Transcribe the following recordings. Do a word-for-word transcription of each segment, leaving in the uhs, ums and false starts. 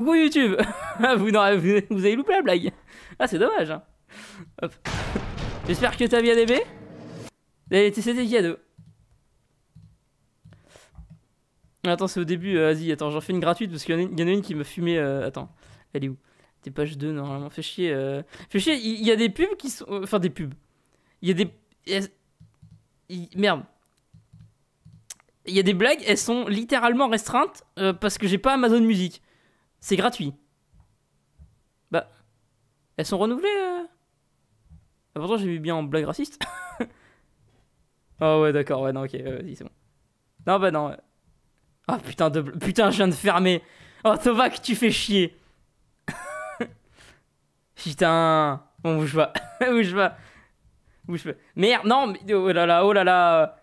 Coucou YouTube. vous, non, vous, vous avez loupé la blague. Ah, c'est dommage. Hein. Hop. J'espère que t'as bien aimé. C'était qui à deux? Attends, c'est au début. Euh, Vas-y, attends, j'en fais une gratuite parce qu'il y, y en a une qui me fumait. Euh, attends, elle est où? T'es page deux normalement. Fais chier. Euh... Fais chier, il y, y a des pubs qui sont. Enfin, des pubs. Il y a des. Y... Merde. Il y a des blagues, elles sont littéralement restreintes euh, parce que j'ai pas Amazon Music. C'est gratuit. Bah. Elles sont renouvelées euh... ah, pourtant, j'ai vu bien en blague raciste. Oh ouais, d'accord, ouais, non, ok, euh, vas-y, c'est bon. Non, bah non. Ouais. Ah putain, de... putain, je viens de fermer. Oh, Tovac, tu fais chier. Putain. Bon, bouge pas. Bouge pas. Bouge pas. Merde, non, mais... oh là là, oh là là.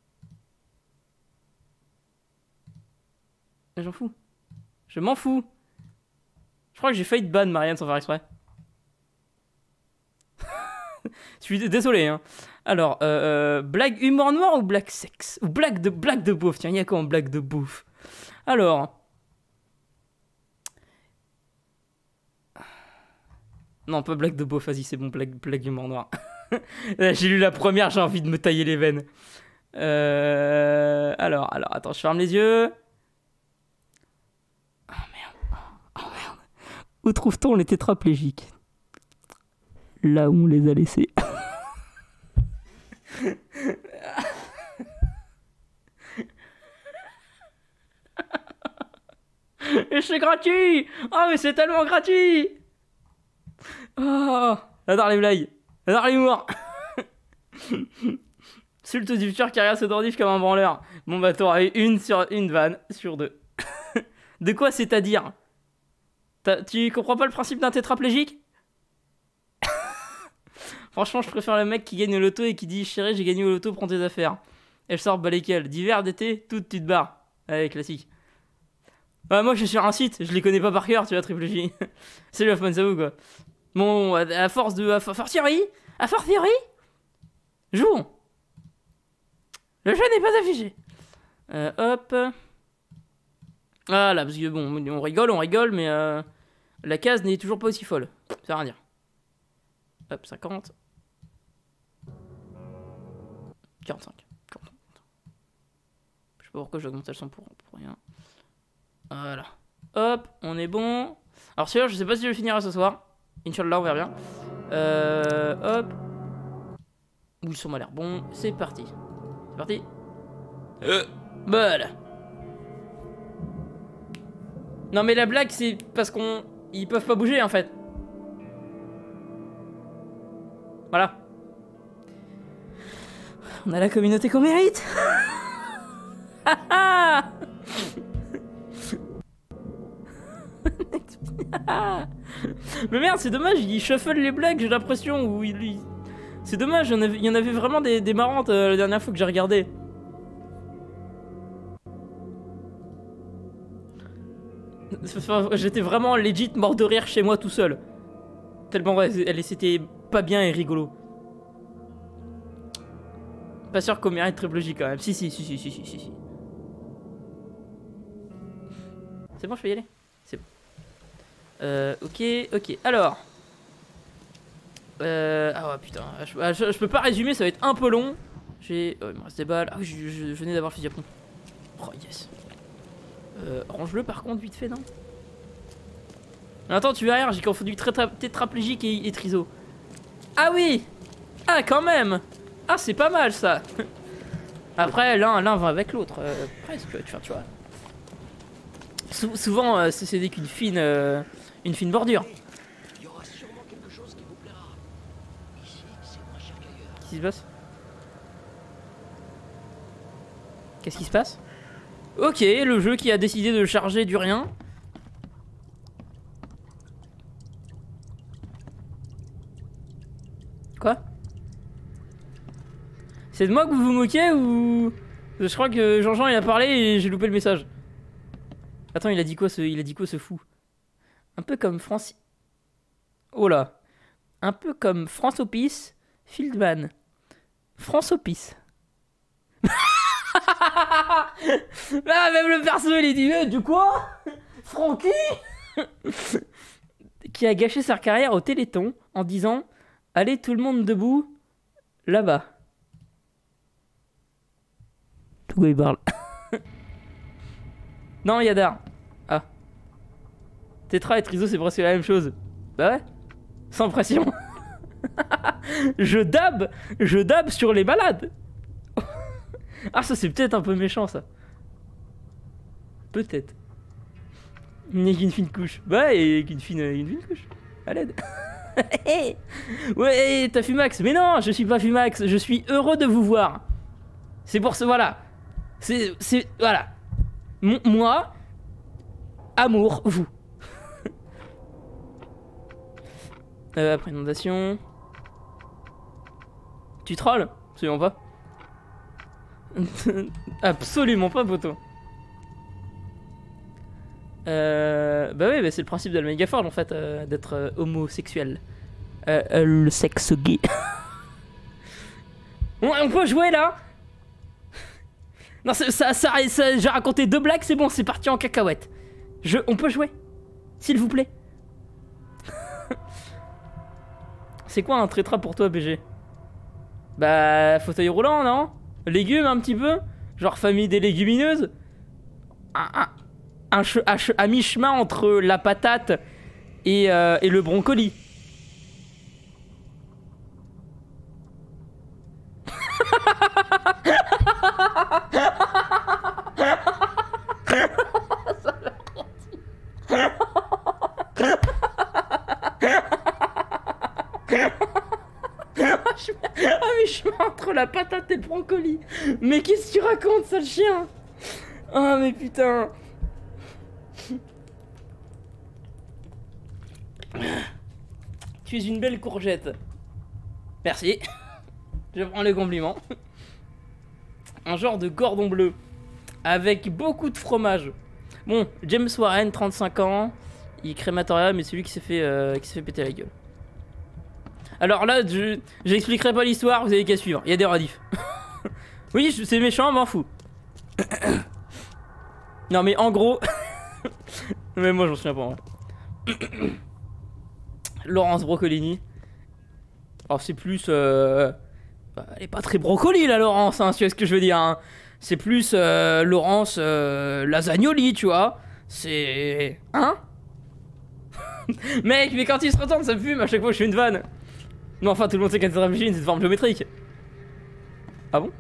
J'en fous. Je m'en fous. Je crois que j'ai failli te ban, Marianne, sans faire exprès. Je suis désolé, hein. Alors, euh, euh, blague humour noir ou blague sexe? Ou blague de, blague de bouffe? Tiens, il y a quoi en blague de bouffe? Alors... Non, pas blague de bouffe, vas-y, c'est bon, blague, blague humour noir. J'ai lu la première, j'ai envie de me tailler les veines. Euh... Alors, alors, attends, je ferme les yeux. Oh merde. Oh merde. Où trouve-t-on les tétraplégiques? Là où on les a laissés. Et c'est gratuit. Oh mais c'est tellement gratuit. Oh, j'adore les blagues. J'adore l'humour. Sulte du futur carrière se tordif comme un branleur. Bon bah t'auras eu une sur une vanne sur deux. De quoi c'est-à-dire? Tu comprends pas le principe d'un tétraplégique? Franchement, je préfère le mec qui gagne au loto et qui dit chérie, j'ai gagné au loto, prends tes affaires. Elle sort, bah lesquelles? D'hiver, d'été, toutes tu te barres. Allez, classique. Bah, moi, je suis sur un site, je les connais pas par cœur, tu vois, Triple J. C'est le fun, ça vous quoi. Bon, à force de. À fortiori, à fortiori, jouons. Le jeu n'est pas affiché. Euh, hop. Ah là, parce que bon, on rigole, on rigole, mais euh, la case n'est toujours pas aussi folle. Ça veut rien dire. Hop, cinquante. quarante-cinq. quarante-cinq. Je sais pas pourquoi j'augmente le son pour, pour rien. Voilà. Hop, on est bon. Alors celui-là, je sais pas si je le finirai ce soir. Inch'Allah, on verra bien. Euh, hop. Oui, le son m'a l'air bon. C'est parti. C'est parti. Euh, voilà. Non mais la blague, c'est parce qu'on... Ils peuvent pas bouger, en fait. Voilà. On a la communauté qu'on mérite. Mais merde, c'est dommage, il shuffle les blagues, j'ai l'impression. Où il, il... C'est dommage, il y en avait, il y en avait vraiment des, des marrantes euh, la dernière fois que j'ai regardé. Enfin, j'étais vraiment legit mort de rire chez moi tout seul. Tellement ouais, elle c'était pas bien et rigolo. Pas sûr qu'on mérite Triple J quand même. Si, si, si, si, si, si, si. C'est bon, je peux y aller? C'est bon. Euh, ok, ok. Alors. Euh, ah ouais, putain. Je, je, je peux pas résumer, ça va être un peu long. J'ai. Oh, il me reste des balles. Ah oui, je, je, je venais d'avoir le fusil à pompe. Oh, yes. Euh, range-le par contre, vite fait, non? Attends, tu verras, j'ai confondu tétraplégique et, et triso. Ah oui! Ah, quand même! Ah, c'est pas mal ça! Après, l'un l'un va avec l'autre. Euh, presque, tu vois. Tu vois. Sou souvent, euh, c'est dès qu'une fine, euh, une fine bordure. Il y aura sûrement quelque chose qui vous plaira. Ici, c'est moins cher qu'ailleurs. Qu'est-ce qui se passe? Qu'est-ce qui se passe? Ok, le jeu qui a décidé de charger du rien. Quoi? C'est de moi que vous vous moquez ou... Je crois que Jean-Jean il a parlé et j'ai loupé le message. Attends, il a dit quoi ce, il a dit quoi ce fou? Un peu comme France... Oh là. Un peu comme France Hopice, Fieldman. France Hopice. Ah, même le perso il est dit, mais du quoi? Francky? qui a gâché sa carrière au Téléthon en disant « Allez, tout le monde debout, là-bas ». Tout quoi il parle. Non, Yadar. Ah. Tetra et Triso, c'est presque la même chose. Bah ouais. Sans pression. Je dab, je dab sur les malades. Ah, ça c'est peut-être un peu méchant ça. Peut-être. N'est qu'une fine couche. Bah et qu'une fine, une fine couche. À l'aide. Ouais, t'as Fumax. Mais non, je suis pas Fumax. Je suis heureux de vous voir. C'est pour ce, voilà. C'est, c'est, voilà. M moi, amour, vous. euh, après inondation. Tu trolls? Absolument pas. Absolument pas, poteau. Euh, bah oui, bah c'est le principe de la mégaforge en fait, euh, d'être euh, homosexuel. Euh, euh, le sexe gay. on, on peut jouer là? Non, ça, ça, ça, ça j'ai raconté deux blagues, c'est bon, c'est parti en cacahuète. Je, on peut jouer? S'il vous plaît. C'est quoi un trétra pour toi, B G? Bah, fauteuil roulant, non? Légumes un petit peu? Genre famille des légumineuses? Un, un, un che, à, à mi-chemin entre la patate et, euh, et le brocoli. Ah mais je suis entre la patate et le brocoli. Mais qu'est-ce que tu racontes, sale chien? Ah mais putain. Tu es une belle courgette. Merci. Je prends le compliment. Un genre de cordon bleu avec beaucoup de fromage. Bon, James Warren, trente-cinq ans, il est crématorium, mais celui qui s'est fait, euh, qui s'est fait péter la gueule. Alors là, je j'expliquerai pas l'histoire, vous avez qu'à suivre. Il y a des rediffs. Oui, c'est méchant, m'en fous. Non mais en gros, mais moi j'en souviens pas. Hein. Laurence Brocolini. Alors c'est plus, euh... elle est pas très brocoli la Laurence, hein, si tu vois ce que je veux dire. Hein. C'est plus euh, Laurence euh, Lasagnoli, tu vois. C'est... Hein? Mec, mais quand il se retourne, ça me fume à chaque fois que je fais une vanne. Non, enfin, tout le monde sait qu'un tétraplégique, c'est de forme géométrique. Ah bon?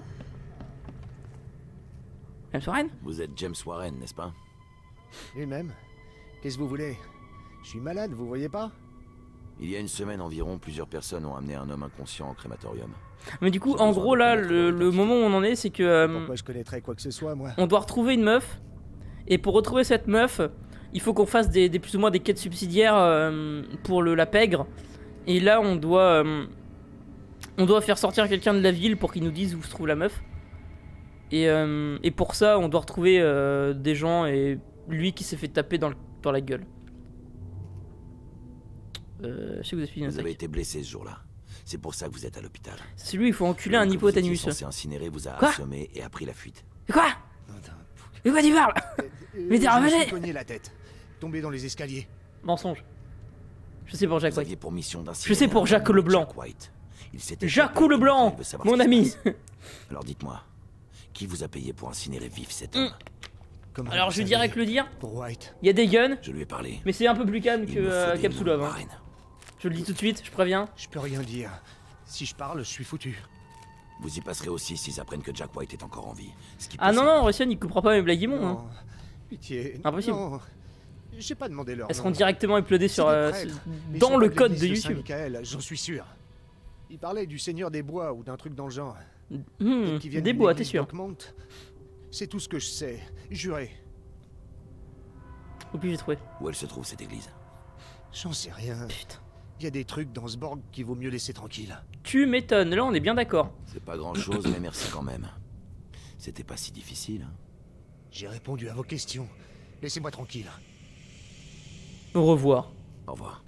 James Warren? Vous êtes James Warren, n'est-ce pas? Lui-même. Qu'est-ce que vous voulez? Je suis malade, vous voyez pas? Il y a une semaine environ, plusieurs personnes ont amené un homme inconscient au crématorium. Mais du coup, en gros, là, le, le moment où on en est, c'est que... Euh, Pourquoi je connaîtrais quoi que ce soit, moi? On doit retrouver une meuf. Et pour retrouver cette meuf, il faut qu'on fasse des, des plus ou moins des quêtes subsidiaires euh, pour le, la pègre. Et là, on doit... Euh, on doit faire sortir quelqu'un de la ville pour qu'il nous dise où se trouve la meuf. Et, euh, et pour ça, on doit retrouver euh, des gens et lui qui s'est fait taper dans, le, dans la gueule. Euh, je sais que vous avez suivi Vous avez été blessé ce jour-là. C'est pour ça que vous êtes à l'hôpital. C'est lui, il faut enculer un hypoténus. Censé incinérer vous a Quoi? assommé et a pris la fuite. Quoi? De quoi tu parles? Mais t'es ramassé. Je me ravagé. suis cogné la tête. Tombé dans les escaliers. Mensonge. Je sais pour Jack Vous White. aviez pour mission Je sais pour Jacques Leblanc. Jacques Leblanc, mon ami. Alors dites-moi, qui vous a payé pour incinérer vif cet homme? Comment Alors vous je savez? dirais que le dire, Pour White. il y a des guns, Je lui ai parlé. mais c'est un peu plus calme Il que me faut euh, des Capsulov. noms, Hein. Warren. Je le dis tout de suite, je préviens. Je peux rien dire. Si je parle, je suis foutu. Vous y passerez aussi s'ils apprennent que Jack White est encore en vie. Ce qui Ah peut non, sembler- non, Russian il coupera pas mes blagues immondes. Hein. Non. Pitié. Impossible. Non. J'ai pas demandé leur Elles seront nom. directement uploadées C'est sur, des euh, prêtres, mais ils dans sont le pas code de l'église YouTube. Saint-Michael, j'en suis sûr. Il parlait du Seigneur des Bois ou d'un truc dans le genre. Hmm, Peut-être qu'ils viennent des d'une bois, t'es église sûr. d'Oakmont. C'est tout ce que je sais. Juré. Au plus j'ai trouvé. Où elle se trouve cette église? J'en sais rien. Putain. Il y a des trucs dans ce Borg qu'il vaut mieux laisser tranquille. Tu m'étonnes, là on est bien d'accord. C'est pas grand chose, mais merci quand même. C'était pas si difficile. hein. J'ai répondu à vos questions. Laissez-moi tranquille. Au revoir. Au revoir.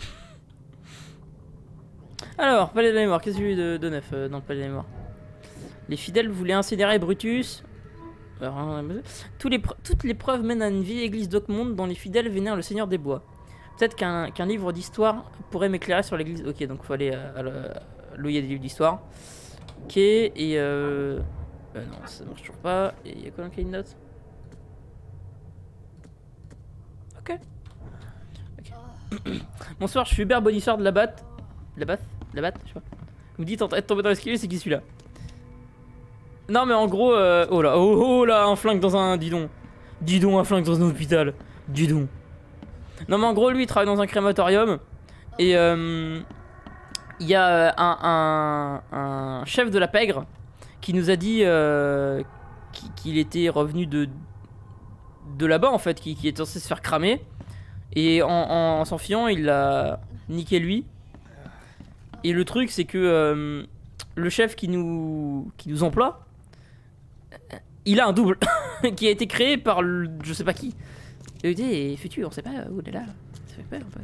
Alors, Palais de la Mémoire, qu'est-ce que j'ai eu de, de neuf euh, dans le Palais de la Mémoire? Les fidèles voulaient incinérer Brutus. Alors, tous les toutes les preuves mènent à une vieille église d'Oakmont dont les fidèles vénèrent le Seigneur des Bois. Peut-être qu'un qu'un livre d'histoire pourrait m'éclairer sur l'église. Ok, donc faut aller à, à, à, là où il y a des livres d'histoire. Ok, et euh... euh... non, ça marche toujours pas. Et il y a quoi dans une note? Ok. Ok. Bonsoir, je suis Hubert Bonisseur de la Batte. La Batte La Batte Je sais pas. Vous dites en train de tomber dans l'escalier, c'est qui celui-là? Non mais en gros, euh... oh là, oh, oh là, un flingue dans un... Dis donc. Dis donc, un flingue dans un hôpital. Dis donc. Non mais en gros, lui, il travaille dans un crématorium. Et euh... il y a un, un, un chef de la pègre qui nous a dit euh, qu'il était revenu de, de là-bas en fait, qui, qui était censé se faire cramer. Et en, en, en s'enfiant, il l'a niqué lui. Et le truc, c'est que euh, le chef qui nous, qui nous emploie, il a un double qui a été créé par le, je sais pas qui. E D et futur, on sait pas où il est là. Ça fait peur un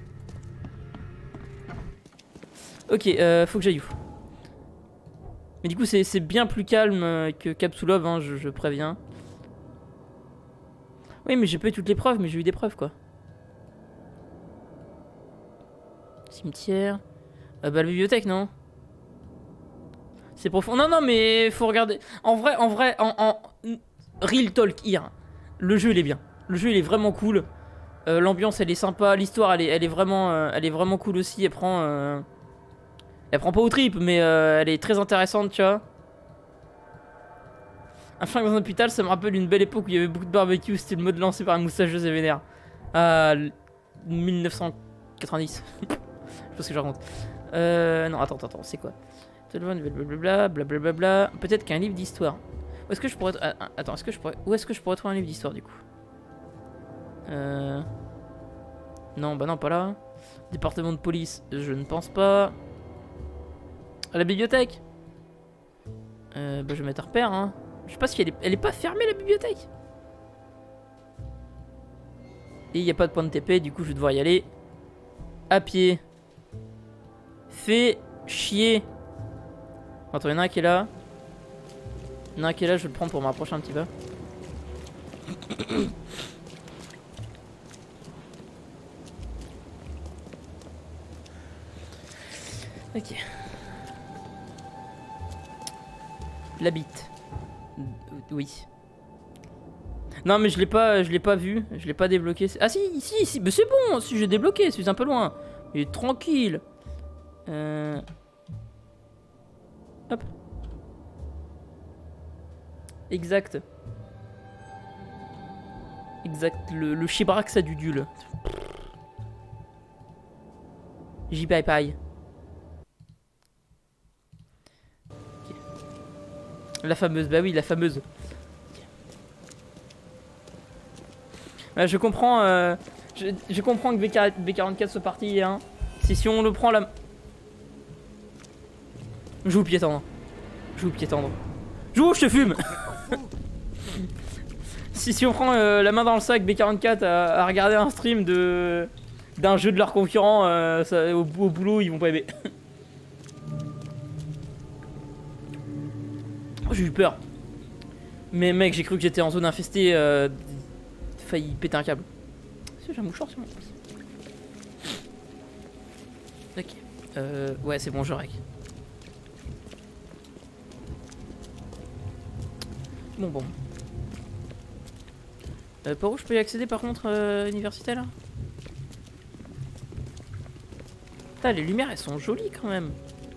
peu. Ok, euh, faut que j'aille où? Mais du coup, c'est bien plus calme que Capsulov, hein, je, je préviens. Oui, mais j'ai pas eu toutes les preuves, mais j'ai eu des preuves quoi. Cimetière. Euh, bah, la bibliothèque, non? C'est profond. Non, non, mais faut regarder. En vrai, en vrai, en, en real talk here, le jeu il est bien. Le jeu il est vraiment cool. Euh, L'ambiance elle est sympa. L'histoire elle est, elle est vraiment, euh, elle est vraiment cool aussi. Elle prend, euh... elle prend pas aux tripes, mais euh, elle est très intéressante, tu vois. Un flingue dans un hôpital, ça me rappelle une belle époque où il y avait beaucoup de barbecue. C'était le mode lancé par une moussageuse et vénère. À mille neuf cent quatre-vingt-dix. Je sais pas ce que je raconte. Euh, non, attends, attends, attends, c'est quoi? Blablabla, blablabla. Peut-être qu'un livre d'histoire. Où est-ce que je pourrais... Attends, est-ce que je pourrais... Où est-ce que je pourrais trouver un livre d'histoire du coup? Euh... Non, bah non, pas là. Département de police, je ne pense pas. À la bibliothèque? Euh, bah je vais mettre un repère, hein. Je sais pas si elle est... Elle est pas fermée, la bibliothèque? Et il n'y a pas de point de T P, du coup je vais devoir y aller. À pied. Fais chier. Attends, il y en a un qui est là. Il y en a un qui est là, je vais le prendre pour me rapprocher un petit peu. Ok. La bite. Oui. Non mais je l'ai pas, je l'ai pas vu, je l'ai pas débloqué. Ah si, si, si, mais c'est bon, si j'ai débloqué, je suis un peu loin. Il est tranquille. Euh... Hop. Exact. Exact, le, le Chibrax à Dudule. J'y paille paille. Okay. La fameuse, bah oui, la fameuse. Ouais, je comprends, euh, je, je comprends que B quarante-quatre soit parti, hein. C'est si on le prend la... Joue pied tendre. Joue pied tendre. Joue, je te fume. si, si on prend euh, la main dans le sac B quarante-quatre à, à regarder un stream de d'un jeu de leurs concurrents, euh, ça, au, au boulot, ils vont pas aimer. oh, j'ai eu peur. Mais mec, j'ai cru que j'étais en zone infestée. Euh, failli péter un câble. J'ai un mouchoir sur moi. Ok. Euh, ouais, c'est bon, je règle. Bon, bon. Euh, par où je peux y accéder par contre, euh, université là? Putain, les lumières elles sont jolies quand même.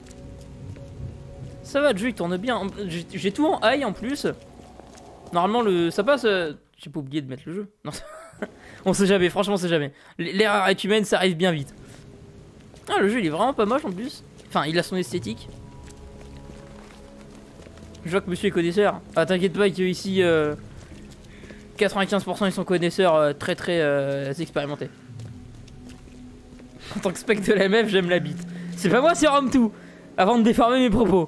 Ça va, le jeu il tourne bien. J'ai tout en high en plus. Normalement, le ça passe. Euh... J'ai pas oublié de mettre le jeu. Non, on sait jamais, franchement, on sait jamais. L'erreur est humaine, ça arrive bien vite. Ah, le jeu il est vraiment pas moche en plus. Enfin, il a son esthétique. Je vois que monsieur est connaisseur. Ah, t'inquiète pas que ici, euh, quatre-vingt-quinze pour cent ils sont connaisseurs euh, très très euh, expérimentés. En tant que spec de la M F, j'aime la bite. C'est pas moi, c'est Rome tout. Avant de déformer mes propos.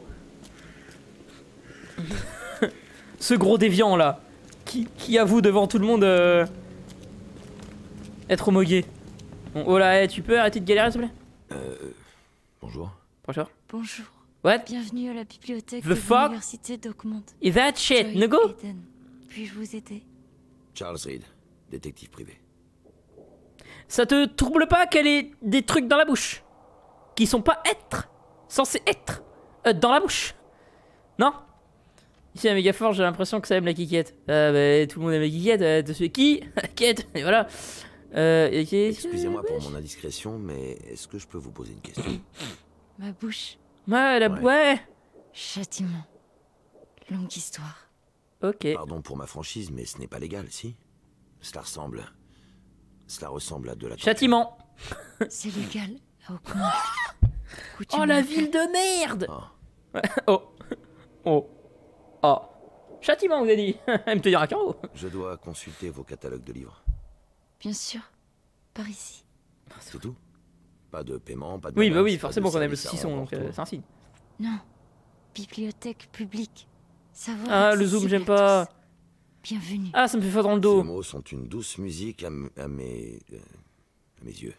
Ce gros déviant là. Qui, qui avoue devant tout le monde euh, être homogué. Bon, oh là, hey, tu peux arrêter de galérer s'il te plaît? Euh... Bonjour. Bonjour. Bonjour. What? Bienvenue à la bibliothèque The de fuck l'université d'Oakmont. Is that shit, Joy no go? Eden. puis-je vous aider? Charles Reed, détective privé. Ça te trouble pas qu'elle ait des trucs dans la bouche qui sont pas être, censés être euh, dans la bouche? Non? Ici à Mégaforce, j'ai l'impression que ça aime la kikette. Ah bah, tout le monde aime la kikette, euh, tu sais qui? La kikette, et voilà. Euh, okay. Excusez-moi pour mon indiscrétion, mais est-ce que je peux vous poser une question? Ma bouche. Ouais, la... Ouais. ouais. Châtiment. Longue histoire. Ok. Pardon pour ma franchise, mais ce n'est pas légal, si? Cela ressemble... Cela ressemble à de la... Châtiment. C'est légal à aucun moment. Oh la ville de merde. Ah. Oh. Oh. Oh. Châtiment, vous avez dit. Elle me te dira carreau. Je dois consulter vos catalogues de livres. Bien sûr. Par ici. C'est tout? Pas de paiement, pas de... Oui, bah balance, oui, pas forcément de qu'on aime le service à saucisson, rendre donc euh, retour. c'est un signe. Non. Bibliothèque publique. Savoir Ah, le zoom, accessible j'aime à pas. tous. Bienvenue. Ah, ça me fait fort dans le Ces dos. mots sont une douce musique à, m- à mes... euh, à mes yeux.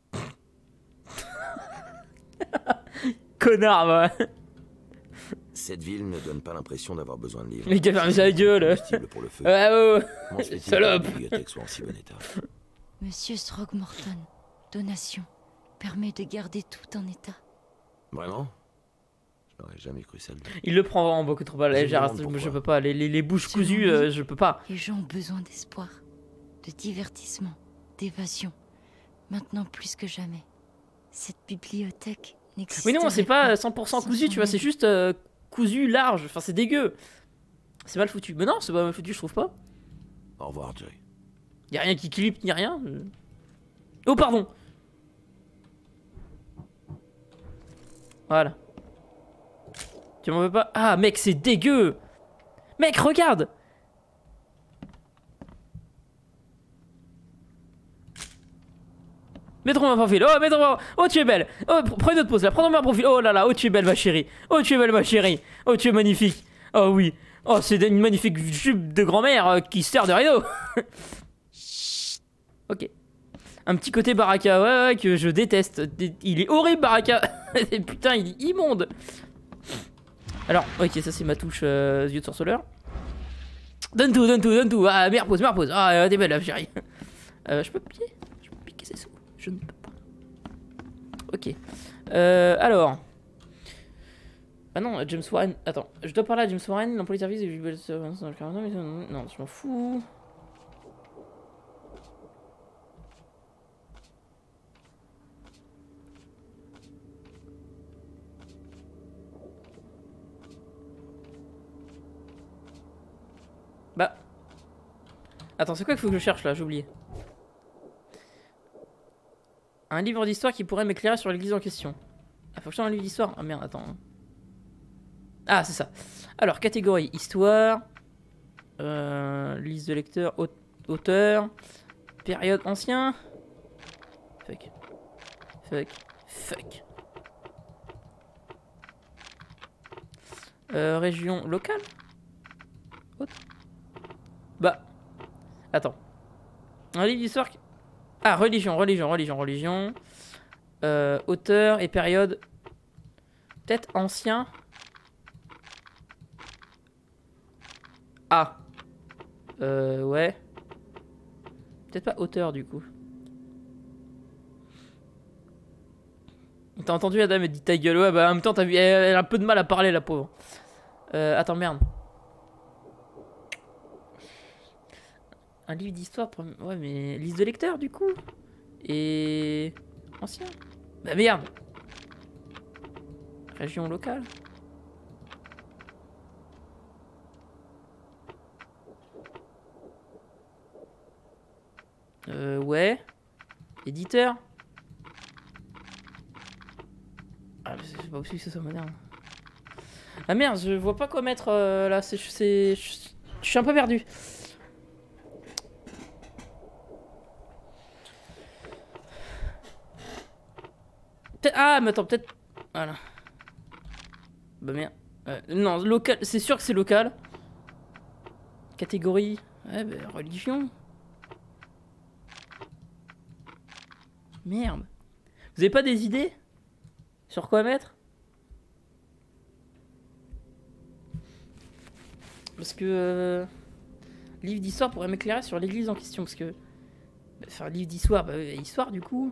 Connard, bah. Cette ville ne donne pas l'impression d'avoir besoin de livres. Les gars, fermez sa gueule. Combustible pour le feu. Ouais, oh. Comment se fait-il que Salope. la bibliothèque soit en si bon état? Monsieur Throgmorton. Donation. Permet de garder tout en état. Vraiment? Je n'aurais jamais cru ça. de lui. Il le prend vraiment beaucoup trop mal. Je me J'ai- demande je, pourquoi. je peux pas. Les, les, les bouches Selon cousues, lui. euh, je peux pas. Les gens ont besoin d'espoir, de divertissement, d'évasion. Maintenant plus que jamais. Cette bibliothèque n'existe Oui, non, c'est pas cent pour cent sans cousu, son tu vois. C'est avis. juste euh, cousu large. Enfin, c'est dégueu. C'est mal foutu. Mais non, c'est pas mal foutu, je trouve pas. Au revoir, Jerry. Y a rien qui clip, ni rien. Oh, pardon. Voilà. Tu m'en veux pas? Ah, mec, c'est dégueu. Mec, regarde. Mets-toi mon profil. Oh, mets-toi. Oh, tu es belle. Oh, pr- prenez notre pause là. Prends mon profil. Oh là là. Oh, tu es belle, ma chérie. Oh, tu es belle, ma chérie. Oh, tu es magnifique. Oh oui. Oh, c'est une magnifique jupe de grand-mère euh, qui sert de rideau. Ok. Un petit côté Baraka, ouais, ouais, que je déteste. Il est horrible, Baraka. Putain, il est immonde. Alors, ok, ça c'est ma touche euh, yeux de sorceleur. Donne tout, donne tout, donne tout. Ah, meilleure pause, meilleure pause. Ah, euh, t'es belle, là, chérie. Euh, je peux piquer Je peux piquer ses sous. Je ne peux pas. Ok. Euh, alors. Ah non, James Warren. Attends, je dois parler à James Warren, l'employé de service. Et... Non, je m'en fous. Bah. Attends, c'est quoi qu'il faut que je cherche là? J'ai oublié. Un livre d'histoire qui pourrait m'éclairer sur l'église en question. Ah, faut que je cherche un livre d'histoire. Ah merde, attends. Ah, c'est ça. Alors, catégorie histoire. Euh, liste de lecteurs, aut- auteur. Période ancien. Fuck. Fuck. Fuck. Euh, région locale. Autre. Bah. Attends. Un livre d'histoire. qui- Ah, religion, religion, religion, religion. Euh, auteur et période. Peut-être ancien. Ah. Euh, ouais. Peut-être pas auteur du coup. T'as entendu la dame, elle dit ta gueule. Ouais, bah en même temps, t'as vu, elle, elle a un peu de mal à parler, la pauvre. Euh, attends, merde. Un livre d'histoire pour... Ouais, mais liste de lecteurs du coup. Et... Ancien. Bah merde. Région locale. Euh, ouais. Éditeur. Ah, mais c'est pas possible que ça soit moderne. Ah merde, je vois pas quoi mettre euh, là. C'est, c'est, je je suis un peu perdu. Peut-être- ah, mais attends, peut-être. Voilà. Bah merde. Euh, non, local. C'est sûr que c'est local. Catégorie. Ouais, bah, religion. Merde. Vous avez pas des idées sur quoi mettre? Parce que... euh, Livre d'histoire pourrait m'éclairer sur l'église en question, parce que... Bah, faire un livre d'histoire, bah, histoire du coup...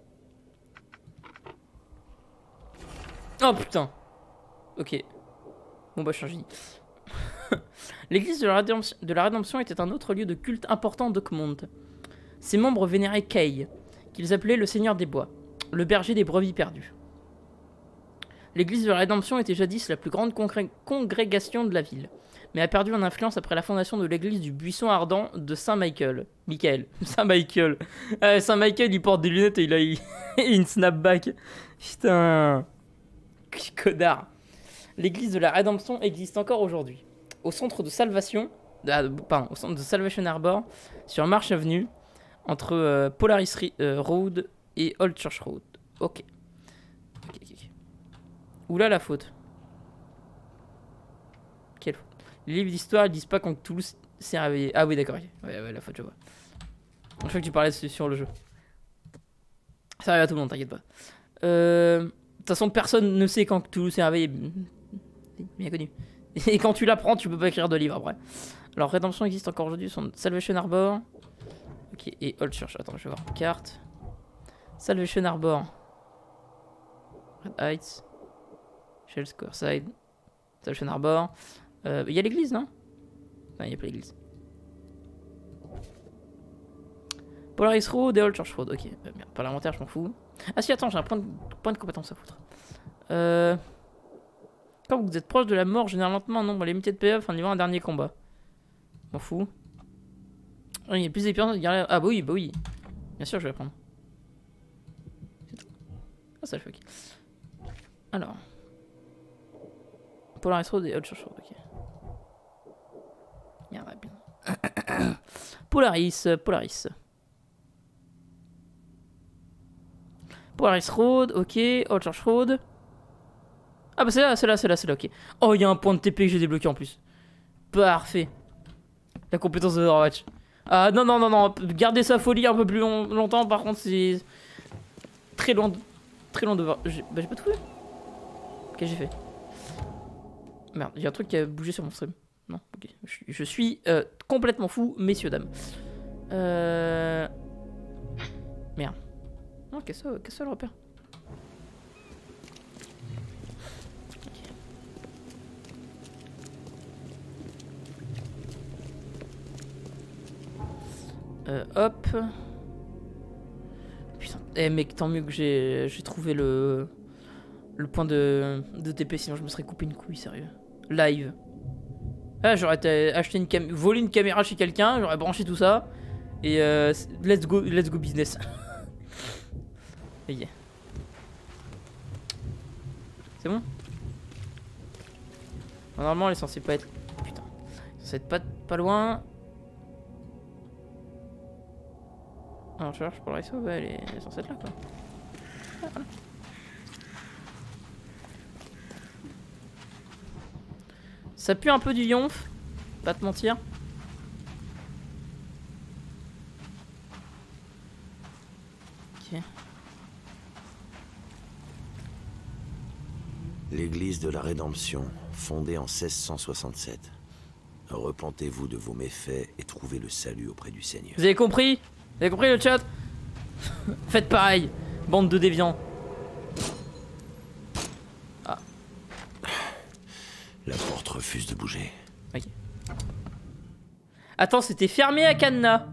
Oh putain. Ok. Bon bah je change d'idée. L'église de, de la Rédemption était un autre lieu de culte important d'Oakmont. Ses membres vénéraient Kay, qu'ils appelaient le Seigneur des Bois, le berger des brebis perdues. L'église de la Rédemption était jadis la plus grande congré congrégation de la ville, mais a perdu en influence après la fondation de l'église du Buisson Ardent de Saint-Michael. Michael. Saint-Michael. Euh, Saint-Michael, il porte des lunettes et il a il une snapback. Putain. Connard. L'église de la Rédemption existe encore aujourd'hui. Au centre de Salvation, ah, pardon, au centre de Salvation Arbor, sur Marsh Avenue, entre euh, Polaris euh, Road et Old Church Road. Ok. Ok, ok, ok. Oula la faute. Quelle faute. Les livres d'histoire, ils disent pas quand Toulouse s'est réveillé. Ah oui, d'accord. Okay. Ouais, ouais, la faute, je vois. Je crois que tu parlais sur le jeu. Ça arrive à tout le monde, t'inquiète pas. Euh... De toute façon, personne ne sait quand Toulouse s'est réveillé. Bien connu. Et quand tu l'apprends, tu peux pas écrire de livre après. Alors, Rédemption existe encore aujourd'hui sur Salvation Arbor. Ok, et Old Church. Attends, je vais voir. Carte. Salvation Arbor. Red Heights. Shell Square Side. Salvation Arbor. Il euh, y a l'église, non? Non, il n'y a pas l'église. Polaris Road et Old Church Road. Ok, euh, merde, pas l'inventaire, je m'en fous. Ah si, attends, j'ai un point de, point de compétence à foutre. Euh... Quand vous êtes proche de la mort, généralement un nombre limité de P F en livrant un dernier combat. M'en fous. Oh, il y a plus d'expérience. Ah bah oui, bah oui. Bien sûr, je vais la prendre. Ah ça le fait, ok. Alors. Polaris Road et Old Church Road, ok. Merde, bien. Polaris, Polaris. Polaris Road, ok. Old Church Road. Ah bah c'est là, c'est là, c'est là, c'est là, ok. Oh, il y a un point de T P que j'ai débloqué en plus. Parfait. La compétence de Overwatch. Ah non, non, non, non. Gardez sa folie un peu plus long longtemps, par contre, c'est... Très loin de... Très loin de... Bah j'ai pas tout fait. Qu'est-ce que j'ai fait? Merde, il y a un truc qui a bougé sur mon stream. Non, ok. Je suis, je suis euh, complètement fou, messieurs, dames. Euh... Merde. Non, qu'est-ce que qu'est-ce que le repère? Euh, hop. Putain. Eh mec, tant mieux que j'ai trouvé le le point de, de T P, sinon je me serais coupé une couille, sérieux. Live. Ah, j'aurais acheté une cam volé une caméra chez quelqu'un, j'aurais branché tout ça. Et euh, let's go, let's go business. Yeah. C'est bon? Normalement, elle est censée pas être... Putain. Elle est censée être pas, pas loin. Alors, je cherche pour la réseau, ouais, elle est, elle est censée être là, quoi. Ah, voilà. Ça pue un peu du yonf, pas te mentir. Ok. L'église de la Rédemption, fondée en seize cent soixante-sept. Repentez-vous de vos méfaits et trouvez le salut auprès du Seigneur. Vous avez compris? Vous avez compris le chat? Faites pareil, bande de déviants. Ah. La porte refuse de bouger. Ok. Attends, c'était fermé à cadenas.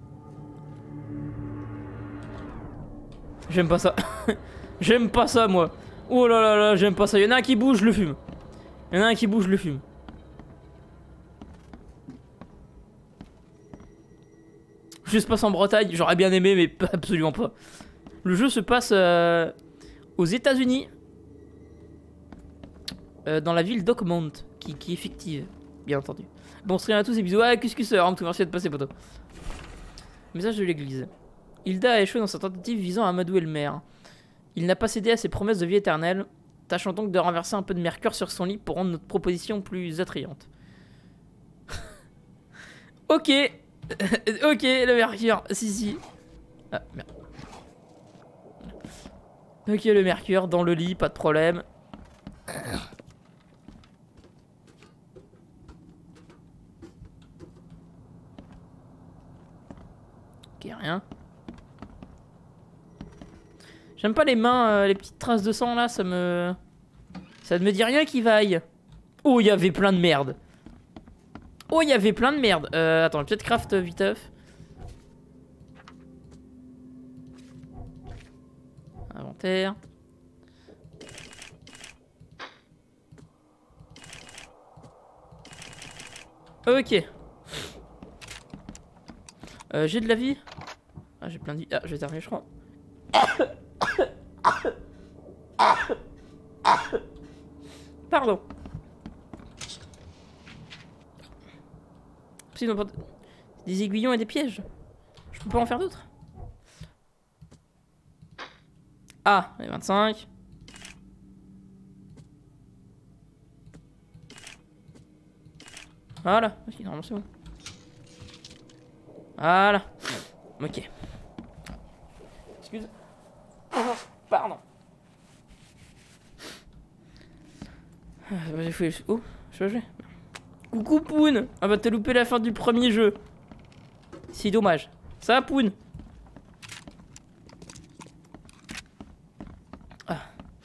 J'aime pas ça. J'aime pas ça, moi. Oh là là là, j'aime pas ça. Y'en a un qui bouge, je le fume. Y'en a un qui bouge, je le fume. Le jeu se passe en Bretagne, j'aurais bien aimé, mais absolument pas. Le jeu se passe euh, aux États-Unis, euh, dans la ville d'Oakmont, qui, qui est fictive, bien entendu. Bon, stream à tous et bisous. Ah, cuscuseur, hein, tout merci de passer, poteau. Message de l'église. Hilda a échoué dans sa tentative visant à amadouer le maire. Il n'a pas cédé à ses promesses de vie éternelle. Tâchons donc de renverser un peu de mercure sur son lit pour rendre notre proposition plus attrayante. Ok. Ok, le mercure. Si, si. Ah, merde. Ok, le mercure dans le lit, pas de problème. J'aime pas les mains, euh, les petites traces de sang là, ça me... Ça ne me dit rien qui vaille. Oh, il y avait plein de merde. Oh, il y avait plein de merde. Euh, attends, peut-être craft viteuf. Inventaire. Ok. Euh, j'ai de la vie. Ah, j'ai plein de vie. Ah, je vais terminer, je crois. Pardon. Sinon, pas... des aiguillons et des pièges. Je peux pas en faire d'autres. Ah, les vingt-cinq. Voilà. Ok, normalement c'est bon. Voilà. Ok. Excuse. Pardon. Ah, bah, j'ai fait... Oh, je suis joué. Coucou Poun. Ah bah t'as loupé la fin du premier jeu. C'est dommage. Ça va Poun? Ah.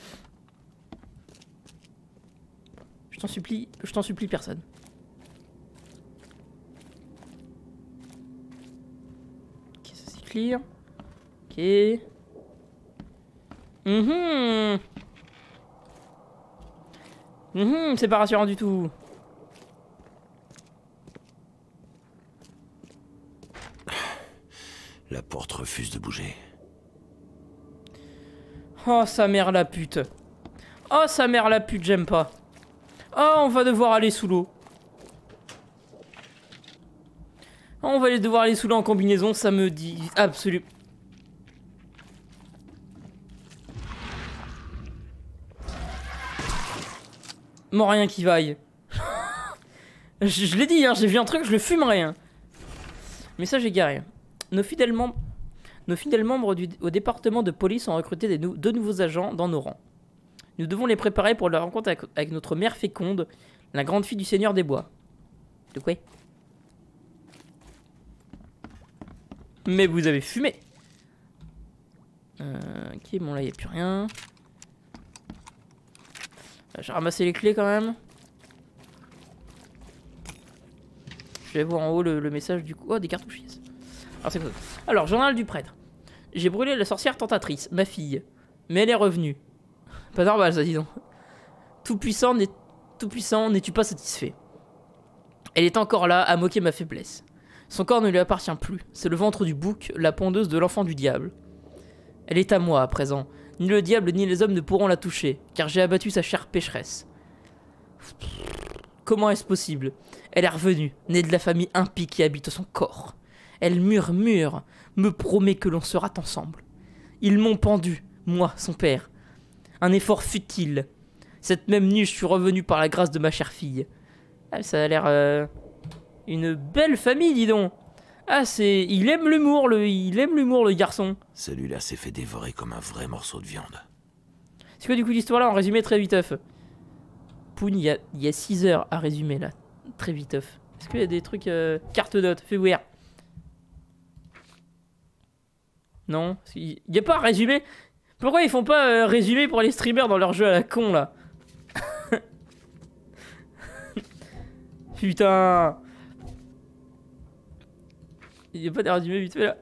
Je t'en supplie, je t'en supplie personne. Ok, ça c'est clear. Ok. Mhm. Mhm, c'est pas rassurant du tout. La porte refuse de bouger. Oh, sa mère la pute. Oh, sa mère la pute, j'aime pas. Oh, on va devoir aller sous l'eau. Oh, on va aller devoir aller sous l'eau en combinaison, ça me dit absolument... Bon, rien qui vaille. je je l'ai dit, hein, j'ai vu un truc, je le fumerai. Hein. Mais ça, j'ai garé. Nos fidèles, mem nos fidèles membres du au département de police ont recruté des nou deux nouveaux agents dans nos rangs. Nous devons les préparer pour la rencontre avec, avec notre mère féconde, la grande fille du Seigneur des Bois. De quoi? Mais vous avez fumé. Euh, ok, bon là, il n'y a plus rien. J'ai ramassé les clés quand même. Je vais voir en haut le, le message du coup. Oh, des cartouches. Yes. Alors, c'est quoi? Alors, journal du prêtre. J'ai brûlé la sorcière tentatrice, ma fille. Mais elle est revenue. Pas normal, ça, dis donc. Tout puissant, n'est tout puissant, n'es-tu pas satisfait? Elle est encore là, à moquer ma faiblesse. Son corps ne lui appartient plus. C'est le ventre du bouc, la pondeuse de l'enfant du diable. Elle est à moi, à présent. Ni le diable ni les hommes ne pourront la toucher, car j'ai abattu sa chère pécheresse. Comment est-ce possible? Elle est revenue, née de la famille impie qui habite son corps. Elle murmure, me promet que l'on sera ensemble. Ils m'ont pendu, moi, son père. Un effort futile. Cette même nuit, je suis revenu par la grâce de ma chère fille. Ah, ça a l'air... Euh, une belle famille, dis donc. Ah, c'est... Il aime l'humour, le... Il aime l'humour, le garçon. Celui-là s'est fait dévorer comme un vrai morceau de viande. C'est quoi du coup l'histoire là en résumé très viteuf? Poun, il y a, y a six heures à résumer là. Très viteuf. Est-ce qu'il y a des trucs... Euh... Carte note, fais voir. Non, il n'y a pas à résumer. Pourquoi ils font pas euh, résumer pour les streamers dans leur jeu à la con là? Putain. Il n'y a pas de résumé vite fait là.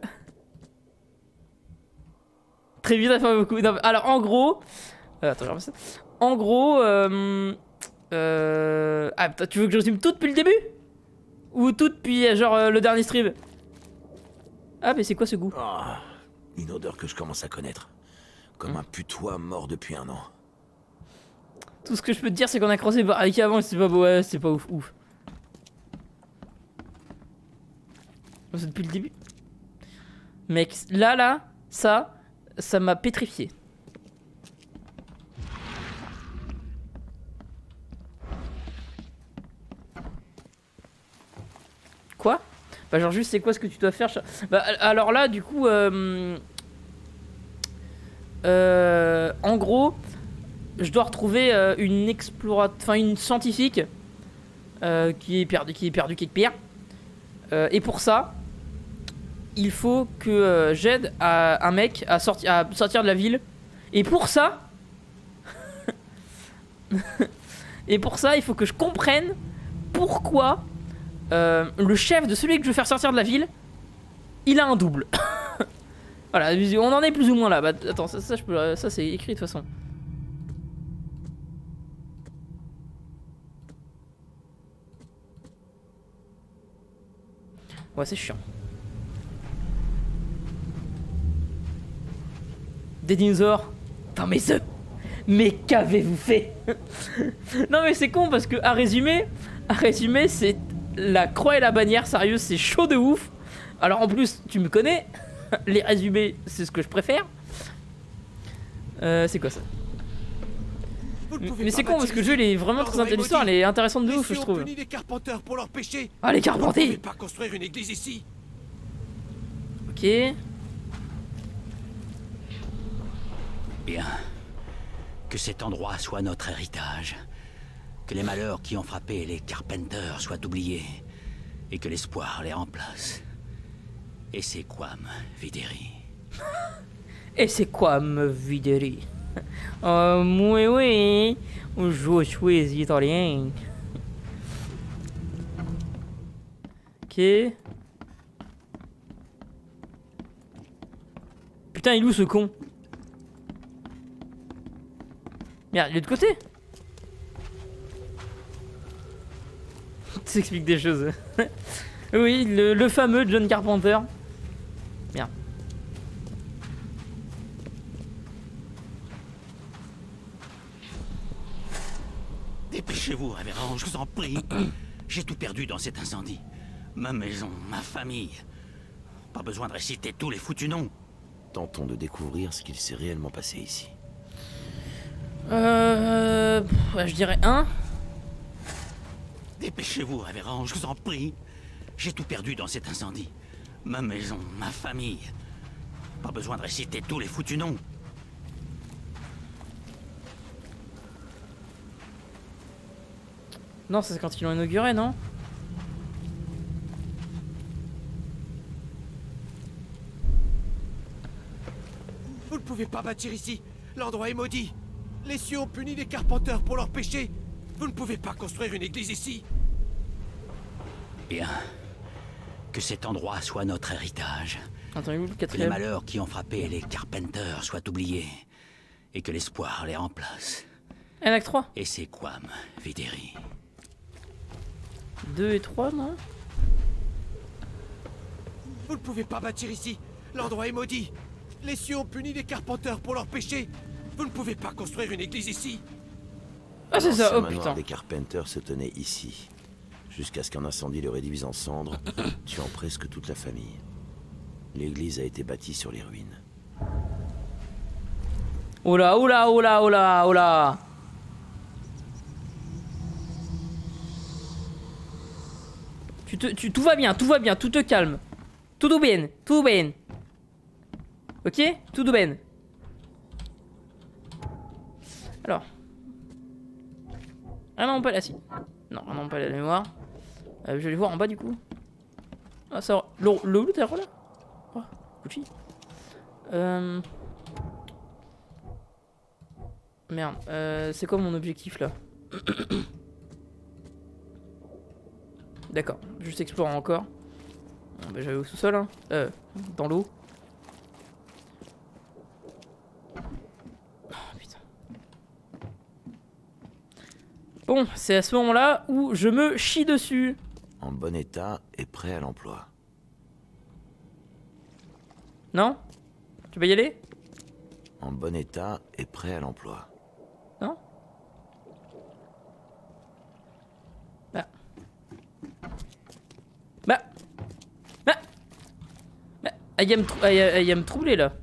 Très vite, ça fait beaucoup. Non, alors en gros... Euh, attends, je remets ça. En gros... Euh, euh, ah putain, tu veux que je résume tout depuis le début? Ou tout depuis genre euh, le dernier stream? Ah mais c'est quoi ce goût? Oh, une odeur que je commence à connaître. Comme mmh. un putois mort depuis un an. Tout ce que je peux te dire c'est qu'on a croisé avec avant et c'est pas beau, ouais, c'est pas ouf, ouf. C'est depuis le début. Mec, là, là, ça, ça m'a pétrifié. Quoi? Bah genre juste c'est quoi ce que tu dois faire? Bah alors là du coup euh, euh, en gros je dois retrouver euh, une exploratrice, enfin une scientifique euh, qui est perdue, qui est perdue quelque part. Euh, et pour ça il faut que euh, j'aide un mec à, sorti à sortir de la ville Et pour ça... Et pour ça, il faut que je comprenne pourquoi euh, le chef de celui que je veux faire sortir de la ville, il a un double. Voilà, on en est plus ou moins là. Bah, attends, ça, ça, je peux, ça c'est écrit de toute façon. Ouais, c'est chiant. Des dinosaures dans mes œufs. Mais qu'avez-vous fait? Non mais c'est con parce que à résumer, à résumer, c'est la croix et la bannière, sérieux, c'est chaud de ouf. Alors en plus, tu me connais, les résumés, c'est ce que je préfère. Euh, c'est quoi ça? Mais c'est con parce que le jeu il est vraiment très intéressant, l'histoire elle est intéressante de ouf, je trouve. Les carpenteurs pour leur péché. Ah les carpentiers! Vous ne pouvez pas construire une église ici. Ok. Bien. Que cet endroit soit notre héritage. Que les malheurs qui ont frappé les Carpenters soient oubliés. Et que l'espoir les remplace. Et c'est Quam Videri. Et c'est quoi me Videri? Euh, oui, oui. Je suis italien. Ok. Putain, il est où ce con? Merde, il est de côté. Ça explique des choses. Oui, le, le fameux John Carpenter. Merde. Dépêchez-vous, révérend, je vous en prie. J'ai tout perdu dans cet incendie. Ma maison, ma famille. Pas besoin de réciter tous les foutus noms. Tentons de découvrir ce qu'il s'est réellement passé ici. Euh... Pff, je dirais un. Dépêchez-vous, révérend, je vous en prie. J'ai tout perdu dans cet incendie. Ma maison, ma famille. Pas besoin de réciter tous les foutus noms. Non, c'est quand ils l'ont inauguré, non? Vous ne pouvez pas bâtir ici. L'endroit est maudit. Les cieux ont puni les carpenteurs pour leur péché. Vous ne pouvez pas construire une église ici. Bien. Que cet endroit soit notre héritage. Attends, il est où le Que les quatrième? malheurs qui ont frappé les Carpenters soient oubliés. Et que l'espoir les remplace. Un acte trois. Et c'est Quam Videri. deux et trois, non? Vous ne pouvez pas bâtir ici. L'endroit est maudit. Les cieux ont puni les carpenteurs pour leur péché. Vous ne pouvez pas construire une église ici. Ah, c'est ça, L'ancien oh manoir putain. des Carpenters se tenait ici, jusqu'à ce qu'un incendie le réduise en cendres, tuant presque toute la famille. L'église a été bâtie sur les ruines. Oh là, oh là, oh là, oh là, oh là. Tu te, tu, tout va bien, tout va bien, tout te calme. Tout bien, tout bien. Ok? Tout bien. Alors. Ah non, pas là, si. Non, non, pas la mémoire. Euh, je vais les voir en bas du coup. Ah, ça. Le, le loup, t'es là? Oh, Gucci. Euh. Merde, euh, c'est quoi mon objectif là? D'accord, juste explorer encore. Bon, bah, j'avais au sous-sol, hein. Euh, dans l'eau. Oh, putain. Bon, c'est à ce moment-là où je me chie dessus. En bon état et prêt à l'emploi. Non? Tu vas y aller? En bon état et prêt à l'emploi. Non? Bah. Bah. Bah. Bah. Elle va me, trou elle va me troubler là.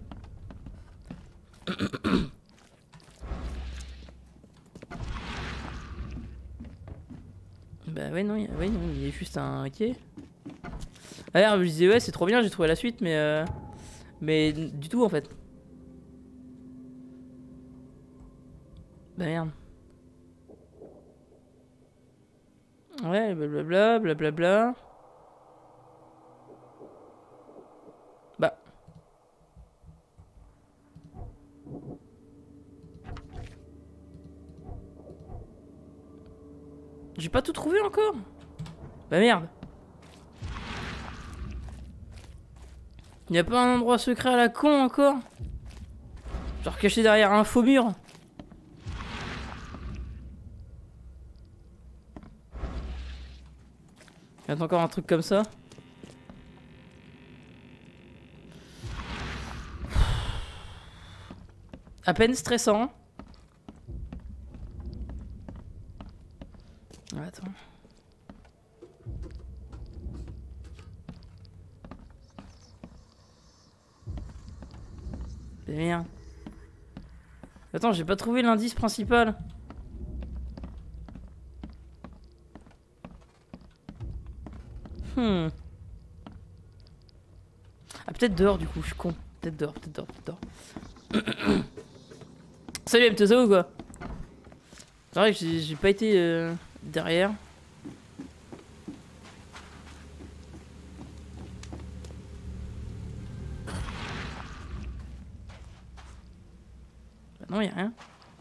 Bah ouais non, il, ouais, non, il est juste un... Ok. Alors je me disais ouais c'est trop bien, j'ai trouvé la suite mais... Euh... Mais du tout en fait. Bah merde. Ouais, blablabla, blablabla. Bah. J'ai pas tout trouvé encore. Bah merde. Y a pas un endroit secret à la con encore? Genre caché derrière un faux mur? Y a encore un truc comme ça? À peine stressant. Attends. Merde. Attends, j'ai pas trouvé l'indice principal. Hmm. Ah, peut-être dehors du coup, je suis con. Peut-être dehors, peut-être dehors, peut-être dehors. Salut M T Z O ou quoi? C'est vrai que j'ai pas été euh, derrière. Bah non, y'a rien.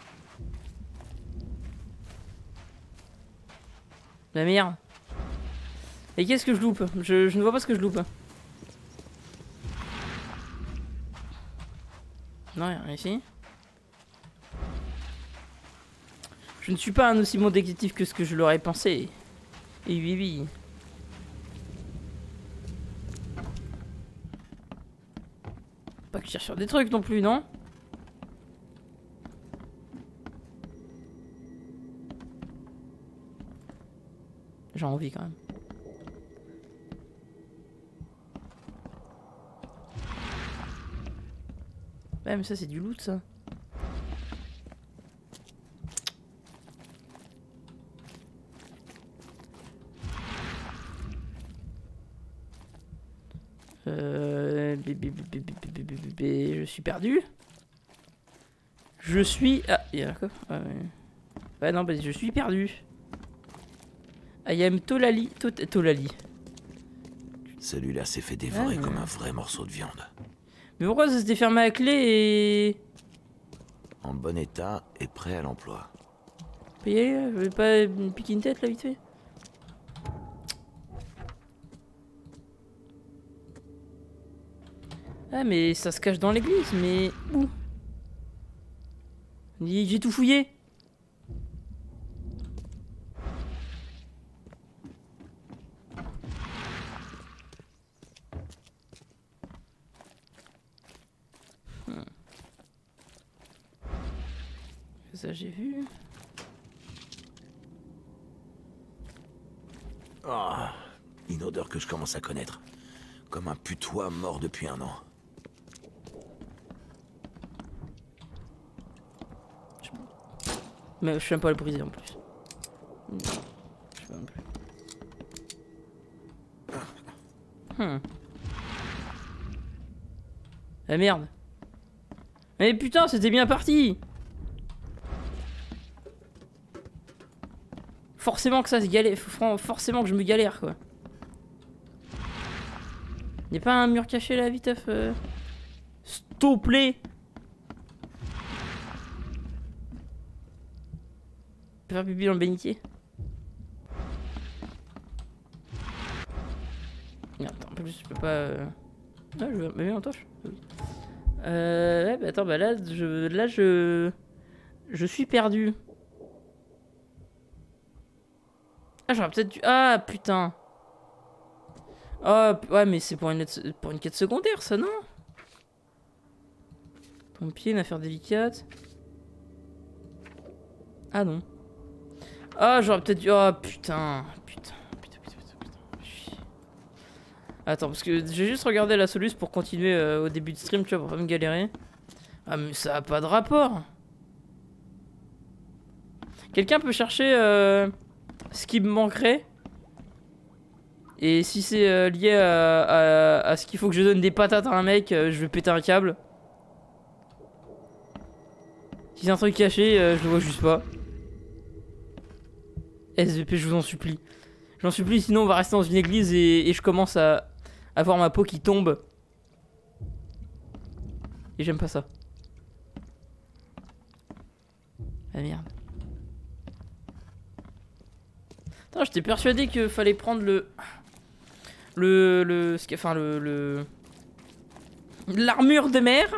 La merde. Et qu'est-ce que je loupe? je, je ne vois pas ce que je loupe. Non, y'a rien ici. Je ne suis pas un aussi bon détective que ce que je l'aurais pensé. Et oui, oui. Pas que je cherche sur des trucs non plus, non? J'ai envie quand même. Ouais, mais ça c'est du loot ça. Euh... Je suis perdu. Je suis... Ah, il y a un coffre. Ah, ouais. Ouais, non, bah, je suis perdu. I am Tolali. Tolali. Celui-là s'est fait dévorer Ah, comme ouais. un vrai morceau de viande. Mais pourquoi ça s'était fermé à clé et... En bon état et prêt à l'emploi. Payé, je vais pas me piquer une tête là vite fait. Ah mais ça se cache dans l'église, mais où? J'ai tout fouillé. Hmm. Ça j'ai vu. Ah, une odeur que je commence à connaître. Comme un putois mort depuis un an. Mais je suis même pas le briser en plus. Je sais même plus. Hmm. Ah merde. Mais putain, c'était bien parti. Forcément que ça se galère. Forcément que je me galère quoi. Y'a pas un mur caché là, viteuf euh... S'il te plaît. Faire pipi dans le bénitier. Merde, en plus je peux pas... Euh... Ah, je vais mettre en torche. Euh... Ouais, bah attends, bah là, je... Là, je... Je suis perdu. Ah, j'aurais peut-être dû... Ah, putain. Oh, ouais, mais c'est pour une, pour une quête secondaire, ça, non? Ton pied, une affaire délicate. Ah, non. Ah, j'aurais peut-être dû... Oh, putain. Putain, putain, putain, putain, putain. Attends, parce que j'ai juste regardé la soluce pour continuer euh, au début de stream, tu vois, pour pas me galérer. Ah, mais ça a pas de rapport. Quelqu'un peut chercher euh, ce qui me manquerait? Et si c'est euh, lié à, à, à ce qu'il faut que je donne des patates à un mec, euh, je vais péter un câble. Si c'est un truc caché, euh, je le vois juste pas. S V P, je vous en supplie. J'en supplie, sinon on va rester dans une église et, et je commence à, à voir ma peau qui tombe. Et j'aime pas ça. Ah merde. Non, j'étais persuadé qu'il fallait prendre le... Le... le... Enfin, le... le... L'armure de mer.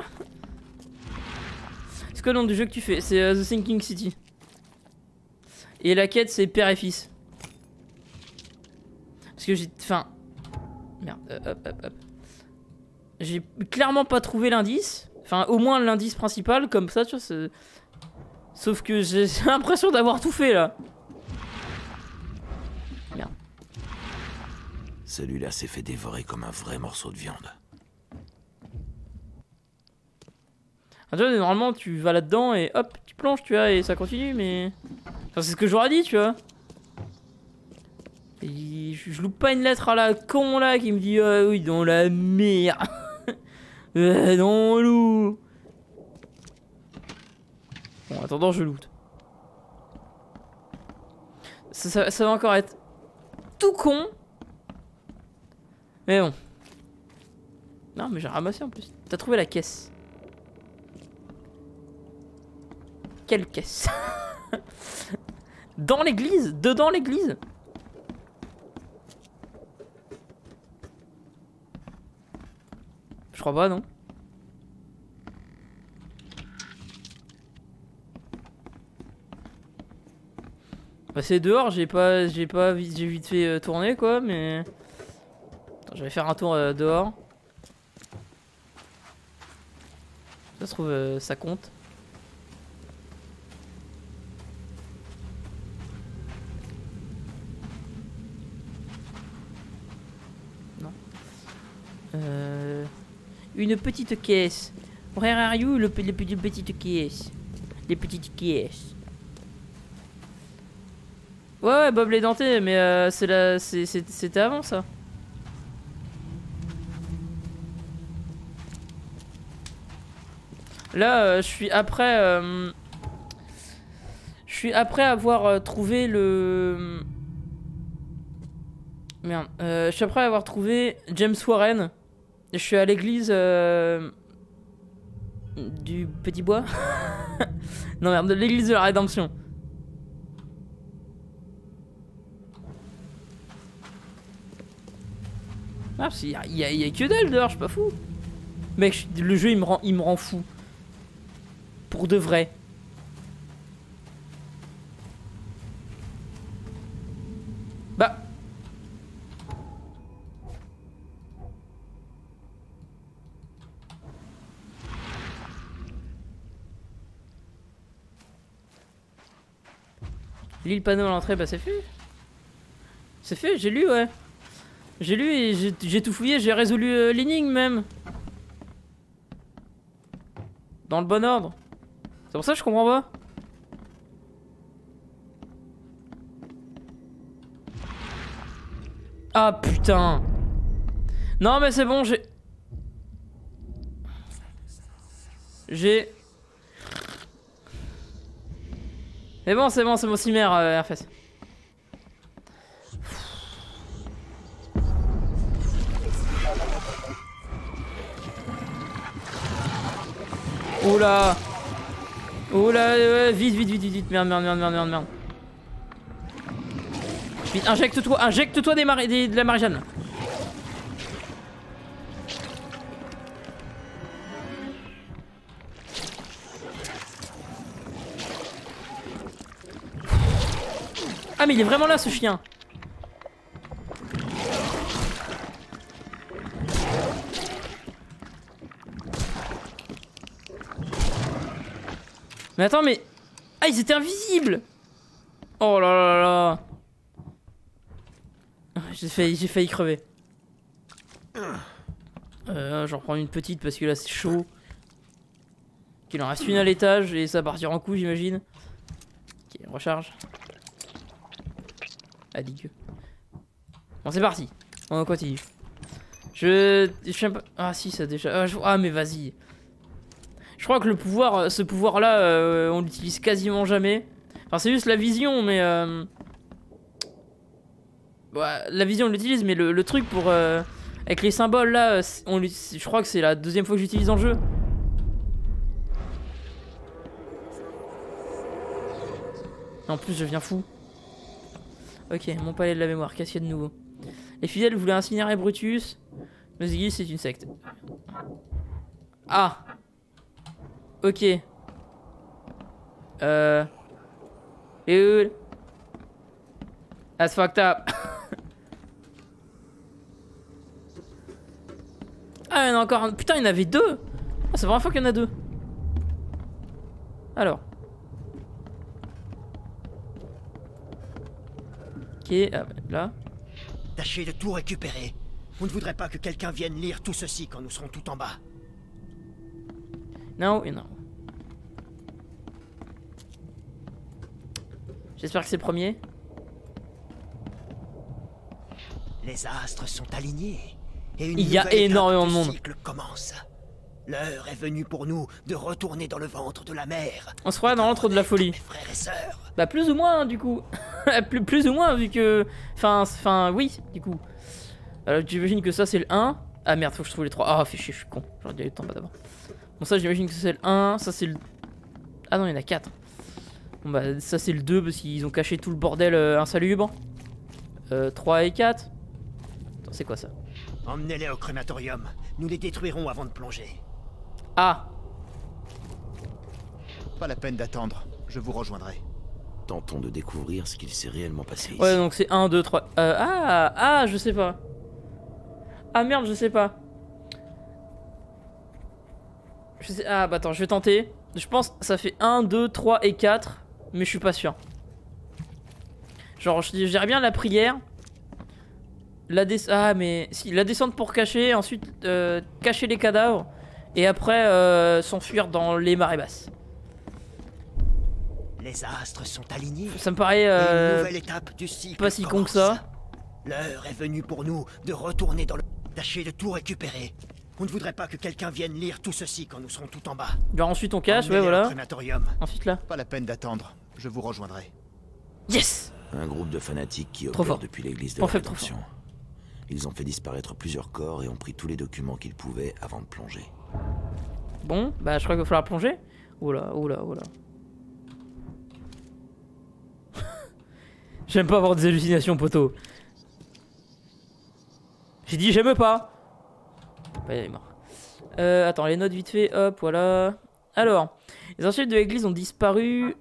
C'est quoi le nom du jeu que tu fais? C'est uh, The Sinking City. Et la quête, c'est père et fils. Parce que j'ai... Enfin... Merde, euh, hop, hop, hop. J'ai clairement pas trouvé l'indice. Enfin, au moins l'indice principal, comme ça, tu vois, c'est... Sauf que j'ai l'impression d'avoir tout fait, là. Merde. Celui-là s'est fait dévorer comme un vrai morceau de viande. Ah, tu vois, normalement, tu vas là-dedans et hop, tu plonges, tu vois, et ça continue, mais... Enfin, c'est ce que j'aurais dit, tu vois. Et je, je loupe pas une lettre à la con, là, qui me dit « Ah oui, dans la merde. euh, dans l'eau. » Bon, en attendant, je loot. Ça, ça, ça va encore être tout con. Mais bon. Non, mais j'ai ramassé en plus. T'as trouvé la caisse. Quelle caisse? Dans l'église? Dedans l'église? Je crois pas, non? Bah c'est dehors, j'ai pas, j'ai pas, j'ai vite fait euh, tourner quoi, mais attends, je vais faire un tour euh, dehors. Ça se trouve, euh, ça compte. Non. Euh, une petite caisse. Where are you, le, le, les petites caisses? Les petites caisses. Ouais, ouais, Bob l'édenté, mais euh, c'est la, c'était avant ça. Là, euh, je suis après. Euh, je suis après avoir euh, trouvé le. Merde. Euh, je suis après avoir trouvé James Warren. Je suis à l'église euh, du Petit Bois. Non, merde, de l'église de la Rédemption. Ah, il y, y, y a que dalle dehors, je suis pas fou. Mec, le jeu il me rend, il me rend fou. Pour de vrai. Bah. Lis le panneau à l'entrée, bah c'est fait. C'est fait, j'ai lu, ouais. J'ai lu et j'ai tout fouillé, j'ai résolu euh, l'énigme même. Dans le bon ordre. C'est pour ça que je comprends pas. Ah putain. Non mais c'est bon, j'ai... J'ai... C'est bon, c'est bon, c'est mon cimère, euh, Airfest. Oula. Oula, ouais, vite, vite, vite, vite, vite, merde, merde, merde, merde, merde, merde. Vite, injecte-toi, injecte-toi des, mar des de la Marie-Jeanne. Ah mais il est vraiment là ce chien. Mais attends, mais... Ah, ils étaient invisibles. Oh là là là. J'ai failli, j'ai failli crever. Euh, J'en prends une petite parce que là c'est chaud. Qu'il en reste une à l'étage et ça va partir en coup, j'imagine. Ok, on recharge. Adieu. Bon, c'est parti. On continue. Je... Je sais pas... Ah si, ça déjà... Ah, je... ah mais vas-y. Je crois que le pouvoir, ce pouvoir-là, euh, on l'utilise quasiment jamais. Enfin, c'est juste la vision, mais... Euh... Ouais, la vision, on l'utilise, mais le, le truc pour... Euh... Avec les symboles, là, on je crois que c'est la deuxième fois que j'utilise dans le jeu. En plus, je deviens fou. Ok, mon palais de la mémoire, qu'est-ce qu'il y a de nouveau? Les fidèles voulaient incinérer Brutus. Les églises, c'est une secte. Ah. Ok. Euh... Et That's fucked up. Ah, il y en a encore un. Putain, il y en avait deux. Ah, c'est la première fois qu'il y en a deux. Alors. Ok, ah, bah, là. Tâchez de tout récupérer. On ne voudrait pas que quelqu'un vienne lire tout ceci quand nous serons tout en bas. Non, et non. J'espère que c'est le premier. Les astres sont alignés. Et une Il y a nouvelle étape énormément du de monde. cycle commence. L'heure est venue pour nous de retourner dans le ventre de la mer. On se fera dans l'antre de la folie. Mes frères et sœurs. Bah plus ou moins hein, du coup. plus, plus ou moins vu que... Enfin, enfin oui du coup. Alors j'imagine que ça c'est le un. Ah merde faut que je trouve les trois. Ah fais chier je suis con. J'aurais dû aller le temps pas d'abord. Bon ça j'imagine que c'est le un. Ça c'est le... Ah non il y en a quatre. Bon bah ça c'est le deux parce qu'ils ont caché tout le bordel euh, insalubre. Euh, trois et quatre. Attends c'est quoi ça? Emmenez-les au crématorium. Nous les détruirons avant de plonger. Ah. Pas la peine d'attendre, je vous rejoindrai. Tentons de découvrir ce qu'il s'est réellement passé ici. Ouais donc c'est un, deux, trois. Euh, ah, ah je sais pas. Ah merde je sais pas. Je sais... Ah bah attends je vais tenter. Je pense que ça fait un, deux, trois et quatre. Mais je suis pas sûr. Genre je dirais bien la prière. La des... Ah mais si la descente pour cacher. Ensuite euh, cacher les cadavres. Et après euh, s'enfuir dans les marées basses. Les astres sont alignés. Ça me paraît Et euh, une nouvelle étape du cycle pas si con commence. que ça. L'heure est venue pour nous de retourner dans le... Tâchez de tout récupérer. On ne voudrait pas que quelqu'un vienne lire tout ceci quand nous serons tout en bas. Genre ensuite on cache, ouais Emmenez-les au voilà. crématorium. Ensuite là. Pas la peine d'attendre, je vous rejoindrai. Yes. Un groupe de fanatiques qui Trop opère fort. depuis l'église de Trop la faible, trop Rédemption. Ils ont fait disparaître plusieurs corps et ont pris tous les documents qu'ils pouvaient avant de plonger. Bon, bah je crois qu'il va falloir plonger. Oula, oula, oula. J'aime pas avoir des hallucinations, poteau. J'ai dit j'aime pas. Bah, il est mort. Euh, attends, les notes vite fait, hop, voilà. Alors, les archives de l'église ont disparu.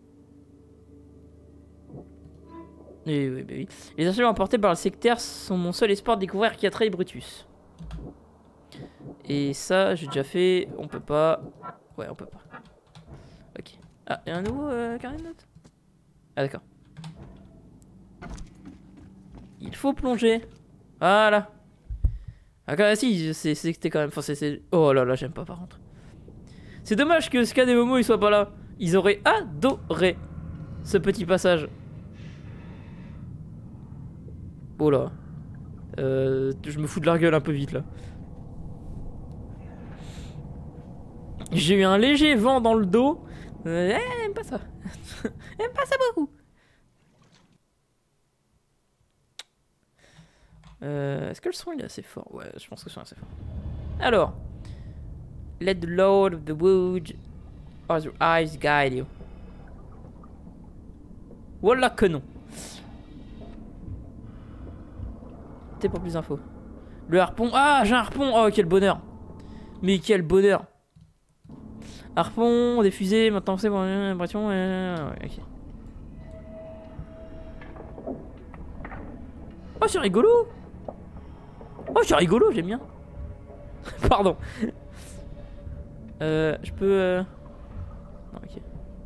Et oui, bah oui. Les archives emportées par le sectaire sont mon seul espoir de découvrir qui a trahi Brutus. Et ça, j'ai déjà fait. On peut pas. Ouais, on peut pas. Ok. Ah, et un nouveau euh, carnet de notes. Ah, d'accord. Il faut plonger. Voilà. Ah, quand même, si, c'était quand même. Enfin, c'est. Oh là là, j'aime pas par contre. C'est dommage que Scad et Momo ils soient pas là. Ils auraient adoré ce petit passage. Oh là. Euh, je me fous de leur gueule un peu vite là. J'ai eu un léger vent dans le dos. Euh, eh, j'aime pas ça. J'aime pas ça beaucoup. Euh, Est-ce que le son il est assez fort? Ouais, je pense que le son est assez fort. Alors. Let the Lord of the Wood or your eyes guide you. Voilà que non. T'es pour plus d'infos. Le harpon. Ah, j'ai un harpon. Oh, quel bonheur. Mais quel bonheur. Harpon, des fusées, maintenant c'est bon, impression. Euh, ok. Oh, c'est rigolo. Oh, c'est rigolo, j'aime bien. Pardon. Euh, je peux. Euh... Non, ok.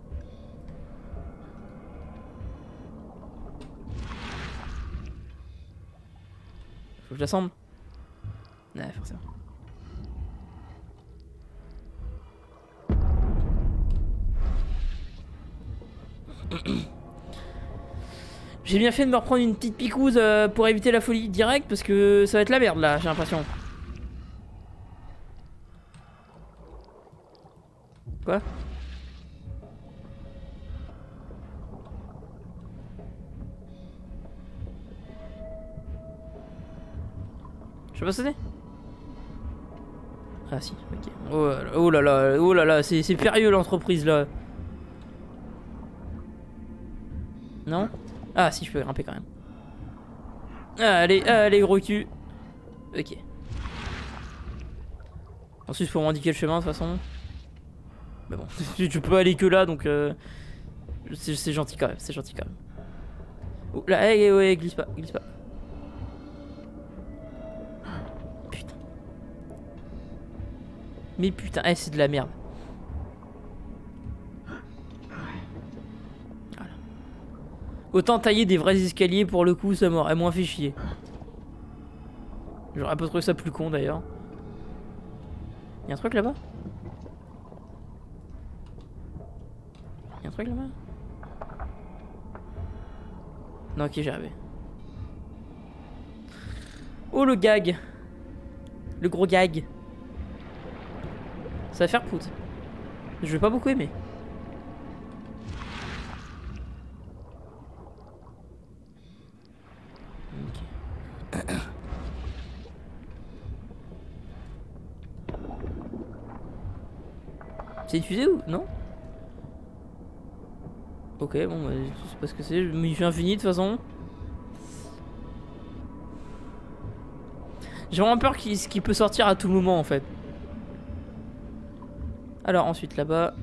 Faut que je l'assemble. Ouais, forcément. J'ai bien fait de me reprendre une petite picouse euh, pour éviter la folie directe parce que ça va être la merde là, j'ai l'impression. Quoi? Je peux pas sauter? Ah si, ok. Oh là là, oh là là, oh là là, c'est périlleux l'entreprise là. Non? Ah si, je peux grimper quand même. Allez, allez, gros cul. Ok. Ensuite, faut m'indiquer le chemin de toute façon. Mais bon, tu peux aller que là, donc euh, c'est gentil quand même, c'est gentil quand même. Oh, là, hey, ouais, glisse pas, glisse pas. Putain. Mais putain, eh, c'est de la merde. Voilà. Autant tailler des vrais escaliers pour le coup, ça m'aurait moins fait chier. J'aurais pas trouvé ça plus con d'ailleurs. Y'a un truc là-bas? Y'a un truc là-bas? Non, ok, j'ai rêvé. Oh, le gag. Le gros gag. Ça va faire prout. Je vais pas beaucoup aimer. Ok. C'est une fusée ou non? Ok, bon, bah, je sais pas ce que c'est. Mission infinie de toute façon. J'ai vraiment peur qu'il qu'il peut sortir à tout moment en fait. Alors ensuite là-bas.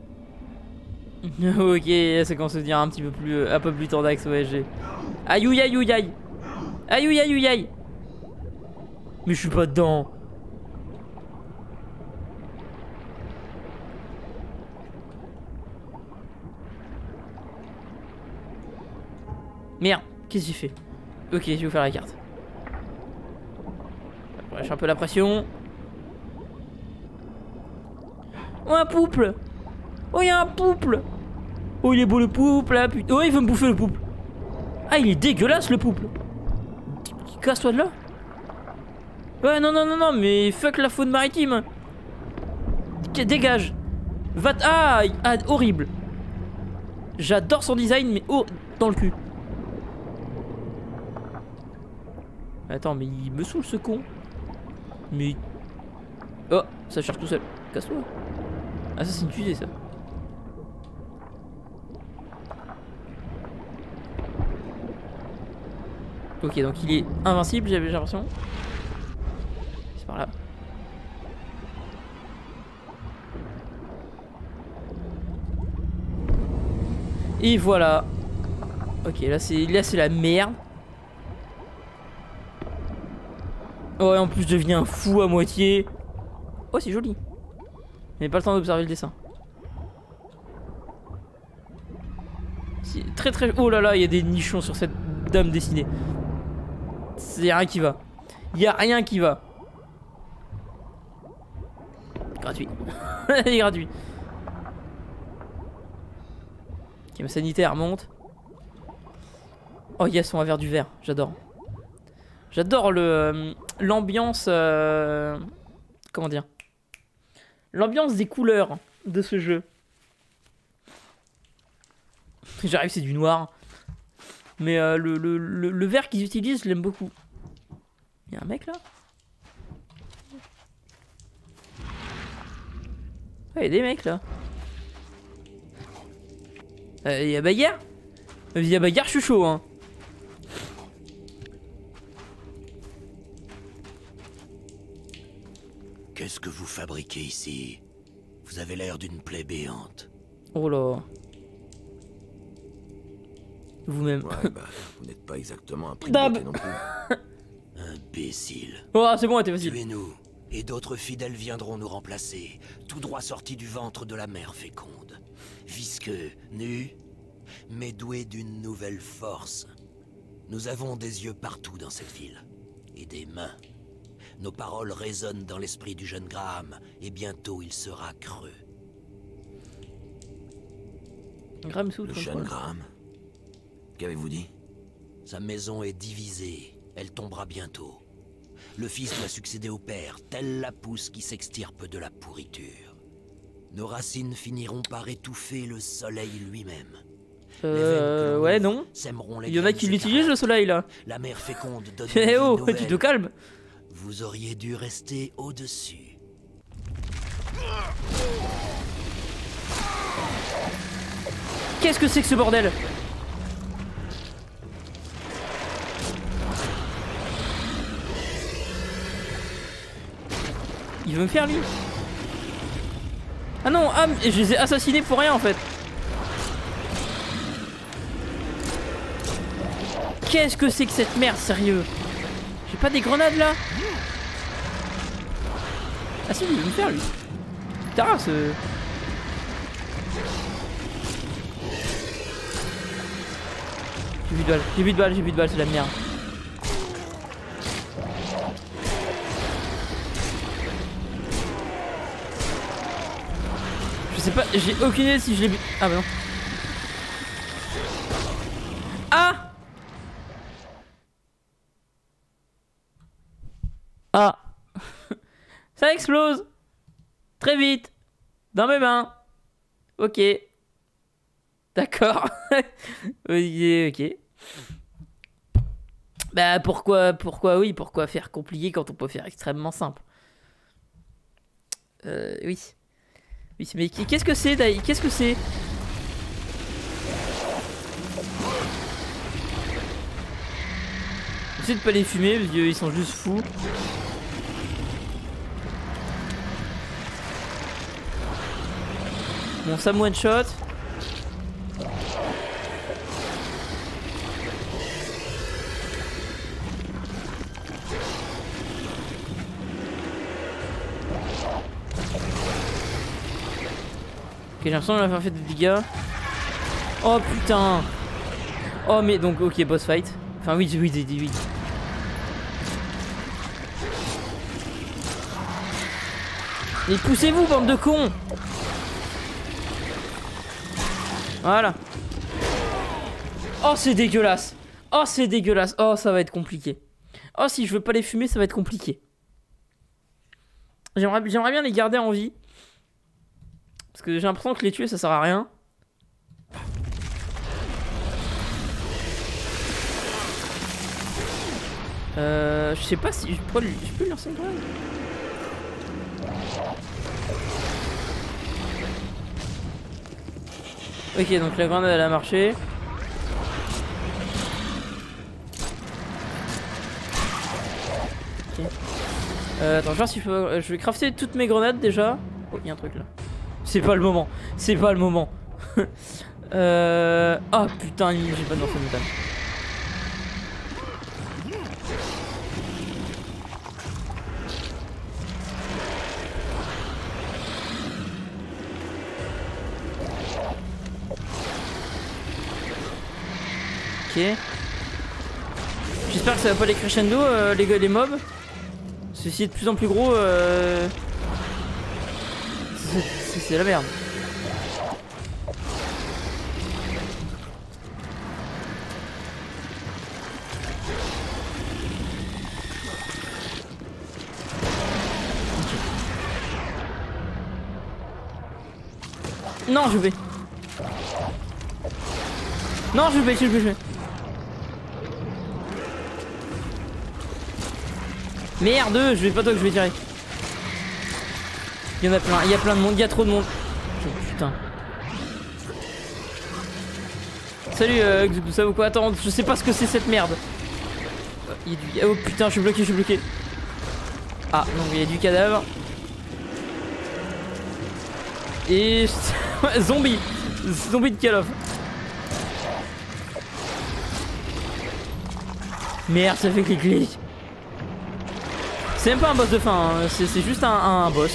Ok, ça commence à devenir un petit peu plus, un peu plus tendax. Ouais, j'ai. Aïe aïe aïe aïe. Aïe aïe aïe aïe. Mais je suis pas dedans. Merde, qu'est-ce que j'ai fait? Ok, je vais vous faire la carte. Je lâche un peu la pression. Oh, un pouple! Oh, il y a un pouple! Oh, il est beau le pouple, là, putain. Oh, il veut me bouffer le pouple. Ah, il est dégueulasse le pouple. Casse-toi de là. Ouais, non, non, non, non, mais fuck la faune maritime. Dégage. Va t- ah, ah, horrible. J'adore son design, mais oh, dans le cul. Attends, mais il me saoule ce con. Mais... Oh, ça cherche tout seul. Casse-toi. Ah, ça c'est une fusée ça. Ok, donc il est invincible, j'avais l'impression. C'est par là. Et voilà. Ok, là c'est là c'est la merde. Oh, et en plus je deviens fou à moitié. Oh, c'est joli. Mais pas le temps d'observer le dessin. C'est très très... Oh là là, il y a des nichons sur cette dame dessinée. C'est rien qui va. Il y a rien qui va. Gratuit. C'est gratuit. Ok, ma sanitaire monte. Oh yes, on va vers du vert. J'adore. J'adore le l'ambiance. Euh, comment dire? L'ambiance des couleurs de ce jeu. J'arrive, c'est du noir. Mais euh, le, le, le, le vert qu'ils utilisent, je l'aime beaucoup. Y'a un mec là? Ouais, y'a des mecs là. Euh, y'a bagarre? Y'a bagarre, je suis chaud hein. Qu'est-ce que vous fabriquez ici? Vous avez l'air d'une plaie béante. Oh là. Vous-même. Ouais, bah, vous n'êtes pas exactement un prix Dab. non plus. Imbécile. Oh, c'est bon, t'es facile. Tuez-nous, et d'autres fidèles viendront nous remplacer, tout droit sortis du ventre de la mère féconde. Visqueux, nus, mais doués d'une nouvelle force. Nous avons des yeux partout dans cette ville, et des mains. Nos paroles résonnent dans l'esprit du jeune Graham, et bientôt il sera creux. Graham sous, Le jeune Graham. Qu'avez-vous dit? Sa maison est divisée, elle tombera bientôt. Le fils doit succéder au père, telle la pousse qui s'extirpe de la pourriture. Nos racines finiront par étouffer le soleil lui-même. Euh... Ouais, non. Il y en a qui l'utilisent le soleil là. La mère féconde donne Eh une oh, vie nouvelle. tu te calmes. Vous auriez dû rester au-dessus. Qu'est-ce que c'est que ce bordel? veut me faire lui. Ah non, ah, je les ai assassinés pour rien en fait. Qu'est-ce que c'est que cette merde, sérieux? J'ai pas des grenades là? Ah si, il veut me faire lui. Putain, ce... J'ai huit balles, j'ai huit balles, j'ai huit balles, c'est la merde. Je sais pas, j'ai aucune idée si je l'ai vu. Ah bah non. Ah! Ah! Ça explose! Très vite! Dans mes mains! Ok. D'accord. Ok, ok. Bah pourquoi, pourquoi oui, pourquoi faire compliqué quand on peut faire extrêmement simple? Euh, oui. Oui, mais qu'est-ce que c'est, Dai? Qu'est-ce que c'est? J'essaie de pas les fumer parce qu'ils sont juste fous. Bon, ça me one shot. Ok, j'ai l'impression de leur faire fait des dégâts. Oh putain. Oh mais donc ok, boss fight. Enfin oui, oui, oui, oui. Mais poussez-vous, bande de cons. Voilà. Oh c'est dégueulasse. Oh c'est dégueulasse. Oh ça va être compliqué. Oh si je veux pas les fumer, ça va être compliqué. J'aimerais j'aimerais bien les garder en vie. Parce que j'ai l'impression que les tuer ça sert à rien. Euh, je sais pas si je peux, lui, je peux lui lancer une grenade. Ok, donc la grenade elle a marché. Ok. Euh, attends, je vais voir si je peux. Je vais crafter toutes mes grenades déjà. Oh, il y a un truc là. C'est pas le moment. C'est pas le moment. euh. Ah putain, j'ai pas de lancer de métal. Ok. J'espère que ça va pas les crescendo euh, les, les mobs. Ceci est de plus en plus gros. Euh... C'est la merde. Okay. Non, je vais. Non, je vais, je vais, je vais. Merde, je vais pas toi que je vais tirer. Il y en a plein, il y a plein de monde, il y a trop de monde. Oh, putain. Salut, euh, ça ou quoi? Attends, je sais pas ce que c'est cette merde. Il y a du... Oh putain, je suis bloqué, je suis bloqué. Ah, non, il y a du cadavre. Et... zombie. Zombie de Call of. Merde, ça fait clic-clic. C'est même pas un boss de fin, hein. C'est juste un, un, un boss.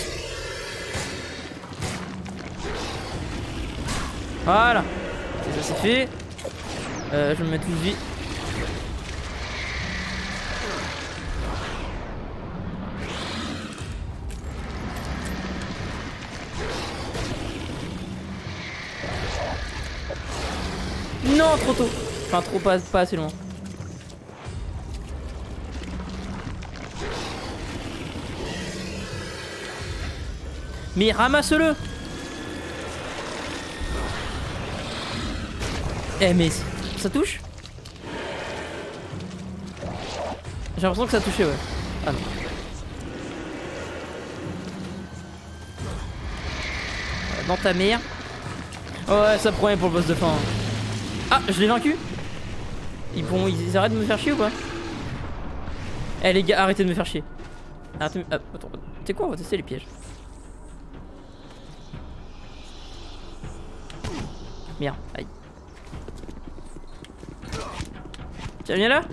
Voilà. Et ça c'est fait. Euh, je vais me mettre une vie. Non, trop tôt. Enfin, trop pas, pas assez loin. Mais ramasse-le. Eh mais ça touche? J'ai l'impression que ça touchait, ouais. Ah non. Dans ta mère. Oh ouais, ça promet pour le boss de fin. Ah, je l'ai vaincu. Ils, vont, ils arrêtent de me faire chier ou pas? Eh les gars, arrêtez de me faire chier. Arrêtez de me... Ah, attends, attends. C'est quoi, on va tester les pièges. Merde, aïe. Tiens, viens là.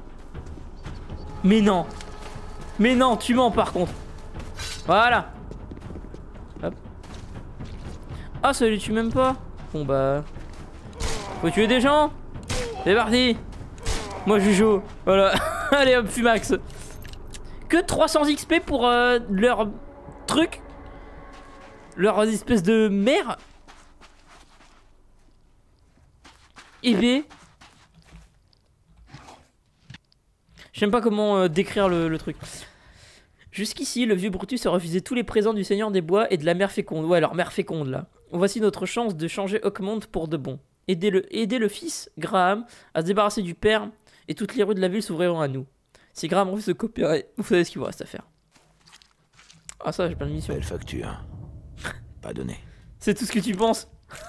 Mais non. Mais non, tu mens par contre. Voilà. Hop. Ah, ça les tue même pas. Bon bah... Faut tuer des gens. C'est parti. Moi je suis chaud. Voilà. Allez hop, Fumax. Que trois cents X P pour euh, leur truc. Leur espèce de mère. Et B. Je sais même pas comment euh, décrire le, le truc. Jusqu'ici, le vieux Brutus a refusé tous les présents du Seigneur des Bois et de la mère féconde. Ouais, alors mère féconde là. Voici notre chance de changer Oakmont pour de bon. Aider le, aider le fils, Graham, à se débarrasser du père et toutes les rues de la ville s'ouvriront à nous. Si Graham refuse de coopérer, vous savez ce qu'il vous reste à faire. Ah ça, j'ai plein de missions. Belle facture. Pas donné. C'est tout ce que tu penses.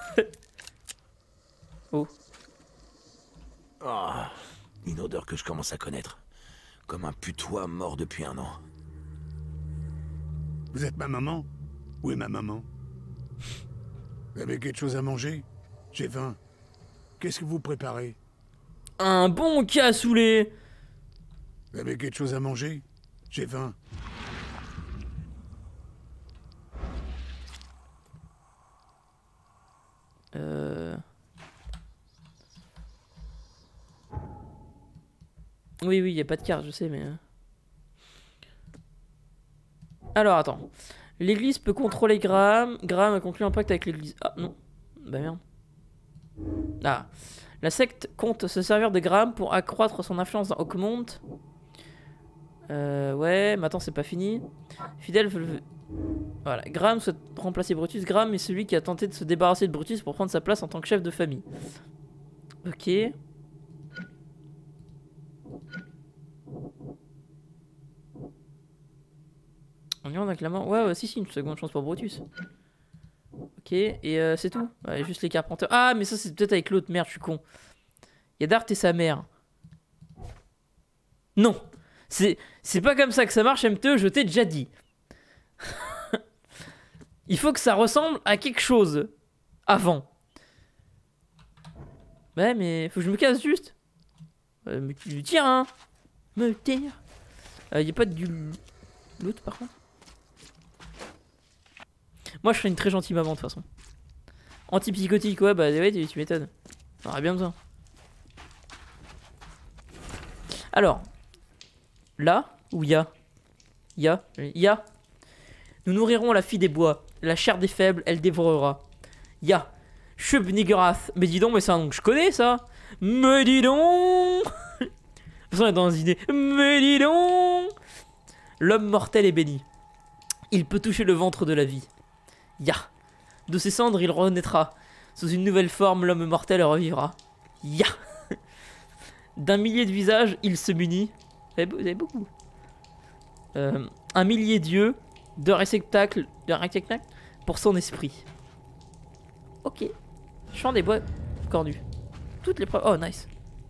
Oh. Oh, une odeur que je commence à connaître. Comme un putois mort depuis un an. Vous êtes ma maman? Où est ma maman? Vous avez quelque chose à manger? J'ai faim. Qu'est-ce que vous préparez? Un bon cassoulet. Vous avez quelque chose à manger? J'ai faim. Euh... Oui, oui, il n'y a pas de carte, je sais, mais... Alors, attends. L'église peut contrôler Graham. Graham a conclu un pacte avec l'église. Ah, non. Bah merde. Ah. La secte compte se servir de Graham pour accroître son influence dans Oakmont. Euh, ouais, mais attends, c'est pas fini. Fidèle... Voilà. Graham souhaite remplacer Brutus. Graham est celui qui a tenté de se débarrasser de Brutus pour prendre sa place en tant que chef de famille. Ok. On y va en acclamant. Ouais, ouais, si, si, une seconde chance pour Brutus. Ok, et euh, c'est tout. Ouais, juste les carpenteurs. Ah, mais ça, c'est peut-être avec l'autre. Merde, je suis con. Il y a Dart et sa mère. Non, c'est c'est pas comme ça que ça marche, M T E, je t'ai déjà dit. Il faut que ça ressemble à quelque chose avant. Ouais, mais faut que je me casse juste. Euh, mais tu tires, hein. Me tire. Il euh, y a pas de du l'autre par contre. Moi je serais une très gentille maman de toute façon. Antipsychotique, ouais, bah ouais, tu, tu m'étonnes. On aurait bien besoin. Alors, là, où il y a Il y a Il y a Nous nourrirons la fille des bois. La chair des faibles, elle dévorera. Ya. Shub-Niggurath. Mais dis donc, mais c'est un nom que je connais, ça. Mais dis donc. De toute façon, on est dans les idées. Mais dis donc. L'homme mortel est béni. Il peut toucher le ventre de la vie. Ya. De ses cendres, il renaîtra. Sous une nouvelle forme, l'homme mortel revivra. Ya. D'un millier de visages, il se munit. Vous avez beaucoup. Euh, un millier d'yeux. D'un réceptacle. D'un réceptacle. Pour son esprit. Ok. Chant des bois cordus. Toutes les preuves. Oh, nice.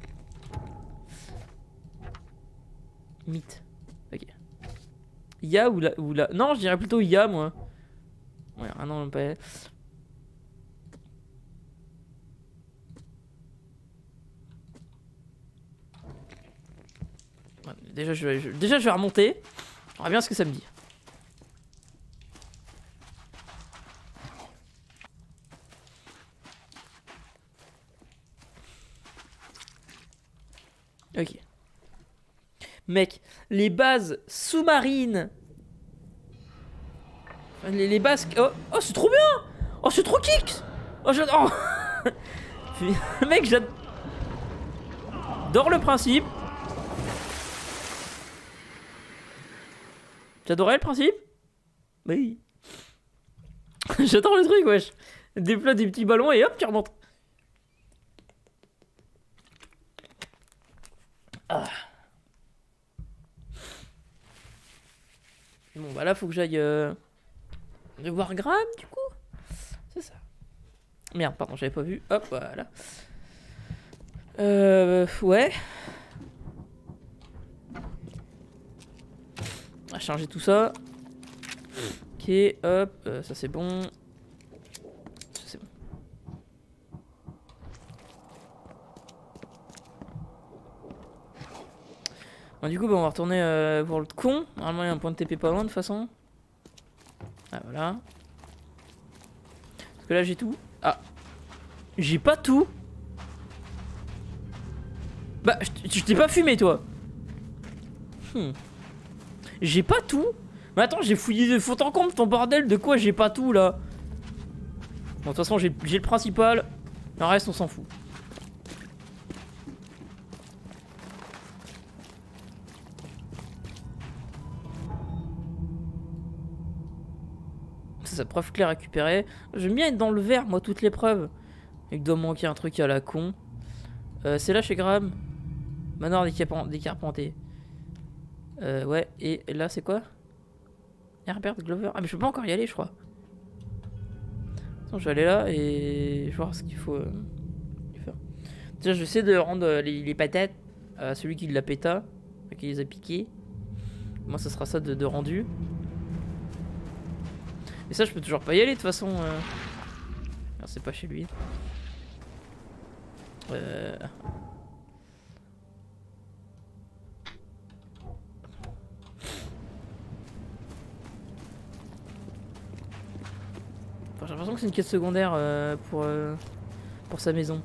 Mythe. Ok. Ya ou la, ou la... Non, je dirais plutôt Ya, moi. Ouais, ah non, pas... Ouais, déjà, je vais, je... déjà, je vais remonter. On verra bien ce que ça me dit. Ok. Mec, les bases sous-marines. Les, les bases... Oh, oh c'est trop bien. Oh, c'est trop kick. Oh, j'adore. Mec, j'adore le principe. J'adorais le principe. Oui. J'adore le truc, wesh. Déploie des petits ballons et hop, tu remontes. Ah. Bon bah là faut que j'aille euh... voir Graham du coup. C'est ça. Merde pardon j'avais pas vu. Hop voilà. Euh ouais. On va changer tout ça. Ok, hop, euh, ça c'est bon. Ça c'est bon. Bon, du coup, bah, on va retourner euh, voir le con. Normalement, il y a un point de T P pas loin de toute façon. Ah, voilà. Parce que là, j'ai tout. Ah. J'ai pas tout. Bah, je t'ai pas fumé, toi. Hmm. J'ai pas tout. Mais attends, j'ai fouillé de fond en comble ton bordel. De quoi j'ai pas tout, là? Bon, de toute façon, j'ai le principal. Le reste, on s'en fout. C'est sa preuve clé récupérée. J'aime bien être dans le vert, moi, toutes les preuves. Il doit manquer un truc à la con. Euh, c'est là chez Graham. Manoir des Carpentiers. Euh, ouais, et là, c'est quoi? Herbert Glover. Ah, mais je peux pas encore y aller, je crois. Attends, je vais aller là et je vais voir ce qu'il faut euh, faire. Déjà, je sais de rendre euh, les, les patates à celui qui l'a péta, qui les a piqués. Moi, ça sera ça de, de rendu. Et ça, je peux toujours pas y aller de toute façon. Euh... C'est pas chez lui. Euh... Enfin, j'ai l'impression que c'est une quête secondaire euh, pour, euh, pour sa maison.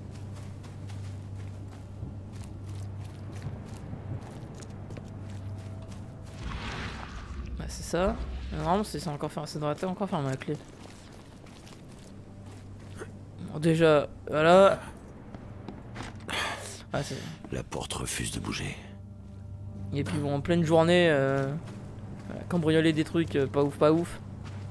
Bah, c'est ça. Normalement, c'est encore faire, ça devrait être encore faire ma clé. Bon, déjà, voilà. Ah, la porte refuse de bouger. Et puis bon, en pleine journée, euh, cambrioler des trucs, euh, pas ouf, pas ouf.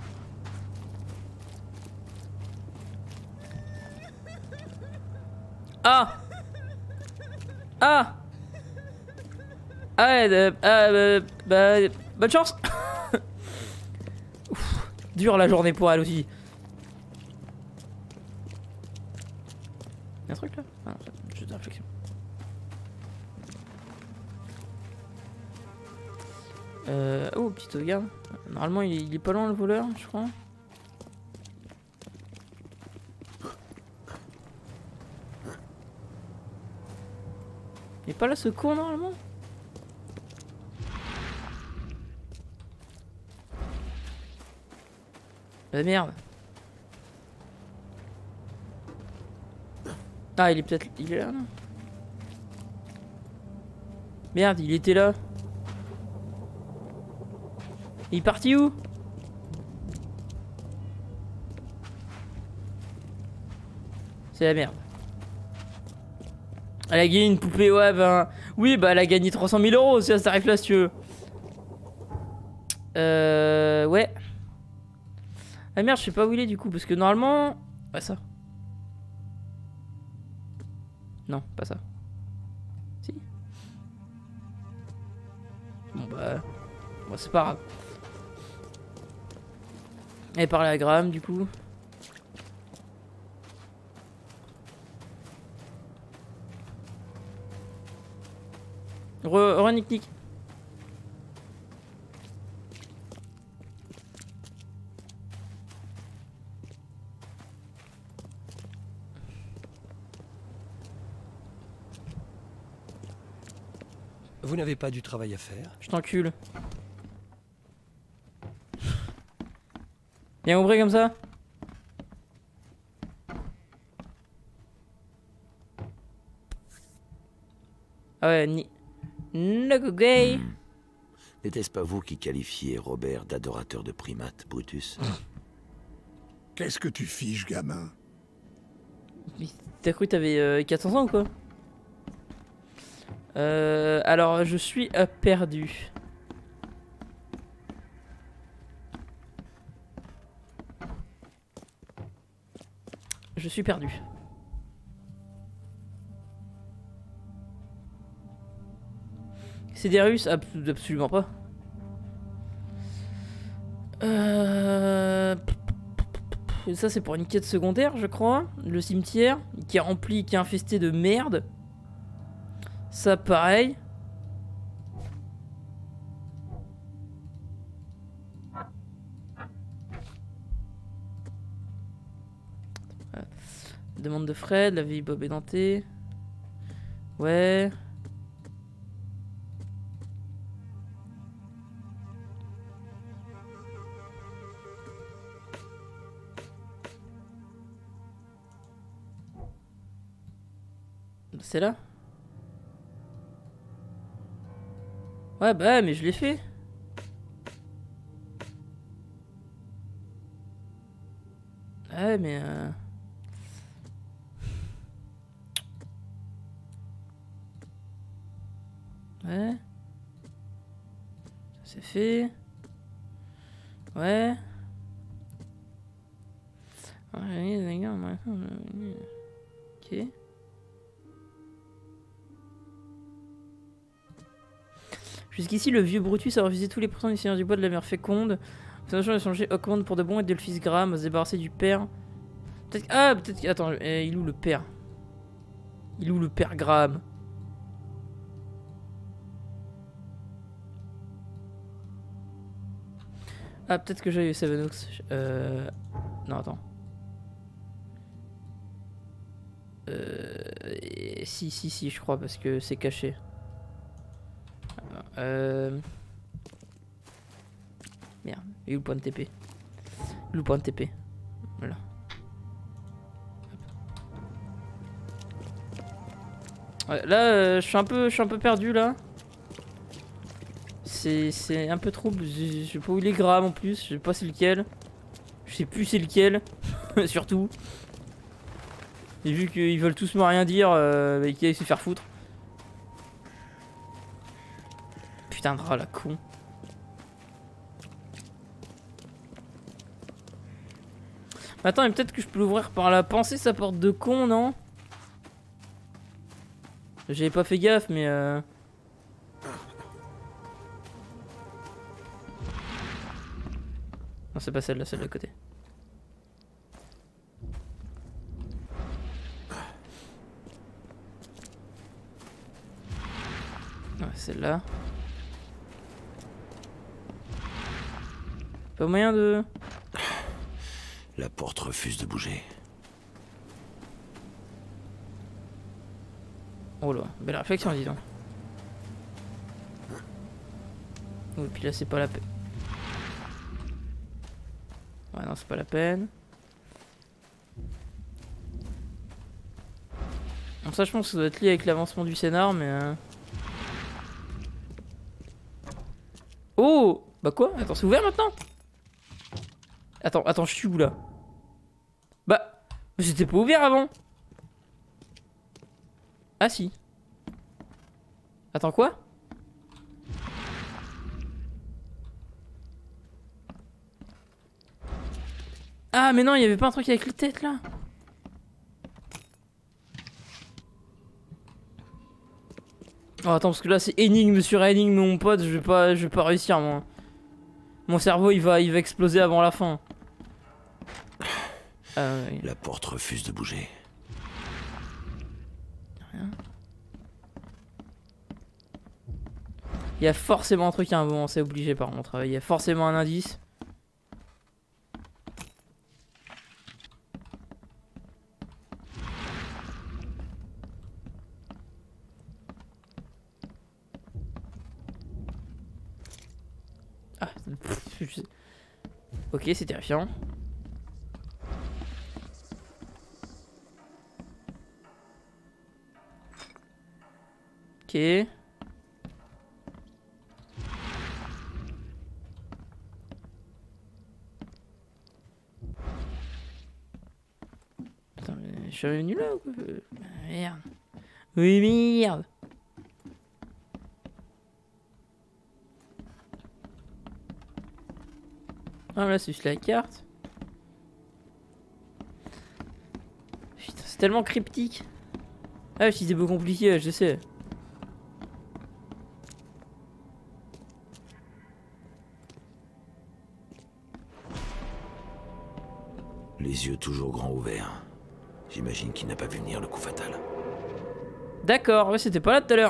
Ah Ah Ah ouais, euh, euh, bah, bonne chance. Ouf, dure la journée pour elle aussi. Y'a un truc là? Ah non, c'est juste de réflexion. Euh, oh, petite sauvegarde. Normalement, il est, il est pas loin le voleur, je crois. Il est pas là ce con normalement? Ah merde. Ah, il est peut-être... Il est là, non? Merde, il était là. Il est parti où? C'est la merde. Elle a gagné une poupée, ouais, ben... Oui, bah elle a gagné trois cent mille euros, c'est à ce tarif-là, si tu veux. Euh... Ouais. Ah merde, je sais pas où il est, du coup, parce que normalement... Pas ça. Non, pas ça. Si. Bon, bah... Bon, c'est pas grave. Elle parlait à Graham, du coup. Re, re Nick Nick. Vous n'avez pas du travail à faire? Je t'encule. Viens ouvrir comme ça. Ah ouais, ni... No go gay. Hmm. N'était-ce pas vous qui qualifiez Robert d'adorateur de primates, Brutus? Qu'est-ce que tu fiches, gamin? T'as cru que t'avais euh, quatre cents ans ou quoi? Euh, alors, je suis euh, perdu. Je suis perdu. C'est des Russes? Abs absolument pas. Euh... Ça c'est pour une quête secondaire, je crois. Le cimetière qui est rempli, qui est infesté de merde. Ça pareil. Euh, demande de Fred, la vieille Bob édentée. Ouais. C'est là? Ouais, bah, mais je l'ai fait. Ouais, mais... Euh... Ouais. Ça c'est fait. Ouais. Ok. Jusqu'ici, le vieux Brutus a refusé tous les pourcents du Seigneur du Bois de la mère féconde. L'intention de changer Hawkmound pour de bon et de le fils Graham, à se débarrasser du père. Peut-être... Ah, peut-être... Attends, eh, il est où le père? Il est où le père Graham? Ah, peut-être que j'ai eu Sevenoaks. Euh... Non, attends. Euh... Si, si, si, je crois, parce que c'est caché. Euh... Merde, il est où le point de T P? Il est où le point de T P? Voilà. Ouais, là, euh, je suis un peu, je suis un peu perdu là. C'est un peu trouble. Je sais pas où il est Graham en plus. Je sais pas c'est lequel. Je sais plus c'est lequel. Surtout. Et vu qu'ils veulent tous me rien dire, euh, et qu'ils aillent se faire foutre. Putain de rat la con. Attends, mais peut-être que je peux l'ouvrir par la pensée, sa porte de con, non? J'avais pas fait gaffe, mais euh... non, c'est pas celle-là, celle de côté. Ouais, celle-là. Pas moyen de... La porte refuse de bouger. Oh là, belle réflexion, dis donc. Oh, et puis là, c'est pas la peine. Ouais, non, c'est pas la peine. Bon, ça, je pense que ça doit être lié avec l'avancement du scénar, mais... Euh... Oh! Bah quoi? Attends, c'est ouvert maintenant? Attends, attends, je suis où là? Bah, c'était pas ouvert avant. Ah si. Attends, quoi? Ah mais non, il y avait pas un truc avec les têtes là. Oh attends, parce que là c'est énigme sur énigme mon pote, je vais pas je vais pas réussir moi. Mon cerveau il va il va exploser avant la fin. Ah, oui. La porte refuse de bouger. Rien. Il y a forcément un truc à un moment, c'est obligé par contre. Il y a forcément un indice. Ah, pff, ok, c'est terrifiant. Ok. Attends, mais je suis revenu là ou quoi? Merde. Oui, merde. Ah là c'est juste la carte. Putain c'est tellement cryptique. Ah si c'est peu compliqué je sais. Les yeux toujours grands ouverts. J'imagine qu'il n'a pas vu venir le coup fatal. D'accord, ouais c'était pas là tout à l'heure.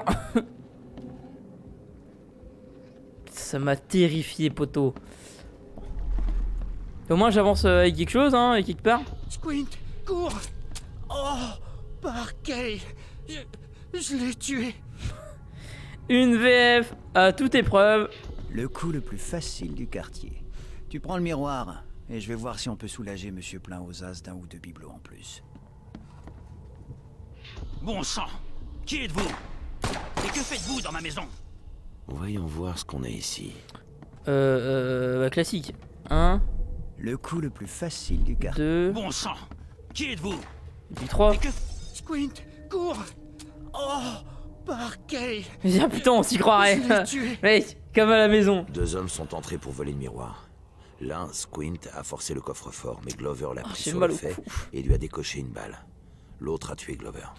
Ça m'a terrifié poteau. Au moins j'avance avec quelque chose, hein, avec quelque part. Squint, Cours! Oh! Parquet! Je, je l'ai tué! Une V F à toute épreuve. Le coup le plus facile du quartier. Tu prends le miroir, et je vais voir si on peut soulager Monsieur Plein aux As d'un ou deux bibelots en plus. Bon sang! Qui êtes-vous? Et que faites-vous dans ma maison? Voyons voir ce qu'on a ici. Euh, euh, bah, classique. Un. Le coup le plus facile du quartier. Deux. Bon sang! Qui êtes-vous? Et puis trois. Et que... Squint! Cours! Oh! Parquet! Ah putain, on s'y croirait. Je l'ai tué. Mec, comme à la maison. Deux hommes sont entrés pour voler le miroir. L'un, Squint, a forcé le coffre-fort, mais Glover l'a Oh, pris j'ai sur mal le au fait cou. et lui a décoché une balle. L'autre a tué Glover.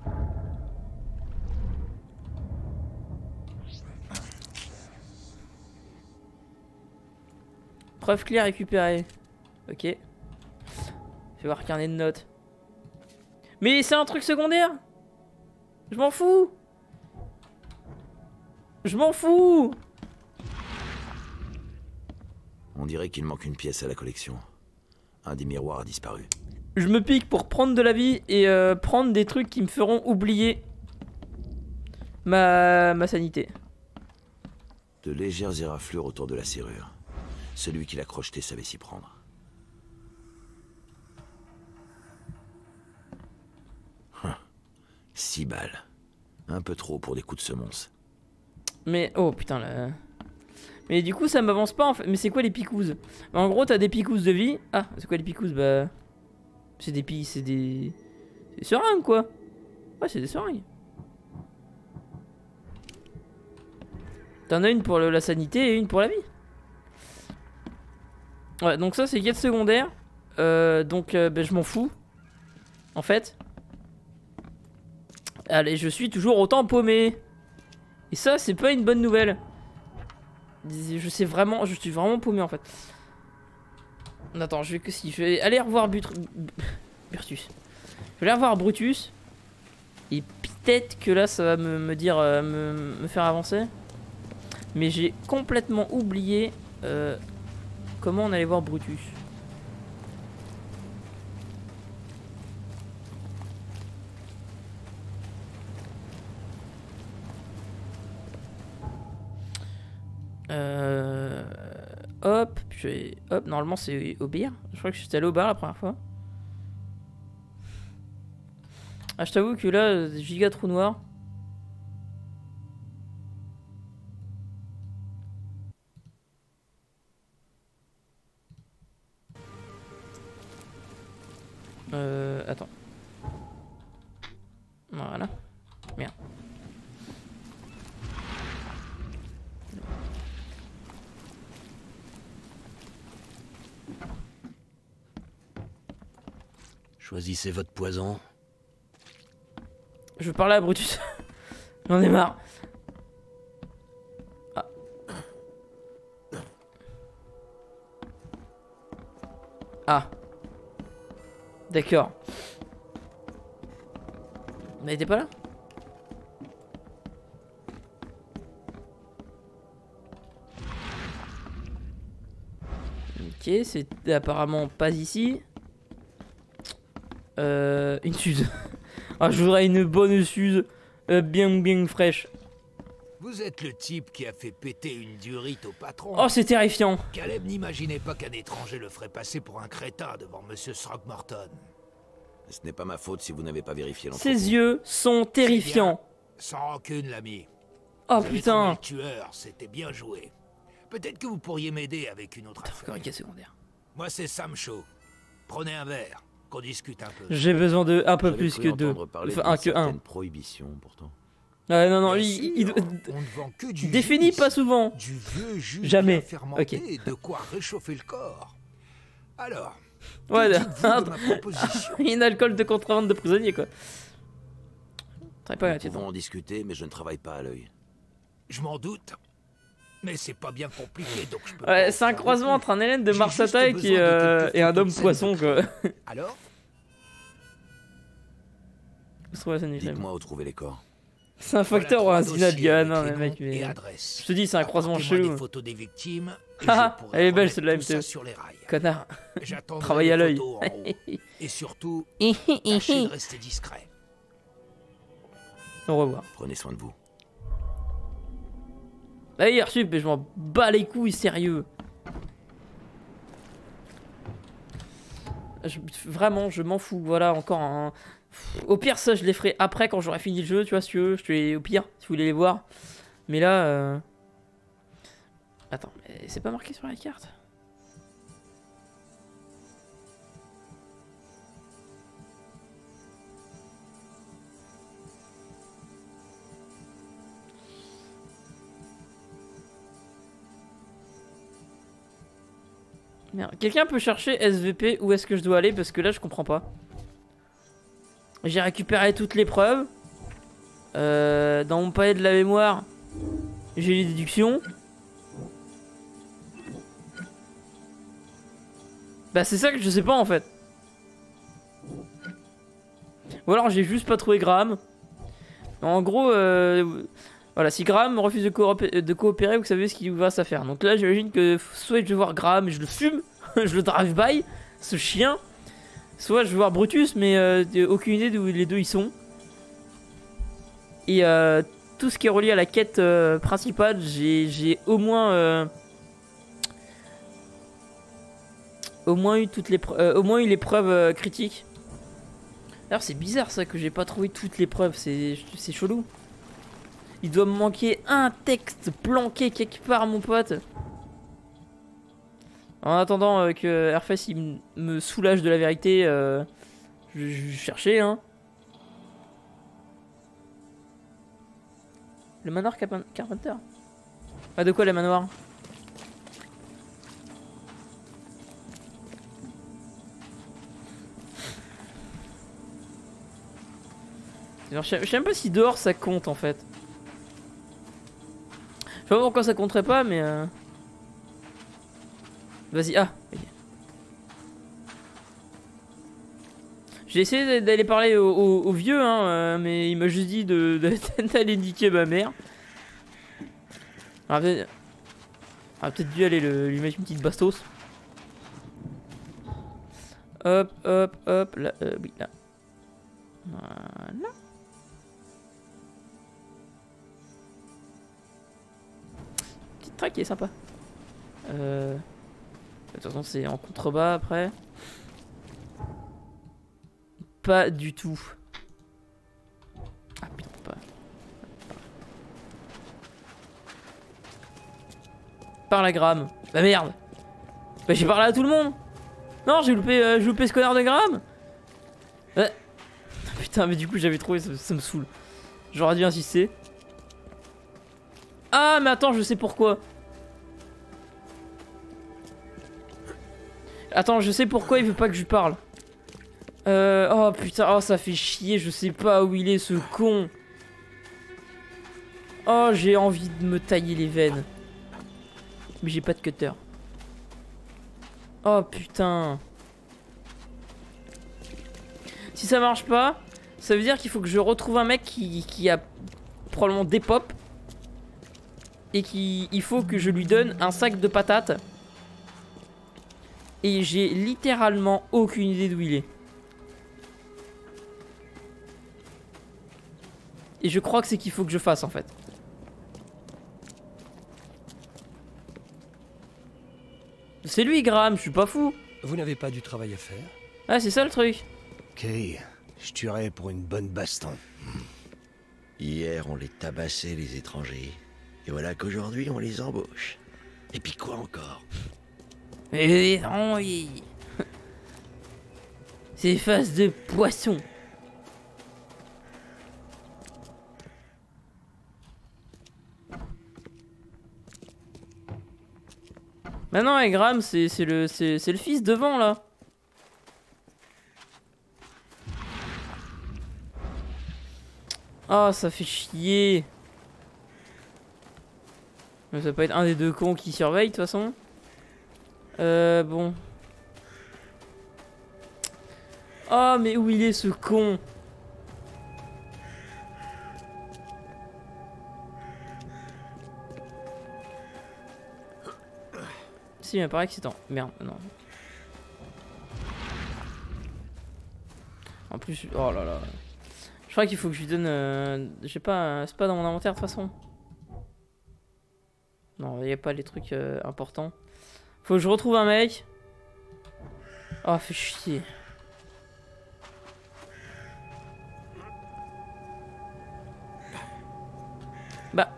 Preuve claire récupérée. Ok. Fais voir carnet de notes. Mais c'est un truc secondaire. Je m'en fous. Je m'en fous. On dirait qu'il manque une pièce à la collection. Un des miroirs a disparu. Je me pique pour prendre de la vie et euh, prendre des trucs qui me feront oublier ma, ma sanité. De légères éraflures autour de la serrure. Celui qui l'a crocheté savait s'y prendre. Hum. Six balles. Un peu trop pour des coups de semonce. Mais oh putain là. Mais du coup ça m'avance pas en fait. Mais c'est quoi les picouzes? En gros t'as des picouzes de vie. Ah c'est quoi les picouzes? Bah c'est des pi, c'est des... C'est des seringues quoi. Ouais c'est des seringues. T'en as une pour le, la sanité et une pour la vie. Ouais donc ça c'est quête secondaire. euh, Donc euh, bah, je m'en fous. En fait. Allez je suis toujours autant paumé. Et ça c'est pas une bonne nouvelle. Je sais vraiment, je suis vraiment paumé en fait. Attends, je vais que si, je vais aller revoir But... Brutus. Je vais aller revoir Brutus. Et peut-être que là ça va me, me dire, euh, me, me faire avancer. Mais j'ai complètement oublié euh, comment on allait voir Brutus. Euh, hop, puis hop, normalement c'est au bar. Je crois que j'étais allé au bar la première fois. Ah, je t'avoue que là, giga trou noir. Euh, attends. Voilà. Merde. Choisissez votre poison. Je veux parler à Brutus. J'en ai marre. Ah. Ah. D'accord. Mais il était pas là? Ok, c'est apparemment pas ici. Euh, une suze. Ah, je voudrais une bonne suze, euh, bien bien fraîche. Vous êtes le type qui a fait péter une durite au patron. Oh, c'est terrifiant. Caleb n'imaginait pas qu'un étranger le ferait passer pour un crétin devant Monsieur Throckmorton. Ce n'est pas ma faute si vous n'avez pas vérifié l'entrepôt. Ses yeux sont terrifiants. Sans rancune, l'ami. Oh Vous avez putain. trouvé le tueur, c'était bien joué. Peut-être que vous pourriez m'aider avec une autre affaire. Encore une quête secondaire. Moi, c'est Sam Shaw. Prenez un verre, qu'on discute un peu. J'ai besoin de un peu J'avais plus cru que deux. entendre parler Enfin, d'une un que un. certaine prohibition, pourtant. Ouais, non, non, Bien lui, sûr, il, il- on ne vend que du définit jus, pas souvent. Du vieux jus Jamais. bien fermenté, Ok. de quoi réchauffer le corps. Alors, Ouais, que dites-vous de ma proposition? une alcool de contrebande de prisonnier, quoi. Très pas Nous gratuit. pouvons en discuter, mais je ne travaille pas à l'œil. Je m'en doute. Mais c'est pas bien compliqué, donc je peux Ouais, pas c'est un en faire croisement beaucoup. entre un Hélène de J'ai Marsata juste qui besoin de euh, quelques et un photos homme de scène poisson, de quoi. crime. Alors, Je trouve la scène du crime. Dites-moi où trouver les corps. C'est un facteur ou un Zinalgan, non mais mec, mais... Je te dis, c'est un croisement chelou. Des photos des victimes. Ah, elle est belle celle-là, M T E. Connard. Travaille à l'œil. Et surtout, tâchez de rester discret. Au revoir. Prenez soin de vous. Bah hier sup, mais je m'en bats les couilles, sérieux. Je, vraiment, je m'en fous. Voilà, encore un... Au pire, ça, je les ferai après quand j'aurai fini le jeu, tu vois, si tu veux. Je te les... Au pire, si vous voulez les voir. Mais là... Euh... Attends, mais c'est pas marqué sur la carte. Merde. Quelqu'un peut chercher S V P où est-ce que je dois aller parce que là je comprends pas. J'ai récupéré toutes les preuves. Euh, dans mon palais de la mémoire, j'ai les déductions. Bah c'est ça que je sais pas en fait. Ou alors j'ai juste pas trouvé Graham. En gros, euh, voilà, si Graham refuse de, coopérer, de coopérer, vous savez ce qu'il va à faire. Donc là j'imagine que soit je vais voir Graham et je le fume, je le drive-by, ce chien. Soit je vais voir Brutus mais euh, aucune idée d'où les deux ils sont. Et euh, tout ce qui est relié à la quête euh, principale, j'ai au moins... Euh, au moins eu toutes les euh, au moins eu les preuves euh, critiques. D'ailleurs c'est bizarre ça que j'ai pas trouvé toutes les preuves, c'est c'est chelou. Il doit me manquer un texte planqué quelque part mon pote. En attendant euh, que Airface il me soulage de la vérité, euh, je, je cherchais hein. Le manoir Carpenter. Ah de quoi le manoir? Alors, je sais même pas si dehors ça compte en fait. Je sais pas pourquoi ça compterait pas mais euh... Vas-y, ah j'ai essayé d'aller parler au, au, au vieux hein, euh, mais il m'a juste dit de d'aller niquer ma mère. On peut-être peut dû aller le, lui mettre une petite bastos. Hop, hop, hop, là, euh, oui, là. Voilà. Petite track qui est sympa. Euh... De toute façon, c'est en contrebas après. Pas du tout. Ah putain, pas. Parle à Graham. Bah merde. Bah j'ai parlé à tout le monde. Non, j'ai loupé, euh, loupé ce connard de Graham. Euh... Putain, mais du coup j'avais trouvé, ça, ça me saoule. J'aurais dû insister. Ah mais attends, je sais pourquoi. Attends, je sais pourquoi il veut pas que je lui parle. Euh... Oh putain, oh ça fait chier, je sais pas où il est ce con. Oh j'ai envie de me tailler les veines. Mais j'ai pas de cutter. Oh putain. Si ça marche pas, ça veut dire qu'il faut que je retrouve un mec qui, qui a probablement des pop. Et qu'il il faut que je lui donne un sac de patates. Et j'ai littéralement aucune idée d'où il est. Et je crois que c'est qu'il faut que je fasse en fait. C'est lui Graham, je suis pas fou. Vous n'avez pas du travail à faire? Ah c'est ça le truc. Ok, je tuerais pour une bonne baston. Hier on les tabassait les étrangers. Et voilà qu'aujourd'hui on les embauche. Et puis quoi encore? Mais non, oui. C'est face de poisson. Bah non, et Graham, c'est le, c'est le fils devant là. Ah, oh, ça fait chier. Mais ça peut être un des deux cons qui surveille de toute façon. Euh, bon. Oh, mais où il est ce con? Si, mais paraît excitant. Merde, non. En plus, oh là là. Je crois qu'il faut que je lui donne... Euh, je sais pas, c'est pas dans mon inventaire de toute façon. Non, il n'y a pas les trucs euh, importants. Faut que je retrouve un mec. Oh, fait chier. Bah.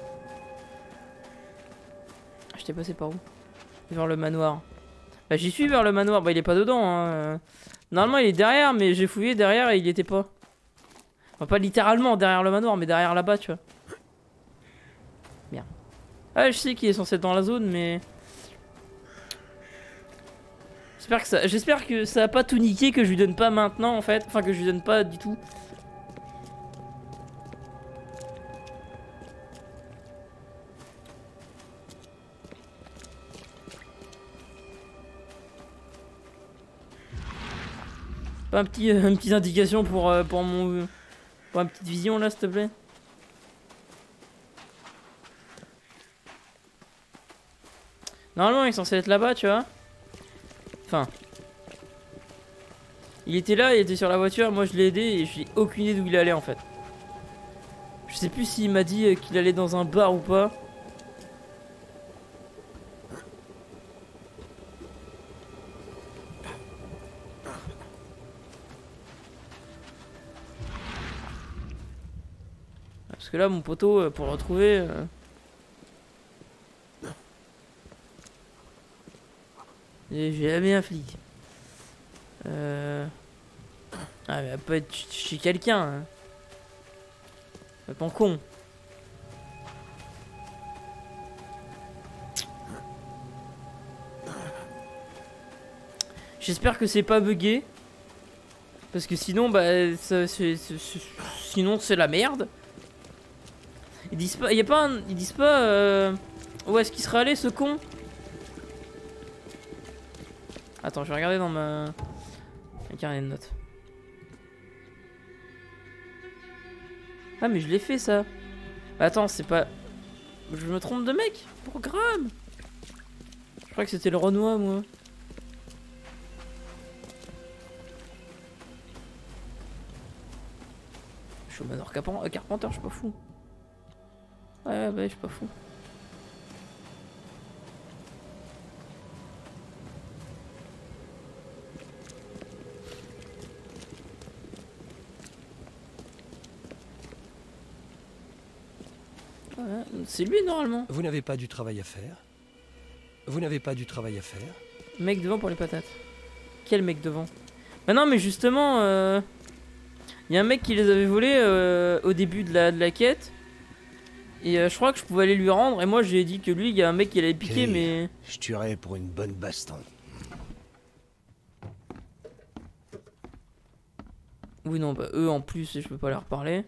J'étais passé par où? Vers le manoir. Bah j'y suis vers le manoir. Bah il est pas dedans. Hein. Normalement il est derrière, mais j'ai fouillé derrière et il était pas. Enfin pas littéralement derrière le manoir, mais derrière là-bas, tu vois. Merde. Ah je sais qu'il est censé être dans la zone, mais... J'espère que ça... J'espère que ça a pas tout niqué, que je lui donne pas maintenant en fait. Enfin que je lui donne pas du tout. Pas un petit, euh, une petite indication pour, euh, pour mon... Pour une petite vision là, s'il te plaît. Normalement, il est censé être là-bas, tu vois. Enfin... Il était là, il était sur la voiture, moi je l'ai aidé et j'ai aucune idée d'où il allait en fait. Je sais plus s'il m'a dit qu'il allait dans un bar ou pas. Parce que là, mon poteau, pour le retrouver... Euh... J'ai jamais un flic. Euh... Ah, mais elle peut être chez quelqu'un. Hein. Elle est pas con. J'espère que c'est pas bugué. Parce que sinon, bah, ça, c'est, c'est, c'est, sinon c'est la merde. Ils disent pas, y a pas, un, ils disent pas euh, où est-ce qu'il serait allé ce con. Attends, je vais regarder dans ma un carnet de notes. Ah mais je l'ai fait ça. Bah, attends, c'est pas, je me trompe de mec. Programme. Je crois que c'était le Renoir moi. Je suis au manoir Carpenter, Carpenter, je suis pas fou. Ouais, ouais, je suis pas fou. Ouais, c'est lui normalement. Vous n'avez pas du travail à faire. Vous n'avez pas du travail à faire. Mec devant pour les patates. Quel mec devant? Bah non mais justement, il euh, y a un mec qui les avait volés euh, au début de la, de la quête. Et euh, je crois que je pouvais aller lui rendre. Et moi j'ai dit que lui, il y a un mec qui allait piquer, okay, mais... Je tuerais pour une bonne baston. Oui non, bah eux en plus, je peux pas leur parler.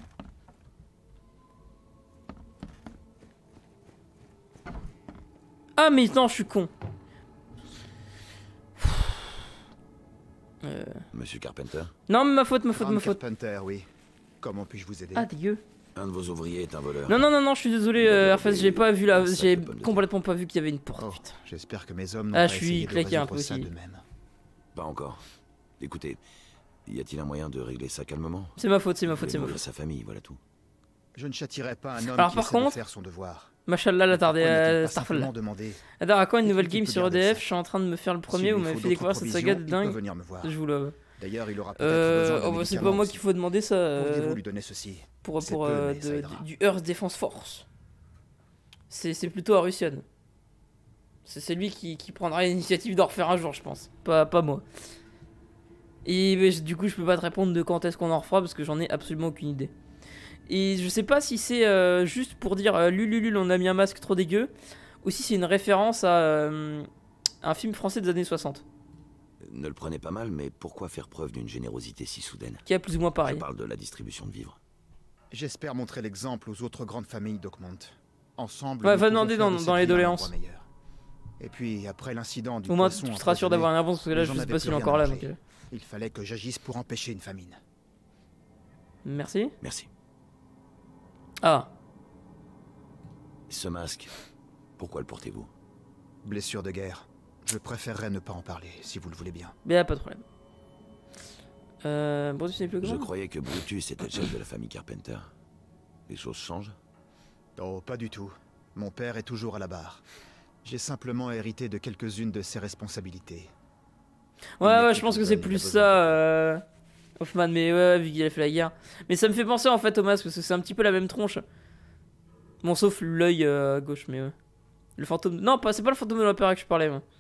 Ah mais non, je suis con. Euh... Monsieur Carpenter? Non mais ma faute, ma faute, Ron ma faute. Carpenter, oui. Comment puis-je vous aider? Ah dégueu. Un de vos ouvriers est un voleur. Non non non non, je suis désolé, euh, Arfaz, j'ai pas vu la, j'ai complètement pas vu qu'il y avait une porte. Oh, j'espère que mes hommes n'ont ah, pas je suis essayé de claqué un peu résoudre ça aussi. d'eux-mêmes. Pas encore. Écoutez, y a-t-il un moyen de régler ça calmement? C'est ma faute, c'est ma faute, c'est ma faute. faute. Sa famille, voilà tout. Je ne châtierai pas un homme Alors, qui par essaie contre, de faire son devoir. Machallah la tardée à Starfall. Adar, à quand une nouvelle game sur E D F? Je suis en train de me faire le premier, vous m'avez fait découvrir cette saga de dingue. Je vous love. D'ailleurs, il aura peut-être euh, besoin de oh bah c'est pas moi qu'il faut demander ça. Euh, lui donner ceci. Pour, pour euh, de, du Earth Defense Force. C'est plutôt à Russian. C'est lui qui, qui prendra l'initiative d'en refaire un jour, je pense. Pas, pas moi. Et mais, du coup, je peux pas te répondre de quand est-ce qu'on en refera parce que j'en ai absolument aucune idée. Et je sais pas si c'est euh, juste pour dire euh, lululul, on a mis un masque trop dégueu, ou si c'est une référence à euh, un film français des années soixante. Ne le prenez pas mal, mais pourquoi faire preuve d'une générosité si soudaine? Qui a plus ou moins pareil. Je parle de la distribution de vivres. J'espère montrer l'exemple aux autres grandes familles d'Oakmont. Ensemble, ouais, va demander dans, dans les doléances. Et puis, après l'incident du au moins, tu seras sûr d'avoir une réponse, parce que là, je sais pas s'il est encore là. Donc... Il fallait que j'agisse pour empêcher une famine. Merci. Merci. Ah. Ce masque, pourquoi le portez-vous? Blessure de guerre. Je préférerais ne pas en parler, si vous le voulez bien. Mais pas de problème. Euh, Brutus n'est plus grand. Je croyais que Brutus était le chef de la famille Carpenter. Les choses changent? Oh, pas du tout. Mon père est toujours à la barre. J'ai simplement hérité de quelques-unes de ses responsabilités. Ouais, ouais, je pense que c'est plus ça, euh... Hoffman, mais ouais, vu qu'il a fait la guerre. Mais ça me fait penser en fait au masque, parce que c'est un petit peu la même tronche. Bon, sauf l'œil euh, à gauche, mais ouais. Le fantôme... Non, pas, c'est pas le fantôme de l'opéra que je parlais, moi.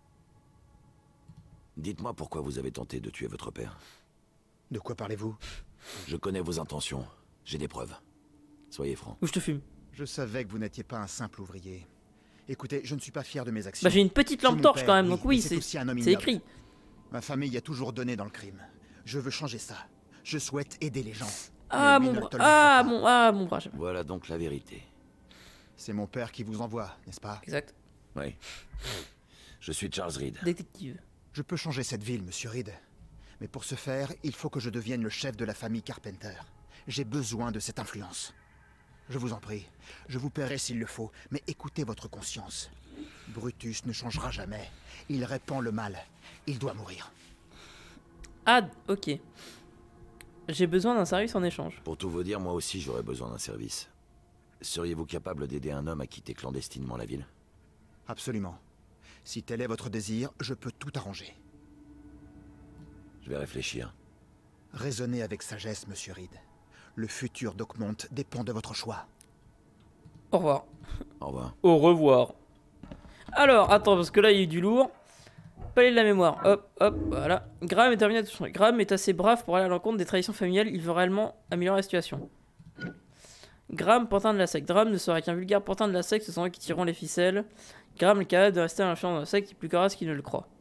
Dites-moi pourquoi vous avez tenté de tuer votre père. De quoi parlez-vous? Je connais vos intentions. J'ai des preuves. Soyez franc. Ou je te fume. Je savais que vous n'étiez pas un simple ouvrier. Écoutez, je ne suis pas fier de mes actions. Bah j'ai une petite lampe torche quand même, donc oui, c'est c'est écrit. Ma famille a toujours donné dans le crime. Je veux changer ça. Je souhaite aider les gens. Ah mon bras, ah mon, ah mon bras. Voilà donc la vérité. C'est mon père qui vous envoie, n'est-ce pas? Exact. Oui. Je suis Charles Reed. Détective. Je peux changer cette ville, monsieur Reed. Mais pour ce faire, il faut que je devienne le chef de la famille Carpenter. J'ai besoin de cette influence. Je vous en prie, je vous paierai s'il le faut, mais écoutez votre conscience. Brutus ne changera jamais. Il répand le mal. Il doit mourir. Ah, ok. J'ai besoin d'un service en échange. Pour tout vous dire, moi aussi j'aurais besoin d'un service. Seriez-vous capable d'aider un homme à quitter clandestinement la ville? Absolument. Si tel est votre désir, je peux tout arranger. Je vais réfléchir. Raisonnez avec sagesse, monsieur Reed. Le futur d'Oakmont dépend de votre choix. Au revoir. Au revoir. Au revoir. Alors, attends, parce que là, il y a eu du lourd. Palais de la mémoire. Hop, hop, voilà. Graham est terminé à tout changer. Graham est assez brave pour aller à l'encontre des traditions familiales. Il veut réellement améliorer la situation. Graham, pantin de la secte. Graham ne serait qu'un vulgaire pantin de la secte. Ce sont eux qui tireront les ficelles. Graham est capable de rester à l'influence de la secte. Il est plus coriace qu'il ne le croit.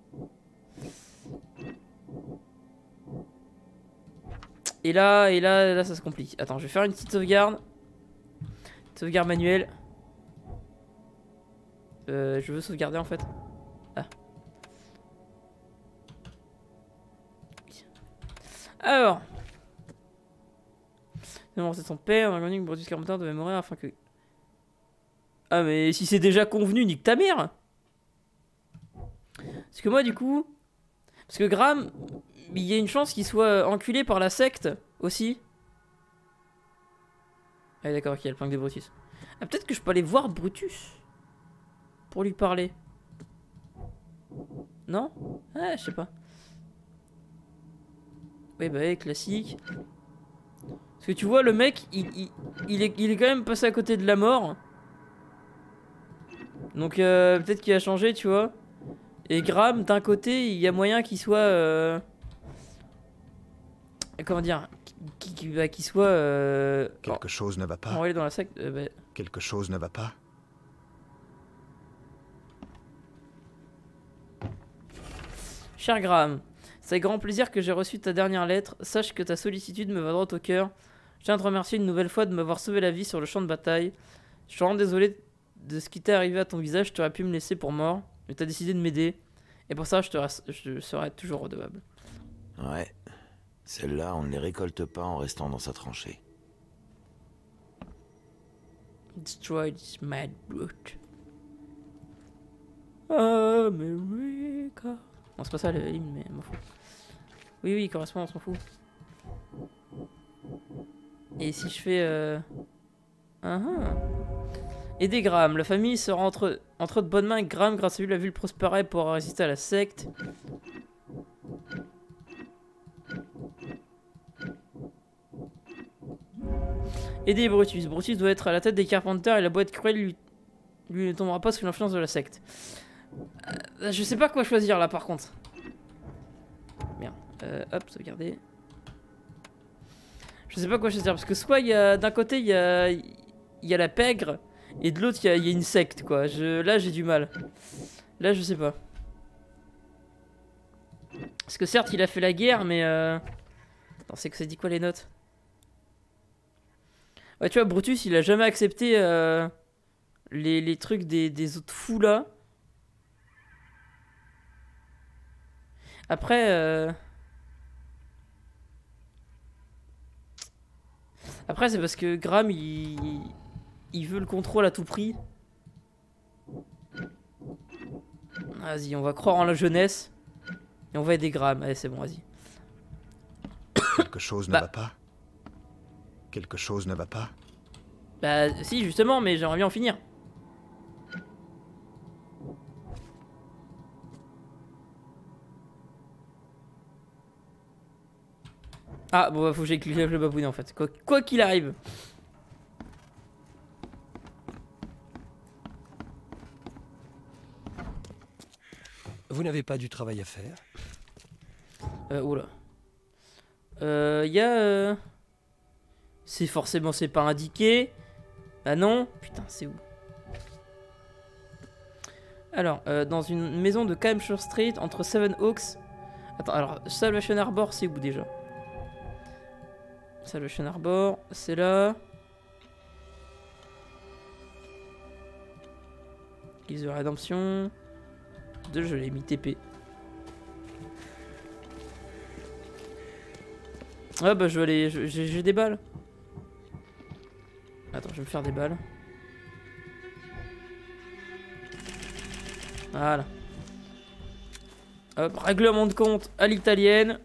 Et là, et là, là, ça se complique. Attends, je vais faire une petite sauvegarde. Sauvegarde manuelle. Euh, je veux sauvegarder en fait. Ah. Alors. C'est son père, on a connu que Brutus Carpenter devait mourir afin que... Ah mais si c'est déjà convenu, nique ta mère. Parce que moi du coup... Parce que Graham, il y a une chance qu'il soit enculé par la secte aussi. Ah d'accord, ok, il y a le planque de Brutus. Ah peut-être que je peux aller voir Brutus pour lui parler. Non? Ah je sais pas. Oui bah ouais, classique. Parce que tu vois le mec, il, il, il, est, il est quand même passé à côté de la mort. Donc euh, peut-être qu'il a changé, tu vois. Et Graham, d'un côté, il y a moyen qu'il soit... Euh... Comment dire, Qu'il qu bah, qu'il soit... Euh... Quelque chose ne va pas. Envoyé dans la secte. Euh, bah... Quelque chose ne va pas. Cher Graham, c'est avec grand plaisir que j'ai reçu ta dernière lettre. Sache que ta sollicitude me va droit au cœur. Je tiens à te remercier une nouvelle fois de m'avoir sauvé la vie sur le champ de bataille. Je suis vraiment désolé de ce qui t'est arrivé à ton visage. Tu aurais pu me laisser pour mort, mais tu as décidé de m'aider. Et pour ça, je te, reste, je serai toujours redevable. Ouais. Celles-là, on ne les récolte pas en restant dans sa tranchée. Destroy this mad brute. America. Bon, c'est pas ça l'hymne, mais m'en fous. Oui, oui, correspond, on s'en fout. Et si je fais... Euh... Uh -huh. Aider Graham. La famille sera entre, entre de bonnes mains. Graham, grâce à lui, la ville prospérait pour résister à la secte. Aider Brutus. Brutus doit être à la tête des Carpenters et la boîte cruelle lui, lui ne tombera pas sous l'influence de la secte. Euh, je sais pas quoi choisir là par contre. Merde. Euh, hop, sauvegarder. Je sais pas quoi choisir parce que soit il y a d'un côté il y a il y a la pègre et de l'autre il y, y a une secte quoi. Je, là j'ai du mal. Là je sais pas. Parce que certes il a fait la guerre mais euh... Attends, c'est que ça dit quoi les notes? Ouais tu vois Brutus il a jamais accepté euh... les, les trucs des, des autres fous là. Après euh... Après c'est parce que Graham il... il veut le contrôle à tout prix. Vas-y, on va croire en la jeunesse. Et on va aider Graham. Allez, c'est bon, vas-y. Quelque chose ne Bah. va pas? Quelque chose ne va pas? Bah, si, justement, mais j'aimerais bien en finir. Ah, bon, bah, faut que j'aille cliquer avec le babounet en fait. Quoi quoi qu'il arrive. Vous n'avez pas du travail à faire? Euh, oula. Euh, y a... Euh... C'est forcément, c'est pas indiqué. Ah non. Putain, c'est où? Alors, euh, dans une maison de Camshire Street, entre Seven Oaks... Attends, alors, Salvation Arbor, c'est où déjà? Salvation Arbor, c'est là. Guise de rédemption. Deux, je l'ai mis T P. Ah bah je vais aller... je- J'ai j'ai des balles. Attends, je vais me faire des balles. Voilà. Hop, règlement de compte à l'italienne.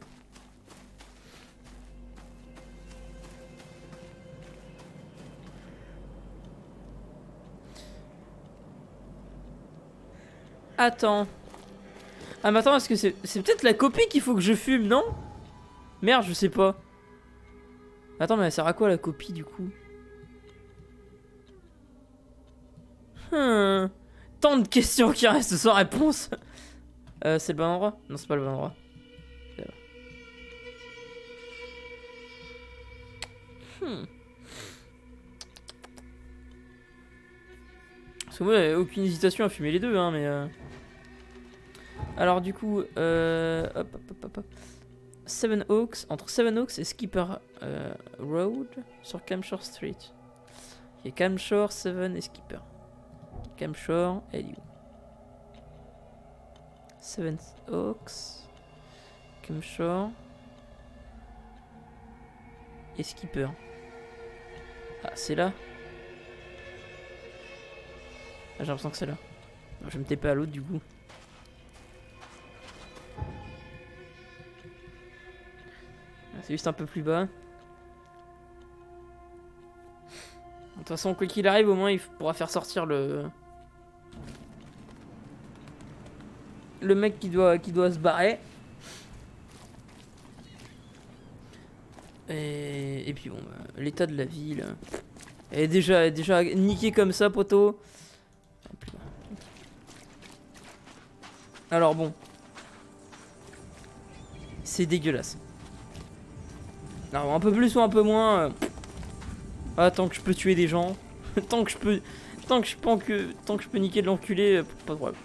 Attends. Ah mais attends, est-ce que c'est c'est peut-être la copie qu'il faut que je fume, non? Merde, je sais pas. Attends, mais elle sert à quoi la copie du coup? Hmm. Tant de questions qui restent sans réponse. Euh, c'est le bon endroit? Non, c'est pas le bon endroit. C'est là. Hmm. Parce que moi, j'avais aucune hésitation à fumer les deux, hein, mais... Euh... Alors du coup, euh... hop, hop, hop, hop, hop. Seven Oaks, entre Seven Oaks et Skipper euh, Road sur Camshire Street. Il y a Camshire, Seven et Skipper. Camshire, elle est où? Seven Oaks, Camshire et Skipper. Ah, c'est là? Ah, j'ai l'impression que c'est là. Je vais me taper à l'autre du coup. C'est juste un peu plus bas. De toute façon, quoi qu'il arrive, au moins il pourra faire sortir le... Le mec qui doit, qui doit se barrer. Et, et puis bon, bah, l'état de la ville. Elle est déjà, elle est déjà niquée comme ça, poteau. Alors bon. C'est dégueulasse. Alors un peu plus ou un peu moins. Euh... Ah, tant que je peux tuer des gens. tant que je peux. Tant que je pense que. Tant que je peux niquer de l'enculé, euh, pas de problème.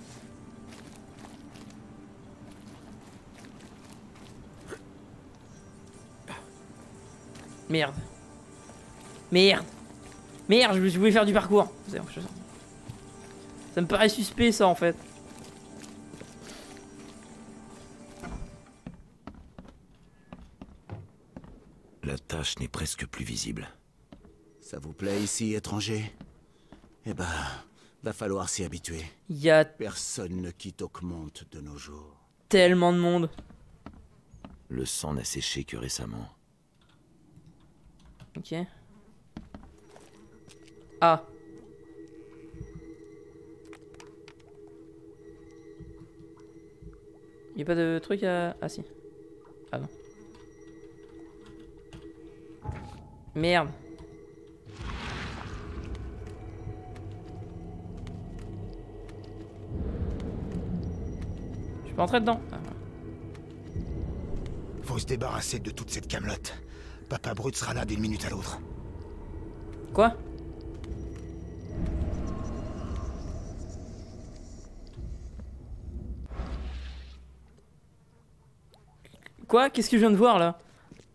Merde. Merde. Merde, je voulais faire du parcours. Ça me paraît suspect ça en fait. La tâche n'est presque plus visible. Ça vous plaît ici, étranger? Eh ben, va falloir s'y habituer. Il y a Personne ne quitte Oakmont de nos jours. tellement de monde. Le sang n'a séché que récemment. Ok. Ah. Y a pas de truc à... Ah si. Ah non. Merde. Je peux entrer dedans? Ah. Faut se débarrasser de toute cette camelote. Papa Brut sera là d'une minute à l'autre. Quoi? Quoi? Qu'est-ce que je viens de voir là?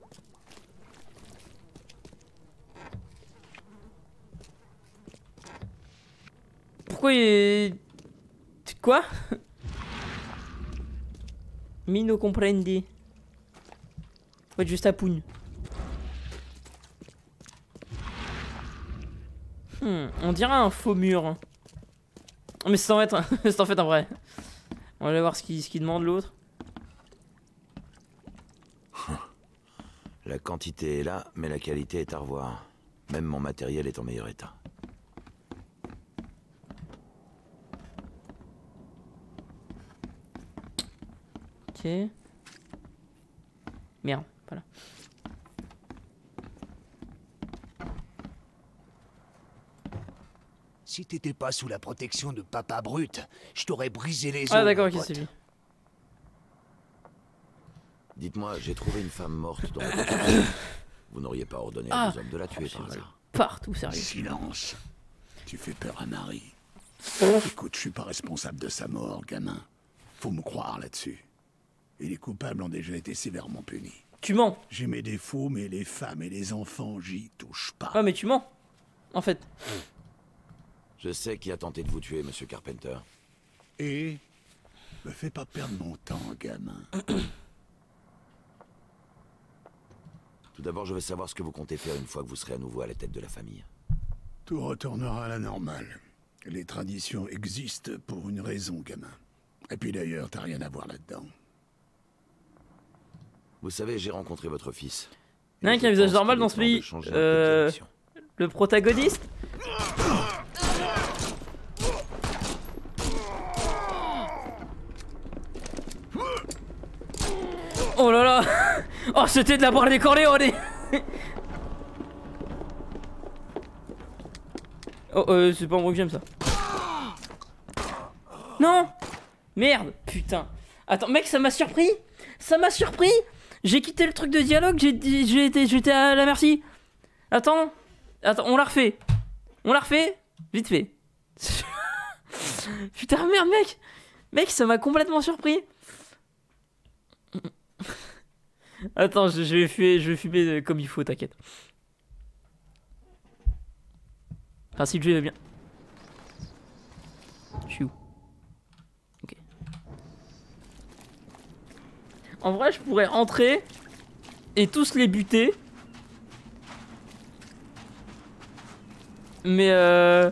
Pourquoi il est... Quoi? Mino comprendi. Faut être juste à Pougne. Hmm, on dirait un faux mur. Mais c'est en fait, c'est en fait un vrai. On va aller voir ce qu'il ce qu'il demande l'autre. La quantité est là, mais la qualité est à revoir. Même mon matériel est en meilleur état. Ok. Merde, voilà. Si t'étais pas sous la protection de Papa Brut, je t'aurais brisé les os. Ah d'accord, ok, pote. c'est lui. Dites-moi, j'ai trouvé une femme morte dans le... Vous n'auriez pas ordonné à Ah. deux hommes de la tuer par hasard? Partout, sérieux. Silence. Tu fais peur à Marie. Écoute, je suis pas responsable de sa mort, gamin. Faut me croire là-dessus. Et les coupables ont déjà été sévèrement punis. Tu mens. J'ai mes défauts, mais les femmes et les enfants, j'y touche pas. Ah mais tu mens. En fait. Je sais qui a tenté de vous tuer, monsieur Carpenter. Et me fais pas perdre mon temps, gamin. Tout d'abord, je veux savoir ce que vous comptez faire une fois que vous serez à nouveau à la tête de la famille. Tout retournera à la normale. Les traditions existent pour une raison, gamin. Et puis d'ailleurs, t'as rien à voir là-dedans. Vous savez, j'ai rencontré votre fils. Il y en a un qui a un visage normal dans ce pays. Euh, le protagoniste. Oh là là. Oh, c'était de la barre des Corleone. Oh, euh, c'est pas un gros que j'aime ça. Non. Merde, putain. Attends, mec, ça m'a surpris. Ça m'a surpris. J'ai quitté le truc de dialogue, j'ai j'ai été j'étais à la merci. Attends. Attends, on la refait. On la refait. Vite fait. Putain, merde, mec. Mec, ça m'a complètement surpris. Attends, je, je vais fumer, je vais fumer comme il faut, t'inquiète. Enfin, si le jeu va bien. Je suis où? Ok. En vrai, je pourrais rentrer et tous les buter. Mais euh...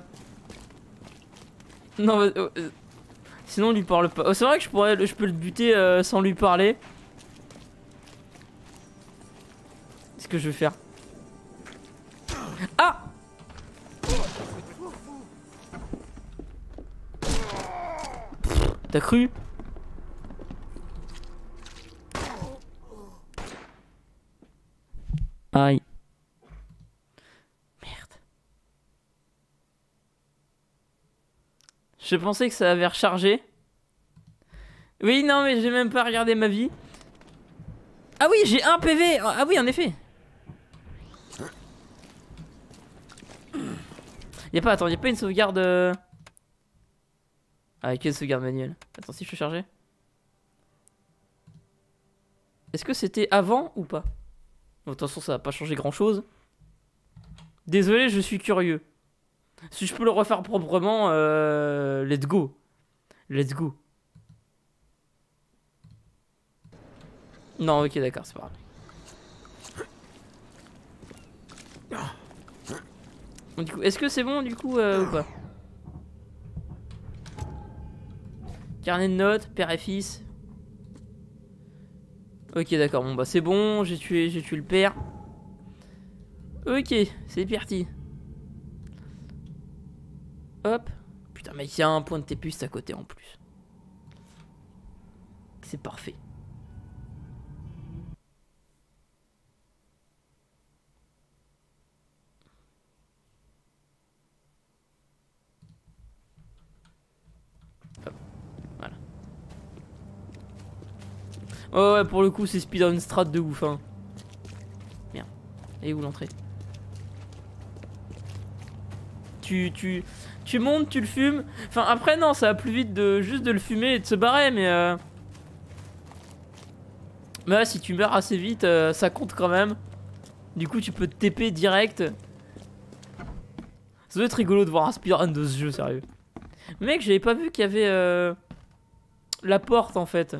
Non, euh, euh... sinon on lui parle pas. Oh, c'est vrai que je pourrais, je peux le buter euh, sans lui parler. Qu'est-ce que je vais faire? Ah! T'as cru? Aïe. Merde. Je pensais que ça avait rechargé. Oui, non, mais j'ai même pas regardé ma vie. Ah oui, j'ai un P V. Ah oui, en effet. Y'a pas, attends, y'a pas une sauvegarde... Euh... Ah, quelle sauvegarde manuelle? Attends, si je peux charger. Est-ce que c'était avant ou pas? Bon, de toute façon, ça va pas changer grand chose. Désolé, je suis curieux. Si je peux le refaire proprement, euh... let's go. Let's go. Non, ok, d'accord, c'est pas grave. Du coup, est-ce que c'est bon du coup euh, ou pas? Carnet de notes, père et fils. Ok, d'accord, bon bah c'est bon, j'ai tué, j'ai tué le père. Ok, c'est parti. Hop. Putain, mais il y a un point de T-Puce à côté en plus. C'est parfait. Oh ouais, pour le coup, c'est speedrun strat de ouf, hein. Merde. Et où l'entrée? Tu, tu, tu montes, tu le fumes. Enfin, après, non, ça va plus vite de juste de le fumer et de se barrer, mais... Euh... Mais là, si tu meurs assez vite, euh, ça compte quand même. Du coup, tu peux te T P direct. Ça doit être rigolo de voir un speedrun de ce jeu, sérieux. Mec, j'avais pas vu qu'il y avait... Euh... la porte, en fait.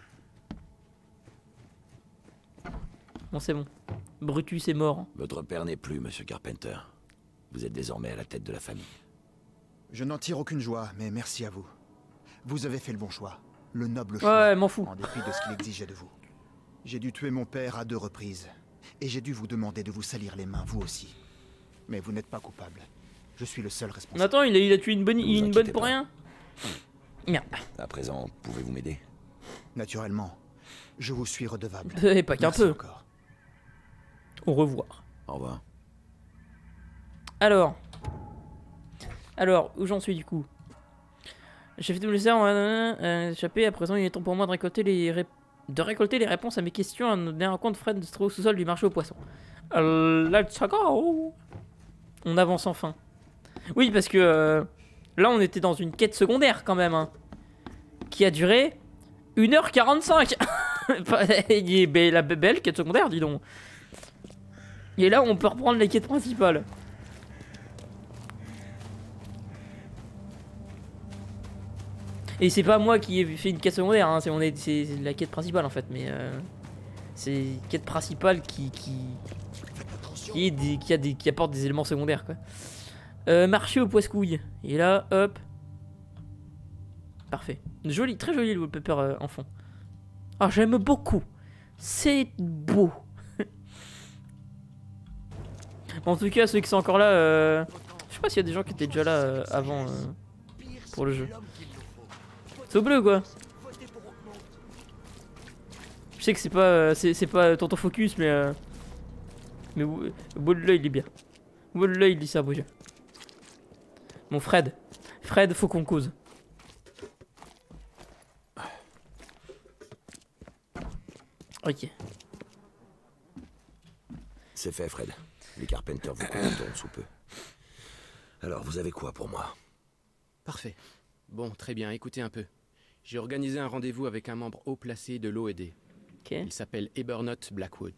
Bon, c'est bon. Brutus est mort. Votre père n'est plus, monsieur Carpenter. Vous êtes désormais à la tête de la famille. Je n'en tire aucune joie, mais merci à vous. Vous avez fait le bon choix. Le noble Ouais, choix, ouais, m'en fous. en dépit de ce qu'il exigeait de vous. J'ai dû tuer mon père à deux reprises. Et j'ai dû vous demander de vous salir les mains, vous aussi. Mais vous n'êtes pas coupable. Je suis le seul responsable. Attends, il a, il a tué une bonne, une bonne pour rien. Merde. À présent, pouvez-vous m'aider? Naturellement. Je vous suis redevable. Et pas qu'un Merci peu. encore. Au revoir. Au revoir. Alors. Alors, où j'en suis du coup? J'ai fait tout le nécessaire, on a échappé. À présent, il est temps pour moi de récolter les, ré... de récolter les réponses à mes questions à notre dernier rencontre. Fred se trouve au sous-sol du marché aux poissons. Euh, let's go. On avance enfin. Oui, parce que euh, là, on était dans une quête secondaire quand même. Hein, qui a duré une heure quarante-cinq. Il est be- la belle quête secondaire, dis donc. Et là, on peut reprendre les quêtes principales. Et c'est pas moi qui ai fait une quête secondaire, hein, c'est, on est, c'est, c'est la quête principale en fait, mais euh, c'est une quête principale qui qui qui, est des, qui, a des, qui apporte des éléments secondaires quoi. Euh, marché aux poisses-couilles. Et là, hop. Parfait. Joli, très joli le wallpaper euh, en fond. Ah, j'aime beaucoup. C'est beau. En tout cas, ceux qui sont encore là, euh, je sais pas s'il y a des gens qui étaient déjà là euh, avant euh, pour le jeu. C'est au bleu quoi. Je sais que c'est pas euh, c'est, c'est pas tonton focus mais euh, mais Wallah il est bien. Wallah il dit ça beau jeu. Mon Fred. Fred faut qu'on cause. Ok. C'est fait, Fred. Les Carpenters vous contacteront sous peu. Alors, vous avez quoi pour moi? Parfait. Bon, très bien, écoutez un peu. J'ai organisé un rendez-vous avec un membre haut placé de l'O E D. Okay. Il s'appelle Ebernott Blackwood.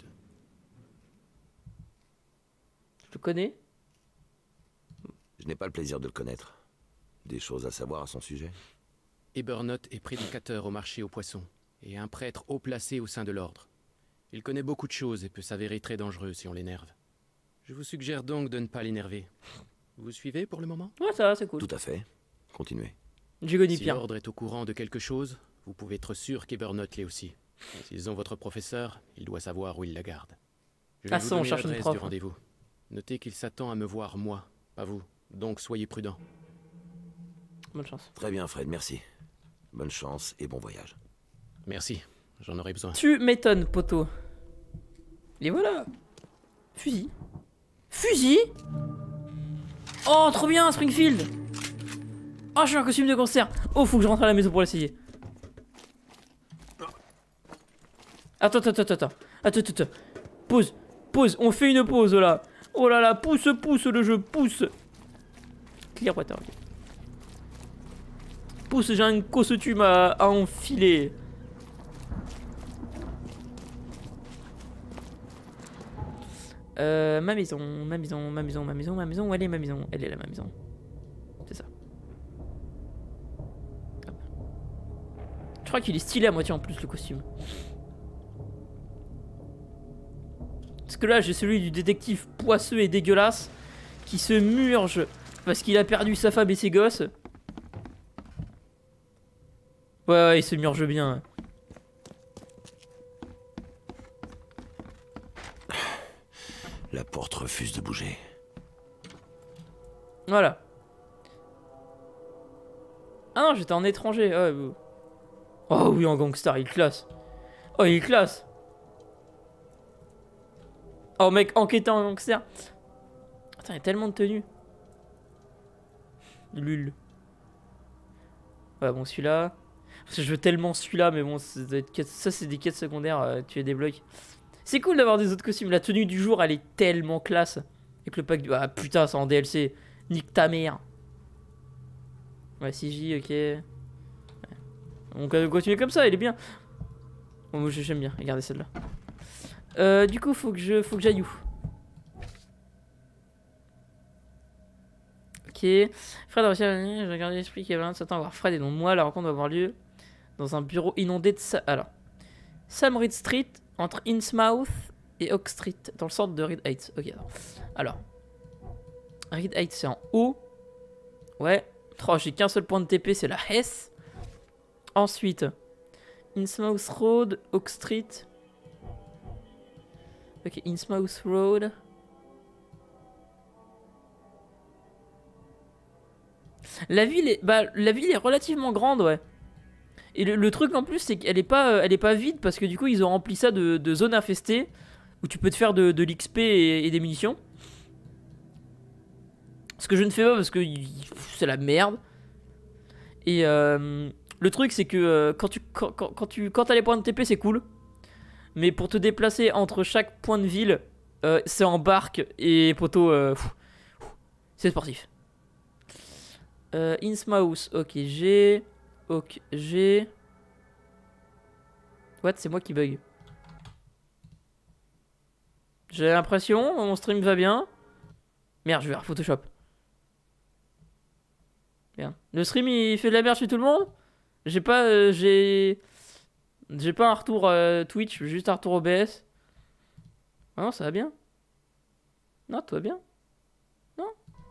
Je le connais? Je n'ai pas le plaisir de le connaître. Des choses à savoir à son sujet? Ebernott est prédicateur au marché aux poissons et un prêtre haut placé au sein de l'ordre. Il connaît beaucoup de choses et peut s'avérer très dangereux si on l'énerve. Je vous suggère donc de ne pas l'énerver. Vous suivez pour le moment? Ouais, ça va, c'est cool. Tout à fait. Continuez. J'ai connu Si Pierre. l'ordre est au courant de quelque chose, vous pouvez être sûr qu'Ebernott l'est aussi. S'ils ont votre professeur, il doit savoir où il la garde. Je vais Ah, vous ça, on donner cherche une l'adresse prof. du rendez-vous. Notez qu'il s'attend à me voir moi, pas vous. Donc soyez prudent. Bonne chance. Très bien, Fred, merci. Bonne chance et bon voyage. Merci, j'en aurai besoin. Tu m'étonnes, poteau. Et voilà. Fusil. Fusil. Oh, trop bien, Springfield. Oh, je suis un costume de concert. Oh, faut que je rentre à la maison pour l'essayer. Attends, attends, attends, attends. Attends, attends, attends. Pause. Pause. On fait une pause là. Oh là là, pousse, pousse le jeu, pousse. Clearwater. Okay. Pousse, j'ai un costume à, à enfiler. Euh, ma maison, ma maison, ma maison, ma maison, ma maison, où elle est ma maison? Elle est là, ma maison. C'est ça. Hop. Je crois qu'il est stylé à moitié en plus le costume. Parce que là j'ai celui du détective poisseux et dégueulasse qui se murge parce qu'il a perdu sa femme et ses gosses. Ouais ouais il se murge bien. La porte refuse de bouger. Voilà. Ah non j'étais en étranger. Ouais, ouais. Oh oui en gangster il classe. Oh il classe. Oh mec, enquêter en gangster. Attends, il y a tellement de tenues. Lul. Ouais, bon, celui-là. Je veux tellement celui-là, mais bon, ça, ça c'est des quêtes secondaires. Euh, tu les débloques. C'est cool d'avoir des autres costumes. La tenue du jour, elle est tellement classe. Avec le pack du. Ah putain, c'est en D L C. Nique ta mère. Ouais, C J, ok. Ouais. On va continuer comme ça, il est bien. Bon, moi j'aime bien. Regardez celle-là. Euh, du coup, faut que je, faut que j'aille où? Ok. Fred a réussi à venir, j'ai gardé l'esprit qu'il y avait un certain voir Fred et non moi. La rencontre va avoir lieu dans un bureau inondé de sa... Alors, Sam Reed Street, entre Innsmouth et Oak Street, dans le centre de Reed Heights. Ok, alors. Alors, Reed Heights, c'est en haut. Ouais. Oh, j'ai qu'un seul point de T P, c'est la Hesse. Ensuite, Innsmouth Road, Oak Street. Ok, Innsmouth Road. La ville est, bah, la ville est relativement grande, ouais. Et le, le truc en plus, c'est qu'elle est pas, elle est pas vide parce que du coup, ils ont rempli ça de, de zones infestées où tu peux te faire de, de l'X P et, et des munitions. Ce que je ne fais pas parce que c'est la merde. Et euh, le truc, c'est que euh, quand tu, quand, quand, quand tu, quand t'as les points de T P, c'est cool. Mais pour te déplacer entre chaque point de ville, euh, c'est en barque et poteau, euh, c'est sportif. Euh, Innsmouth, ok, G. Ok, G. What, c'est moi qui bug. J'ai l'impression, mon stream va bien. Merde, je vais faire Photoshop. Bien. Le stream il fait de la merde chez tout le monde. J'ai pas, euh, j'ai, j'ai pas un retour euh, Twitch, juste un retour O B S. Ah non, ça va bien. Non, tout va bien. Non.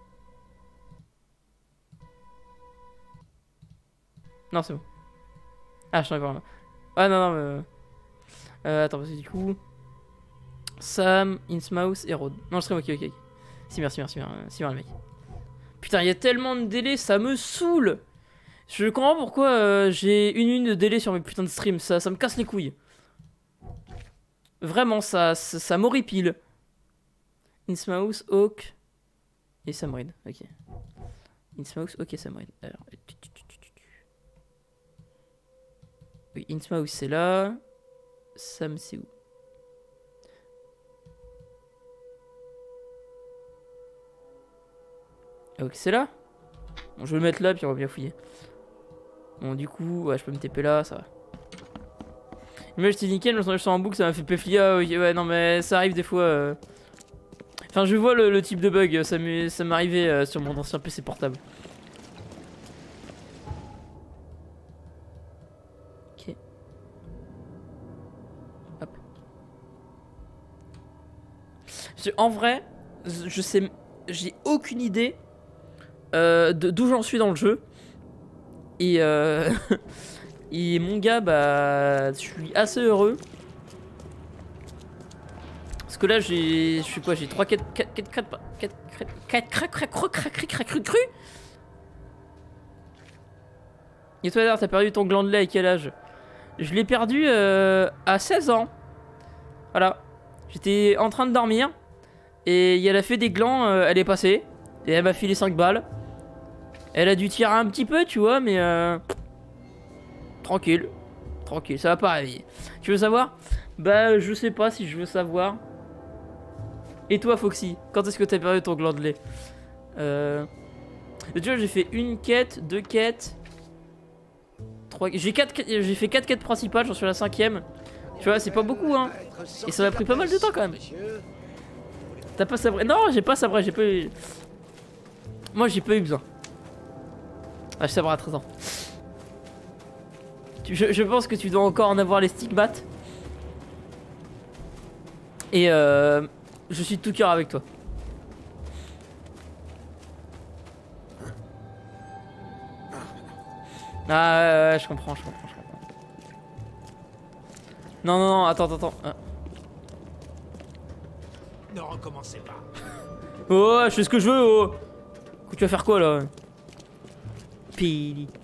Non, c'est bon. Ah, je suis encore là. Ah non, non, mais... Euh, attends, parce que du coup... Sam, Innsmouth et Road. Non, je serais ok, ok, ok. Si, merci, merci, merci, merci, mec. Putain, il y a tellement de délais, ça me saoule. Je comprends pourquoi euh, j'ai une minute de délai sur mes putains de streams. Ça, ça me casse les couilles. Vraiment, ça, ça, ça m'horripile. Innsmouth, Oak et Sam Reed. Ok. Innsmouth, ok, Sam Reed. Alors... Oui, Innsmouth c'est là. Sam c'est où? Ok, c'est là. Bon, je vais le mettre là, puis on va bien fouiller. Bon, du coup, ouais, je peux me T P là, ça va. Mais j'étais nickel, je suis en boucle, ça m'a fait péflia. Ah, okay, ouais, non, mais ça arrive des fois. Euh... Enfin, je vois le, le type de bug, ça m'arrivait euh, sur mon ancien P C portable. Ok. Hop. Je, en vrai, je sais. J'ai aucune idée euh, d'où j'en suis dans le jeu. Et, euh, et mon gars, bah, je suis assez heureux. Parce que là, j'ai. Je suis quoi? J'ai trois, quatre, quatre, quatre, quatre, quatre, quatre, crac, crac, crac, crac, crac, crac, cru, cru. Et toi, d'ailleurs, t'as perdu ton gland de lait à quel âge? Je l'ai perdu euh, à seize ans. Voilà. J'étais en train de dormir. Et elle a fait des glands, euh, elle est passée. Et elle m'a filé cinq balles. Elle a dû tirer un petit peu, tu vois, mais euh, tranquille. Tranquille, ça va pas réveiller. Tu veux savoir? Bah, je sais pas si je veux savoir. Et toi, Foxy, quand est-ce que t'as perdu ton gland de lait? Euh... Tu vois, j'ai fait une quête, deux quêtes. Trois... J'ai quatre... j'ai fait quatre quêtes principales, j'en suis à la cinquième. Tu vois, c'est pas beaucoup, hein. Et ça m'a pris pas mal de temps, quand même. T'as pas sabré? Non, j'ai pas sabré, j'ai pas eu... Moi, j'ai pas eu besoin. Ah, je sabrerai à treize ans. Je, je pense que tu dois encore en avoir les stigmates. Et euh... je suis de tout cœur avec toi. Ah ouais, ouais, je comprends, je comprends, je comprends. Non, non, non, attends, attends, attends. Ne recommencez pas. Oh, je fais ce que je veux, oh. Tu vas faire quoi là? Pili.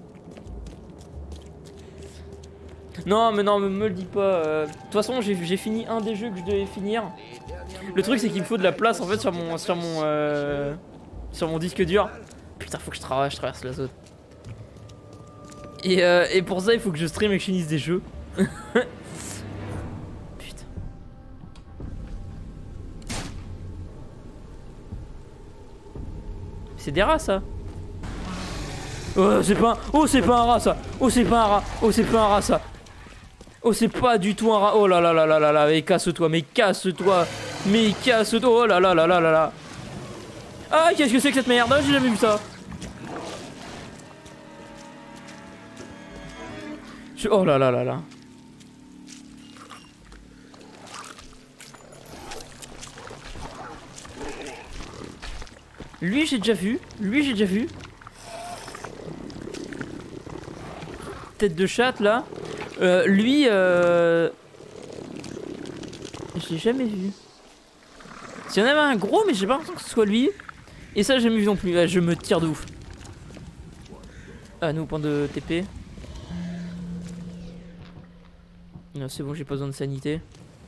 Non, mais non, me, me le dis pas. De toute façon, j'ai fini un des jeux que je devais finir. Le truc, c'est qu'il me faut de la place en fait sur mon, sur mon, euh, sur mon disque dur. Putain, faut que je traverse, je traverse la zone. Et, euh, et pour ça, il faut que je stream et que je finisse des jeux. Putain. C'est des rats, ça. Oh, c'est pas un... Oh, c'est pas un rat, ça. Oh, c'est pas un rat. Oh, c'est pas un rat, ça. Oh, c'est pas du tout un rat. Oh là là là là là là. Mais casse-toi, mais casse-toi. Mais casse-toi. Oh là là là là là là. Ah, qu'est-ce que c'est que cette merde? J'ai jamais vu ça. Je... Oh là là là là. Lui, j'ai déjà vu. Lui, j'ai déjà vu. Tête de chatte, là. Euh, lui, euh... je l'ai jamais vu. S'il y en avait un gros, mais j'ai pas l'impression que ce soit lui. Et ça, j'ai jamais vu non plus. Ouais, je me tire de ouf. Ah, nous, point de T P. Non, c'est bon, j'ai pas besoin de sanité.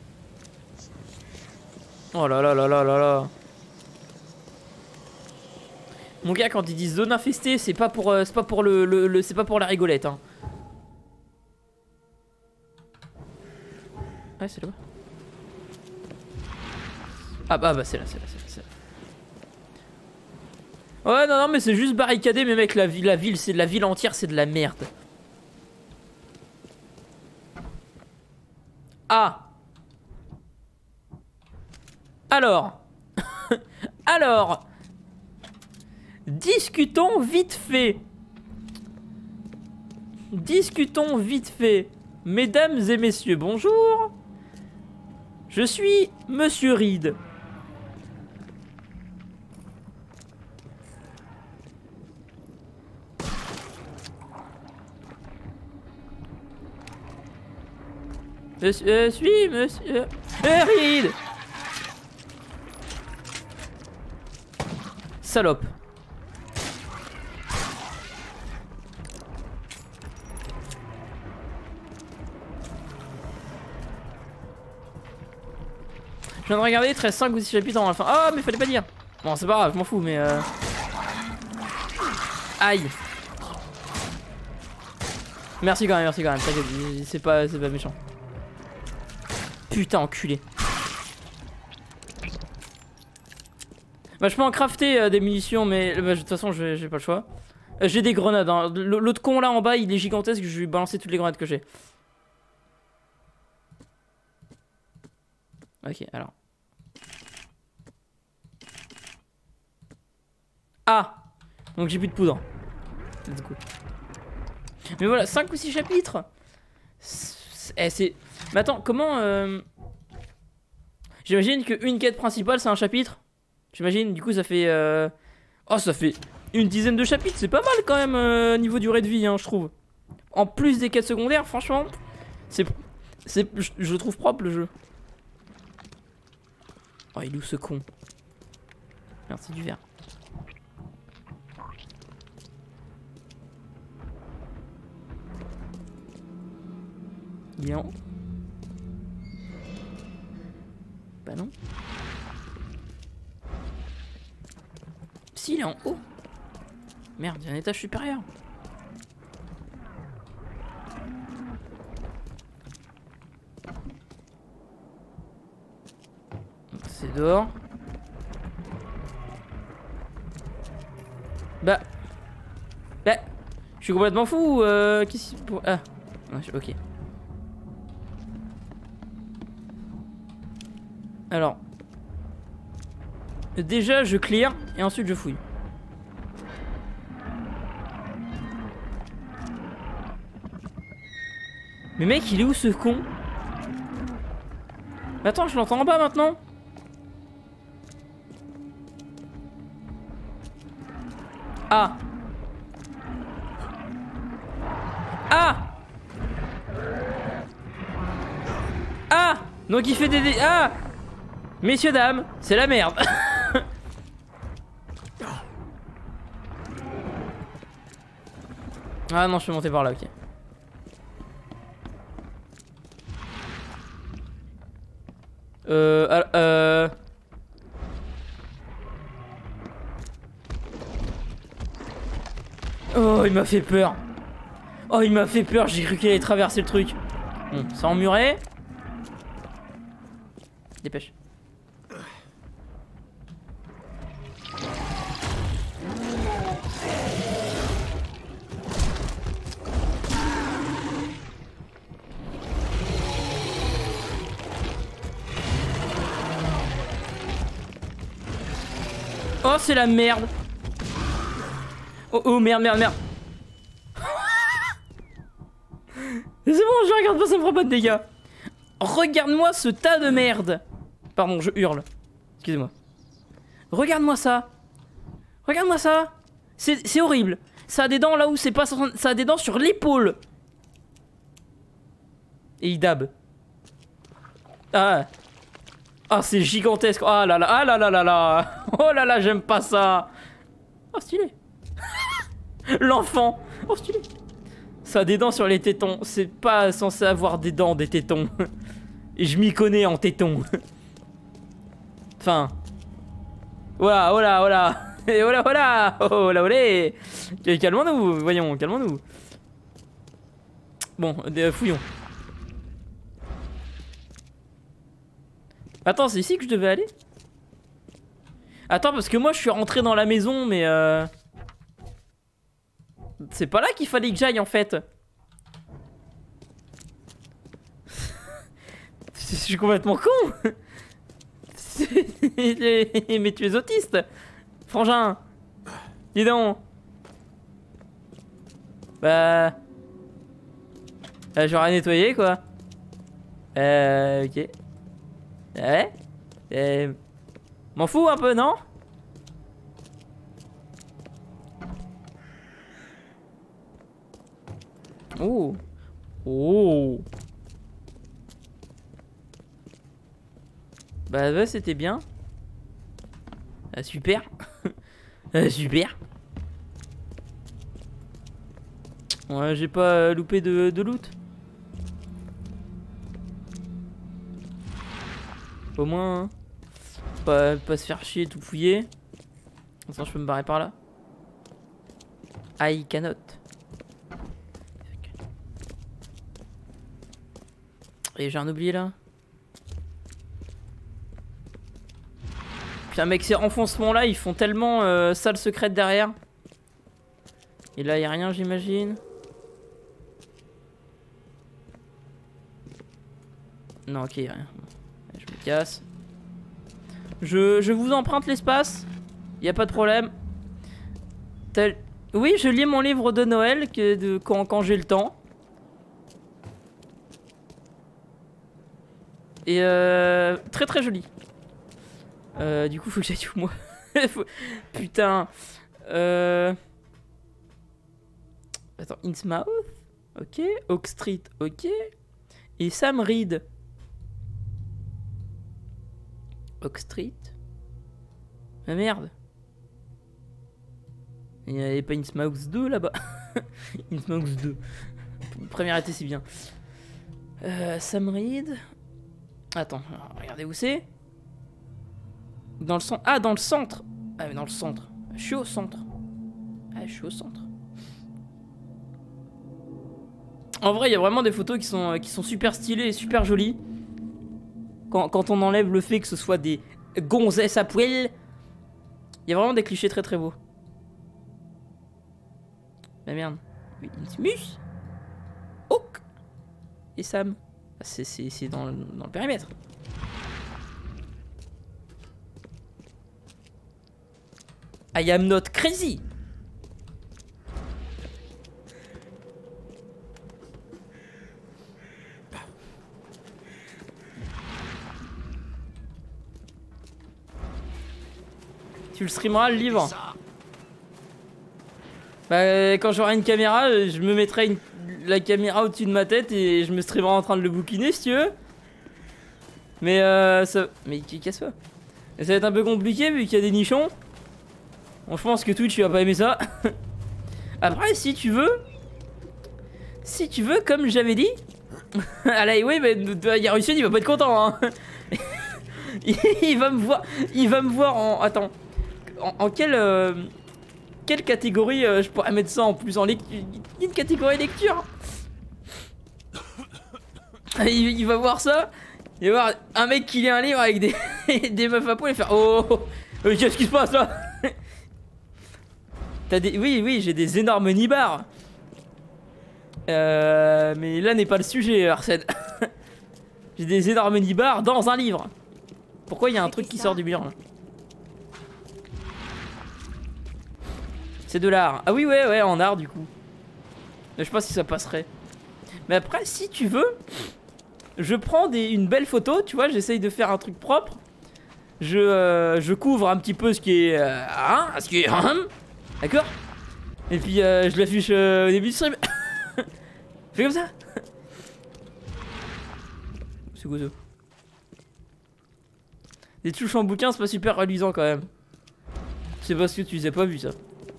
Oh là là là là là là. Mon gars, quand ils disent zone infestée, c'est pas pour, euh, c'est pas pour le, le, le c'est pas pour la rigolette. Hein. Ouais, c'est là-bas. Ah bah, bah c'est là, c'est là, c'est là, là. Ouais, non, non, mais c'est juste barricadé, mais mec, la ville, la ville, c'est la ville entière, c'est de la merde. Ah. Alors. Alors. Discutons vite fait. Discutons vite fait. Mesdames et messieurs, bonjour. Je suis Monsieur Reed. Je suis Monsieur Reed. Salope. Je viens de regarder, treize, cinq ou six chapitres en fin. Ah, mais fallait pas dire. Bon, c'est pas grave, je m'en fous, mais euh... aïe. Merci quand même, merci quand même. T'inquiète, c'est pas, c'est pas méchant. Putain, enculé. Bah, je peux en crafter euh, des munitions, mais bah, de toute façon, j'ai pas le choix. Euh, j'ai des grenades. Hein. L'autre con là en bas, il est gigantesque. Je vais lui balancer toutes les grenades que j'ai. Ok, alors. Ah! Donc j'ai plus de poudre. Let's go. Mais voilà, cinq ou six chapitres. Eh, c'est... Mais attends, comment... Euh... J'imagine qu'une quête principale, c'est un chapitre. J'imagine, du coup, ça fait... Euh... Oh, ça fait une dizaine de chapitres. C'est pas mal, quand même, euh, niveau durée de vie, hein, je trouve. En plus des quêtes secondaires, franchement. C'est... c'est... Je, je trouve propre, le jeu. Oh, il est où, ce con? Merci du verre. Il est en haut? Bah non. Si, il est en haut. Merde, il y a un étage supérieur. C'est dehors. Bah. Bah. Je suis complètement fou. Euh, Qu'est-ce qu'il... Ah. Ok. Alors. Déjà, je clear et ensuite je fouille. Mais mec, il est où ce con? Attends, je l'entends en bas maintenant. Ah. Ah. Ah. Donc il fait des... dé... Ah. Messieurs, dames, c'est la merde. Ah non, je peux monter par là, ok. Euh... Euh... Oh, il m'a fait peur. Oh, il m'a fait peur, j'ai cru qu'il allait traverser le truc. Bon, c'est emmuré. Dépêche. Oh, c'est la merde. Oh, oh, merde, merde, merde. C'est bon, je regarde pas, ça me fera pas de dégâts. Regarde-moi ce tas de merde. Pardon, je hurle. Excusez-moi. Regarde-moi ça. Regarde-moi ça. C'est horrible. Ça a des dents là où c'est pas... Ça a des dents sur l'épaule. Et il dab. Ah. Ah, c'est gigantesque. Ah là là, ah là là là là. Oh là là, j'aime pas ça. Oh, stylé. L'enfant. Oh, stylé. Ça a des dents sur les tétons. C'est pas censé avoir des dents, des tétons. Et je m'y connais en tétons. Enfin. Voilà, voilà, voilà. Et voilà, voilà. Oh là, olé. Calmons-nous, voyons, calmons-nous. Bon, euh, fouillons. Attends, c'est ici que je devais aller? Attends, parce que moi je suis rentré dans la maison, mais euh... c'est pas là qu'il fallait que j'aille en fait. Je suis complètement con. Mais tu es autiste, frangin. Dis donc. Bah... Euh, j'aurais nettoyé quoi. Euh... Ok. Ouais. Euh... M'en fous un peu, non? Oh. Oh. Bah ouais, c'était bien. Ah, super. Ah, super. Ouais, j'ai pas euh, loupé de, de loot. Au moins, hein. Pas, pas se faire chier, tout fouiller. Attends, je peux me barrer par là. I cannot. Et j'ai un oublié là. Putain mec, ces renfoncements là, ils font tellement euh, salle secrète derrière. Et là, y a rien, j'imagine. Non, ok, y a rien. Je me casse. Je, je vous emprunte l'espace. Y a pas de problème. Tel... Oui, je lis mon livre de Noël que de, quand, quand j'ai le temps. Et euh, très très joli. Euh, du coup, faut que j'aille où moi? faut... Putain. Euh... Attends, Innsmouth. Ok. Oak Street. Ok. Et Sam Reed. Oak Street. Ah merde. Il n'y avait pas Innsmouth deux là-bas. Innsmouth deux. Le premier était si bien. Euh, Sam Reed. Attends, regardez où c'est. Dans le centre. Ah, dans le centre. Ah, mais dans le centre. Je suis au centre. Ah, je suis au centre. En vrai, il y a vraiment des photos qui sont, qui sont super stylées et super jolies. Quand, quand on enlève le fait que ce soit des gonzesses à poil, il y a vraiment des clichés très très beaux. La merde. Intimus. Oak. Et Sam. C'est dans, dans le périmètre. I am not crazy. Tu le streameras le livre? Bah quand j'aurai une caméra, je me mettrai une, la caméra au-dessus de ma tête et je me streamerai en train de le bouquiner si tu veux. Mais euh ça... Mais qu'est-ce que ça? Ça va être un peu compliqué vu qu'il y a des nichons. Bon, je pense que Twitch il va pas aimer ça. Après si tu veux, si tu veux comme j'avais dit. Ah là oui mais Yarusian il va pas être content hein. Il va me voir, il va me voir en... Attends. En, en quelle, euh, quelle catégorie euh, je pourrais mettre ça en plus en lecture? Une catégorie lecture. il, il va voir ça. Il va voir un mec qui lit un livre avec des, des meufs à poil et faire oh, oh, oh qu'est-ce qui se passe là? T'as des... Oui, oui, j'ai des énormes nibards. Euh, mais là n'est pas le sujet, Arsène. J'ai des énormes nibards dans un livre. Pourquoi il y a un truc qui sort du mur là? C'est de l'art. Ah oui, ouais, ouais, en art du coup. Je sais pas si ça passerait. Mais après, si tu veux, je prends des, une belle photo, tu vois, j'essaye de faire un truc propre. Je, euh, je couvre un petit peu ce qui est... Euh, hein, ce qui est... Hein, d'accord. Et puis euh, je l'affiche euh, au début du stream. Fais comme ça. C'est quoi ça? Les touches en bouquin, c'est pas super reluisant quand même. C'est parce que tu les as pas vu ça.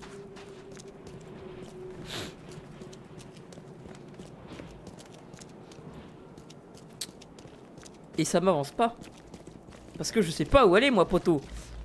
Et ça m'avance pas. Parce que je sais pas où aller moi poto.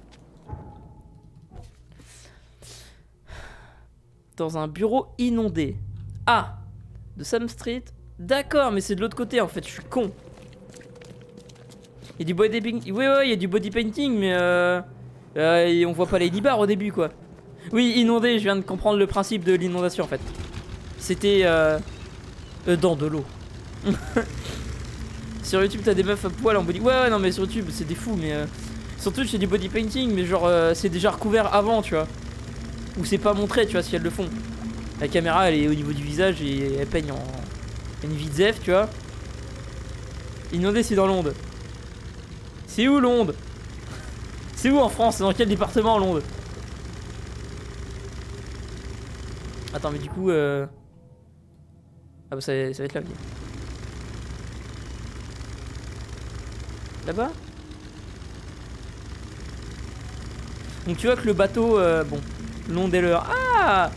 Dans un bureau inondé. Ah, de Sam Street. D'accord, mais c'est de l'autre côté en fait, je suis con. Il y a du body painting. Oui, ouais, il y a du body painting, mais euh, euh, et on voit pas les Libar au début quoi. Oui, inondé, je viens de comprendre le principe de l'inondation en fait. C'était euh, euh, dans de l'eau. Sur YouTube, t'as des meufs à poil en body. Ouais, ouais, non, mais sur YouTube, c'est des fous, mais euh, sur Twitch, c'est du body painting, mais genre, euh, c'est déjà recouvert avant, tu vois. Ou c'est pas montré, tu vois, si elles le font. La caméra, elle est au niveau du visage et elle peigne en une vie de zef, tu vois. Inondé, c'est dans l'onde. C'est où l'onde? C'est où en France? C'est dans quel département l'onde? Attends, mais du coup, euh... ah bah ça, ça va être là, ok. Là-bas? Donc tu vois que le bateau, euh, bon, l'onde est l'heure. Ah!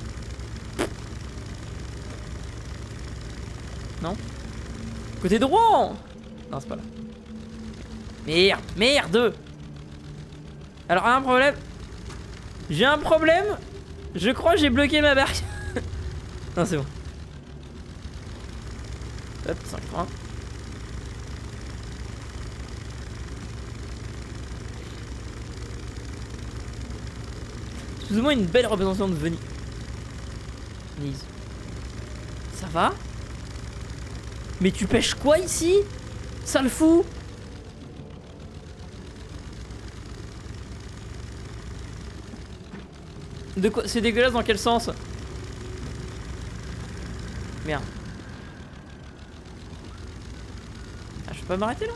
Non? Côté droit? Non, c'est pas là. Merde, merde! Alors, un problème. J'ai un problème. Je crois que j'ai bloqué ma barque. Non, c'est bon. Hop, cinq francs. Excusez-moi, une belle représentation de Venise. Venise. Ça va? Mais tu pêches quoi ici? Ça le fout? De quoi? C'est dégueulasse dans quel sens? Merde. Ah, je peux pas m'arrêter là?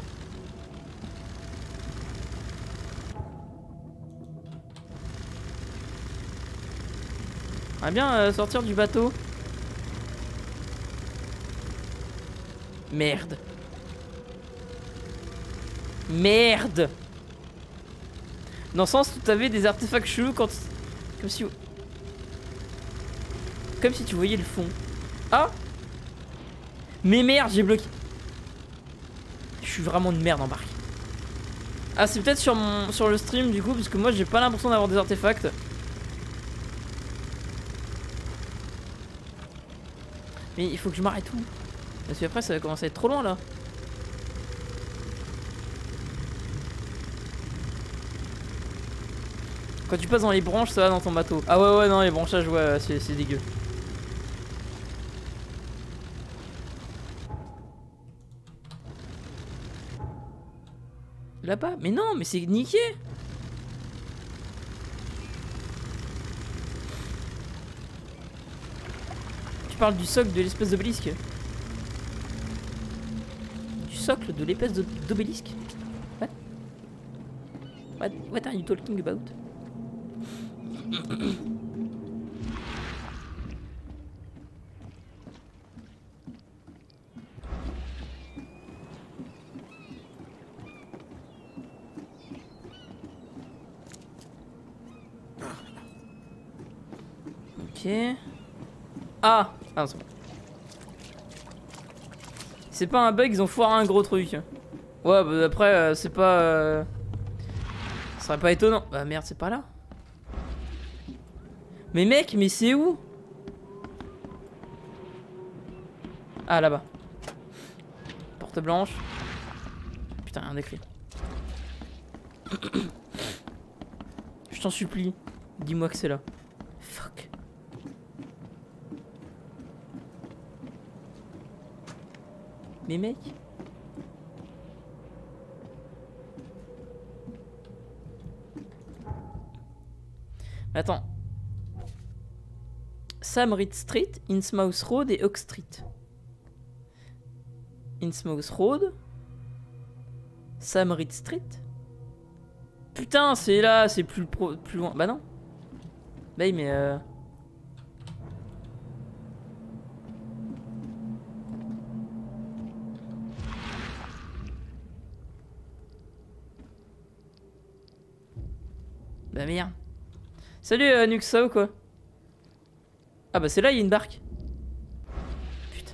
On va bien euh, sortir du bateau. Merde. Merde. Dans le sens où t'avais des artefacts chelous quand... Comme si... Comme si tu voyais le fond. Ah. Mais merde, j'ai bloqué. Je suis vraiment une merde en barque. Ah, c'est peut-être sur mon sur le stream du coup, parce que moi j'ai pas l'impression d'avoir des artefacts. Mais il faut que je m'arrête où? Parce qu'après ça va commencer à être trop loin là. Quand tu passes dans les branches, ça va dans ton bateau. Ah ouais ouais non, les branchages, ouais, c'est dégueu. Là-bas? Mais non, mais c'est niqué. Tu parles du socle de l'espèce d'obélisque? Du socle de l'espèce d'obélisque? What? What? What are you talking about? Ok. Ah, ah c'est bon. C'est pas un bug, ils ont foiré un gros truc. Ouais, bah après, euh, c'est pas... Euh... Ça serait pas étonnant. Bah merde, c'est pas là. Mais mec, mais c'est où? Ah, là-bas. Porte blanche. Putain, rien d'écrit. Je t'en supplie. Dis-moi que c'est là. Fuck. Mais mec. Attends. Sam Reed Street, Innsmouth Road et Oak Street. Innsmouth Road. Sam Reed Street. Putain, c'est là, c'est plus, plus loin. Bah non. Bah oui, mais euh... Bah merde. Salut euh, Nuxa ou quoi? Ah bah c'est là, il y a une barque. Putain.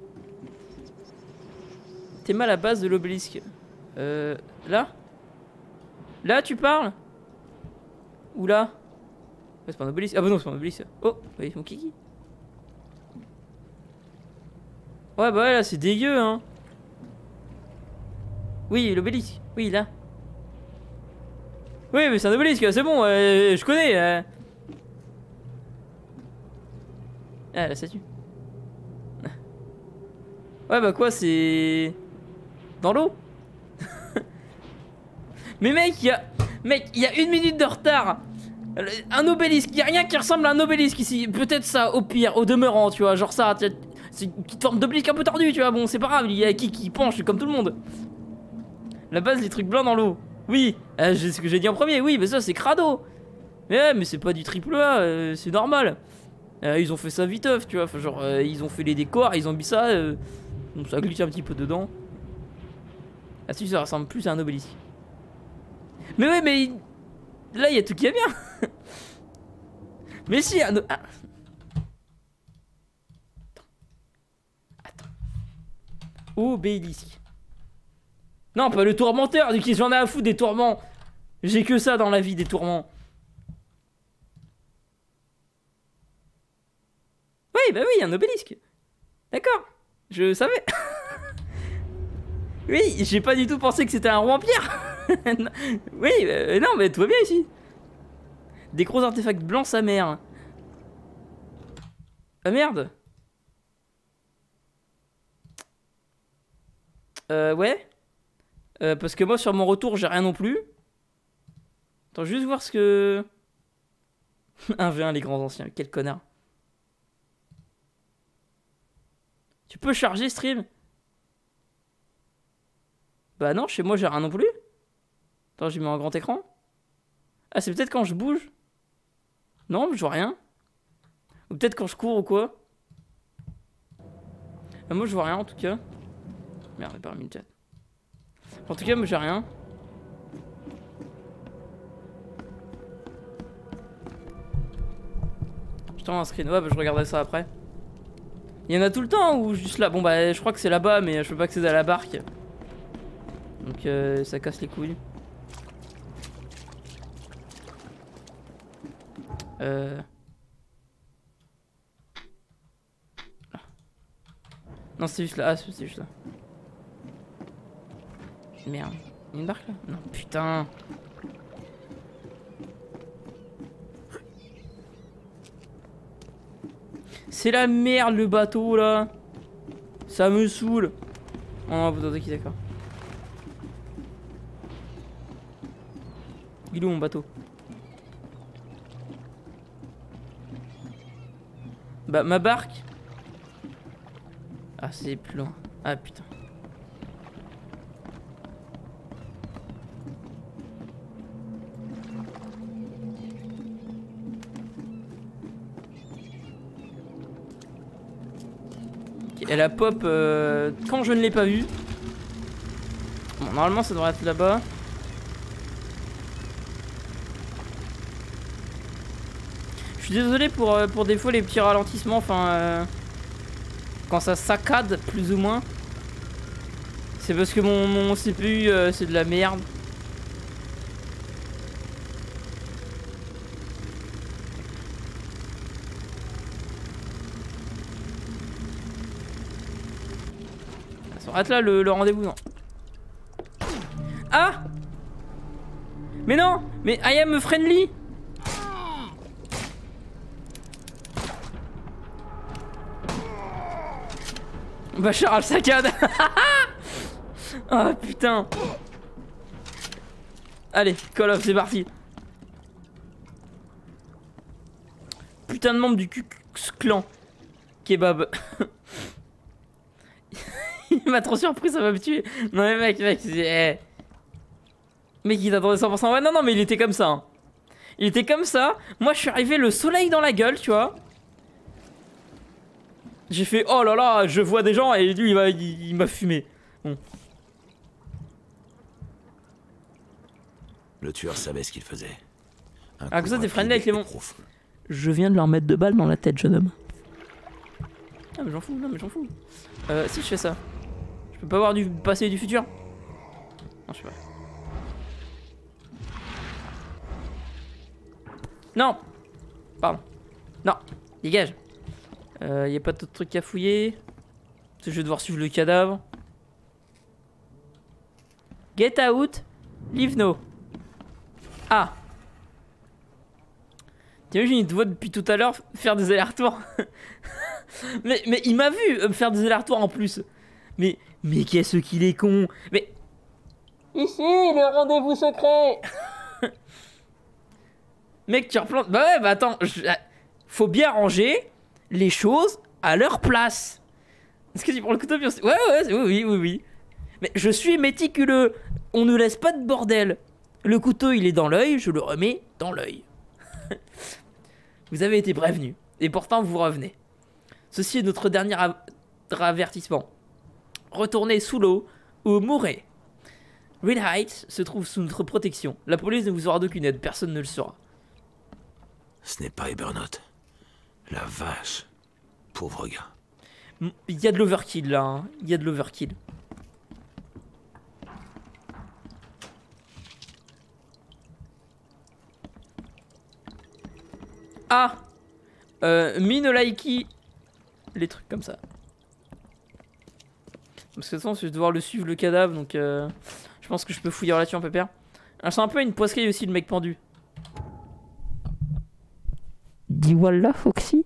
T'es mal à la base de l'obélisque. Euh... Là? Là tu parles? Ou là? Ouais, c'est pas un obélisque. Ah bah non, c'est pas un obélisque. Oh, oui, mon kiki. Ouais bah ouais, là c'est dégueu hein. Oui, l'obélisque. Oui, là. Oui, mais c'est un obélisque, c'est bon, euh, je connais. Euh... Ah, la statue. Ouais, bah quoi, c'est... Dans l'eau. Mais mec, il y a... Mec, il y a une minute de retard. Un obélisque, il y a rien qui ressemble à un obélisque ici. Peut-être ça, au pire, au demeurant, tu vois, genre ça. C'est une petite forme d'obélisque un peu tordue, tu vois. Bon, c'est pas grave, il y a qui qui penche, comme tout le monde. La base, les trucs blancs dans l'eau. Oui, euh, c'est ce que j'ai dit en premier, oui, mais ça, c'est crado. Mais ouais, mais c'est pas du triple A, euh, c'est normal. Euh, ils ont fait ça viteuf, tu vois. Enfin, genre, euh, ils ont fait les décors, ils ont mis ça. Euh, donc ça glitch un petit peu dedans. Ah, si, ça ressemble plus à un obélisque. Mais ouais, mais. Là, il y a tout qui est bien. Mais si, un. Ah. Attends. Obélisque. Non, pas le tourmenteur, j'en ai à foutre des tourments. J'ai que ça dans la vie, des tourments. Oui, bah oui, un obélisque. D'accord, je savais. Oui, j'ai pas du tout pensé que c'était un roi en pierre. Oui, euh, non, mais tout va bien ici. Des gros artefacts blancs, sa mère. Ah merde. Euh, ouais. Euh, parce que moi, sur mon retour, j'ai rien non plus. Attends, juste voir ce que... un v un, les grands anciens. Quel connard. Tu peux charger, stream? Bah non, chez moi, j'ai rien non plus. Attends, j'ai mis en grand écran. Ah, c'est peut-être quand je bouge. Non, je vois rien. Ou peut-être quand je cours ou quoi. Ah, moi, je vois rien, en tout cas. Merde, j'ai pas remis le chat. En tout cas, moi j'ai rien. Je t'envoie un screen. Ouais, bah je regarderai ça après. Il y en a tout le temps ou juste là? Bon, bah je crois que c'est là-bas, mais je peux pas accéder à la barque. Donc euh, ça casse les couilles. Euh. Non, c'est juste là. Ah, c'est juste là. Merde. Il y a une barque là? Non, putain. C'est la merde le bateau là. Ça me saoule. Oh non, vous êtes qui, d'accord. Il est où mon bateau? Bah ma barque. Ah c'est plus loin. Ah putain. Elle a pop euh, quand je ne l'ai pas vue. Bon, normalement ça devrait être là-bas. Je suis désolé pour, euh, pour des fois les petits ralentissements, enfin euh, quand ça saccade plus ou moins. C'est parce que mon, mon C P U euh, c'est de la merde. Arrête là le, le rendez-vous, non. Ah! Mais non! Mais I am friendly! Bachar al-Saccad! Ah putain! Allez, Call of, c'est parti! Putain de membre du Ku Klux Klan. Kebab. Il m'a trop surpris, ça va me tuer. Non mais mec, mec, c'est... Mec, il attendait cent pour cent. Ouais, non, non, mais il était comme ça. Hein. Il était comme ça. Moi, je suis arrivé le soleil dans la gueule, tu vois. J'ai fait, oh là là, je vois des gens et lui, il m'a il, il m'a fumé. Bon. Le tueur savait ce qu'il faisait. Ah, comme ça, t'es friendly avec les monstres. Je viens de leur mettre deux balles dans la tête, jeune homme. Ah, mais j'en fous, non, mais j'en fous. Euh, si je fais ça, je peux pas voir du passé et du futur? Non, je sais pas. Non! Pardon. Non, dégage. Euh, y a pas d'autres trucs à fouiller. Je vais devoir suivre le cadavre. Get out, leave no. Ah. T'imagines, il te voit depuis tout à l'heure faire des allers-retours. mais, mais il m'a vu faire des allers-retours en plus. Mais, mais qu'est-ce qu'il est con. Mais... Ici, le rendez-vous secret. Mec, tu replantes... Bah ouais, bah attends. Je... Faut bien ranger les choses à leur place. Est-ce que tu prends le couteau bien... Ouais, ouais, oui, oui, oui, oui. Mais je suis méticuleux. On ne laisse pas de bordel. Le couteau, il est dans l'œil, je le remets dans l'œil. Vous avez été prévenu. Et pourtant, vous revenez. Ceci est notre dernier avertissement. Retournez sous l'eau ou mourrez. Red Heights se trouve sous notre protection. La police ne vous aura d'aucune aide, personne ne le saura. Ce n'est pas Ebernoth. La vache. Pauvre gars. Il y a de l'overkill là, hein. Il y a de l'overkill. Ah euh, Mine Laiki. Les trucs comme ça. Parce que de toute façon, je vais devoir le suivre le cadavre, donc euh, je pense que je peux fouiller là-dessus en pépère. C'est un peu une poiscaille aussi, le mec pendu. Dis voilà, Foxy.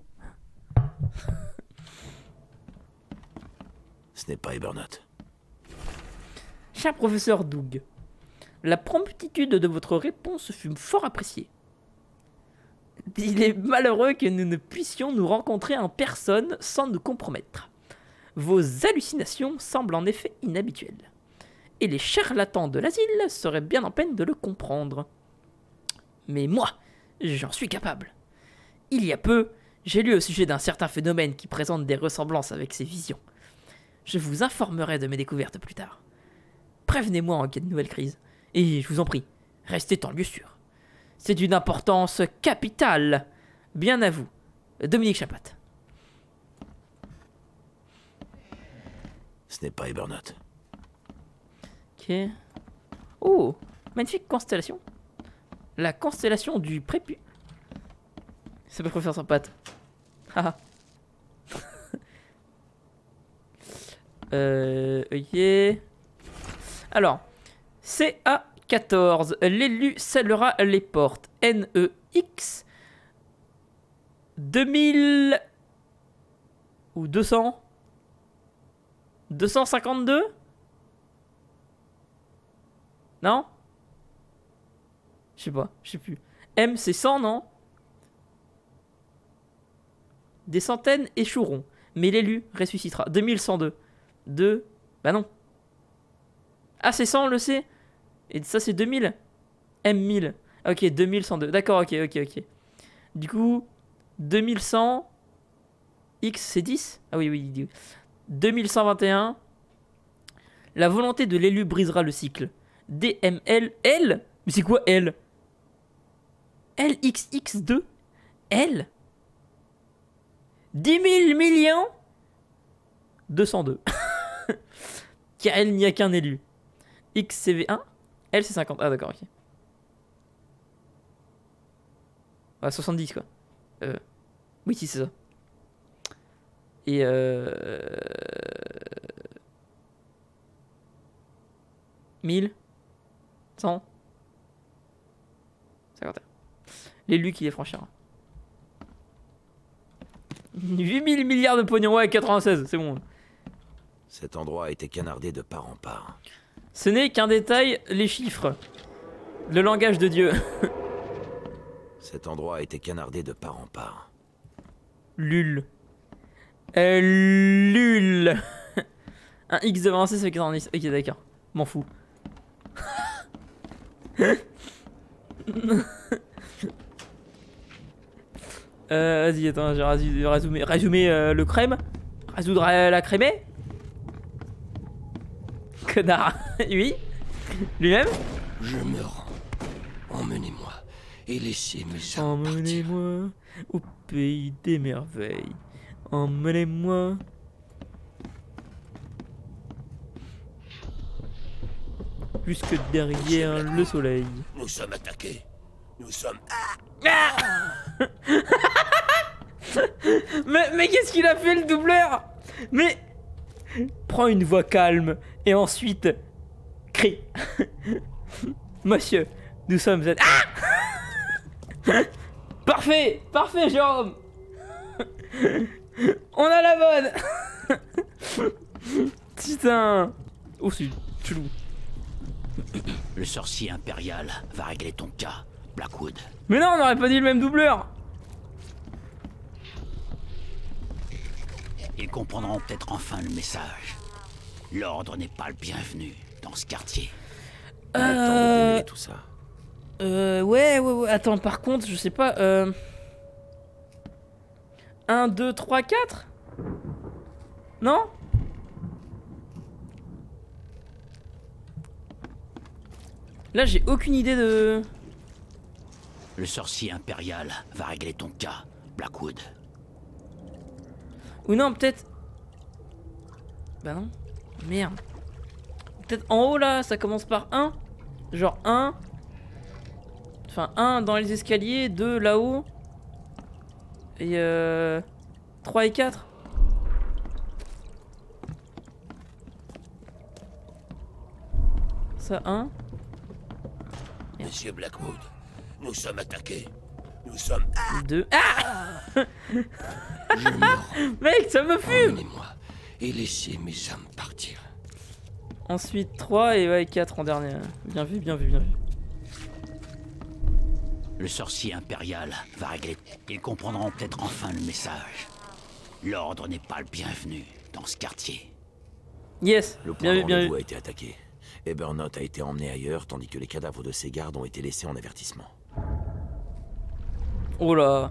Ce n'est pas Ebernoth. Cher professeur Doug, la promptitude de votre réponse fut fort appréciée. Il est malheureux que nous ne puissions nous rencontrer en personne sans nous compromettre. Vos hallucinations semblent en effet inhabituelles. Et les charlatans de l'asile seraient bien en peine de le comprendre. Mais moi, j'en suis capable. Il y a peu, j'ai lu au sujet d'un certain phénomène qui présente des ressemblances avec ces visions. Je vous informerai de mes découvertes plus tard. Prévenez-moi en cas de nouvelle crise. Et je vous en prie, restez en lieu sûr. C'est d'une importance capitale. Bien à vous, Dominique Chapat. Ce n'est pas Ebernoth. Ok. Oh, magnifique constellation. La constellation du prépu. Ça peut faire sa patte. Haha. euh, ok. Alors, C A quatorze. L'élu scellera les portes. N E X. deux mille. Ou deux cents. deux cent cinquante-deux. Non? Je sais pas, je sais plus. M c'est cent, non? Des centaines échoueront, mais l'élu ressuscitera. deux mille cent deux. deux. Bah non. Ah, c'est cent, le C. Et ça, c'est deux mille. M mille. Ok, deux mille cent deux. D'accord, ok, ok, ok. Du coup, deux mille cent. X, c'est dix. Ah oui, oui. deux mille cent vingt et un. La volonté de l'élu brisera le cycle. D M L. L. Mais c'est quoi L? L X X deux. L. dix mille millions. deux cent deux. Car il n'y a qu'un élu. X C V un. L c'est cinquante. Ah d'accord, ok. Ah, soixante-dix quoi. Euh... Oui, si c'est ça. Et euh... mille. cent. cinquante et un. L'élu qui les franchira. huit mille milliards de pognon, ouais, quatre-vingt-seize, c'est bon. Cet endroit a été canardé de part en part. Ce n'est qu'un détail, les chiffres. Le langage de Dieu. Cet endroit a été canardé de part en part. Lul. Euh, lul. Un X de vingt-six avec quatre-vingt-dix. Ok, d'accord. M'en fous. euh, Vas-y, attends, j'ai résumé, résumé euh, le crème. Résoudre euh, la crémée. Connard. Oui. Lui-même. Je me rends. Emmenez-moi. et laissez mes hommes Emmenez-moi au pays des merveilles. Emmenez-moi. Jusque derrière le soleil. Nous sommes attaqués. Nous sommes... Ah mais mais qu'est-ce qu'il a fait le doubleur? Mais prends une voix calme et ensuite crie. Monsieur, nous sommes... Ah parfait, parfait Jérôme. On a la bonne. Putain. Oh c'est chelou. Le sorcier impérial va régler ton cas, Blackwood. Mais non, on n'aurait pas dit le même doubleur. Ils comprendront peut-être enfin le message. L'ordre n'est pas le bienvenu dans ce quartier. Euh... tout ça. Euh... Ouais, ouais, ouais. Attends, par contre, je sais pas... Euh... un, deux, trois, quatre? Non? Là, j'ai aucune idée de... Le sorcier impérial va régler ton cas, Blackwood. Ou non, peut-être... Bah non. Merde. Peut-être en haut, là, ça commence par un. Genre un. Enfin, un dans les escaliers, deux là-haut. Et euh... trois et quatre. Ça, un. Monsieur Blackwood, nous sommes attaqués. Nous sommes... Deux. Ah mec, ça me fume. Emmenez-moi et laissez mes hommes partir. Ensuite trois et ouais, quatre en dernier. Bien vu, bien vu, bien vu. Le sorcier impérial va régler... Ils comprendront peut-être enfin le message. L'ordre n'est pas le bienvenu dans ce quartier. Yes. Le bien point vu, bien vu. a été attaqué. Ebernot a été emmené ailleurs, tandis que les cadavres de ses gardes ont été laissés en avertissement. Oh là.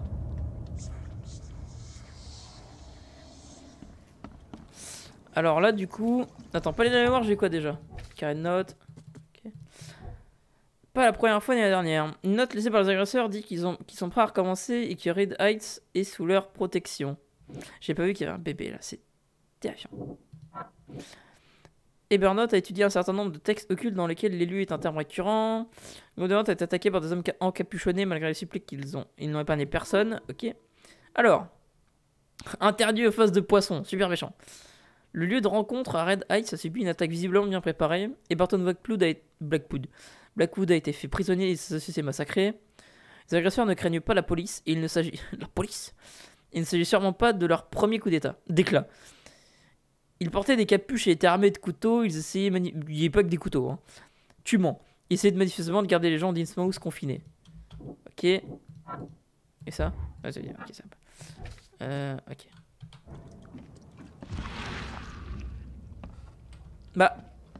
Alors là, du coup... Attends, pas les de la mémoire, j'ai quoi déjà? Carré de notes. Okay. Pas la première fois ni la dernière. Une note laissée par les agresseurs dit qu'ils ont... qu'ils sont prêts à recommencer et que Reed Heights est sous leur protection. J'ai pas vu qu'il y avait un bébé là, c'est terrifiant. Ebernot a étudié un certain nombre de textes occultes dans lesquels l'élu est un terme récurrent. Godernot a été attaqué par des hommes encapuchonnés malgré les suppliques qu'ils ont. Ils n'ont épargné personne, ok. Alors, interdit aux faces de poisson, super méchant. Le lieu de rencontre à Red Heights a subi une attaque visiblement bien préparée. Et Barton Blackwood a été... Blackwood. Blackwood a été fait prisonnier et ses associés massacrés. Les agresseurs ne craignent pas la police et il ne s'agit... La police Il ne s'agit sûrement pas de leur premier coup d'état, d'éclat. Ils portaient des capuches et étaient armés de couteaux. Ils essayaient... Mani... Il n'y avait pas que des couteaux, hein. Tu mens. Ils essayaient manifestement de garder les gens d'Innsmouth confinés. Ok. Et ça ah, c'est bien, ok, ça va. Euh, ok. Bah.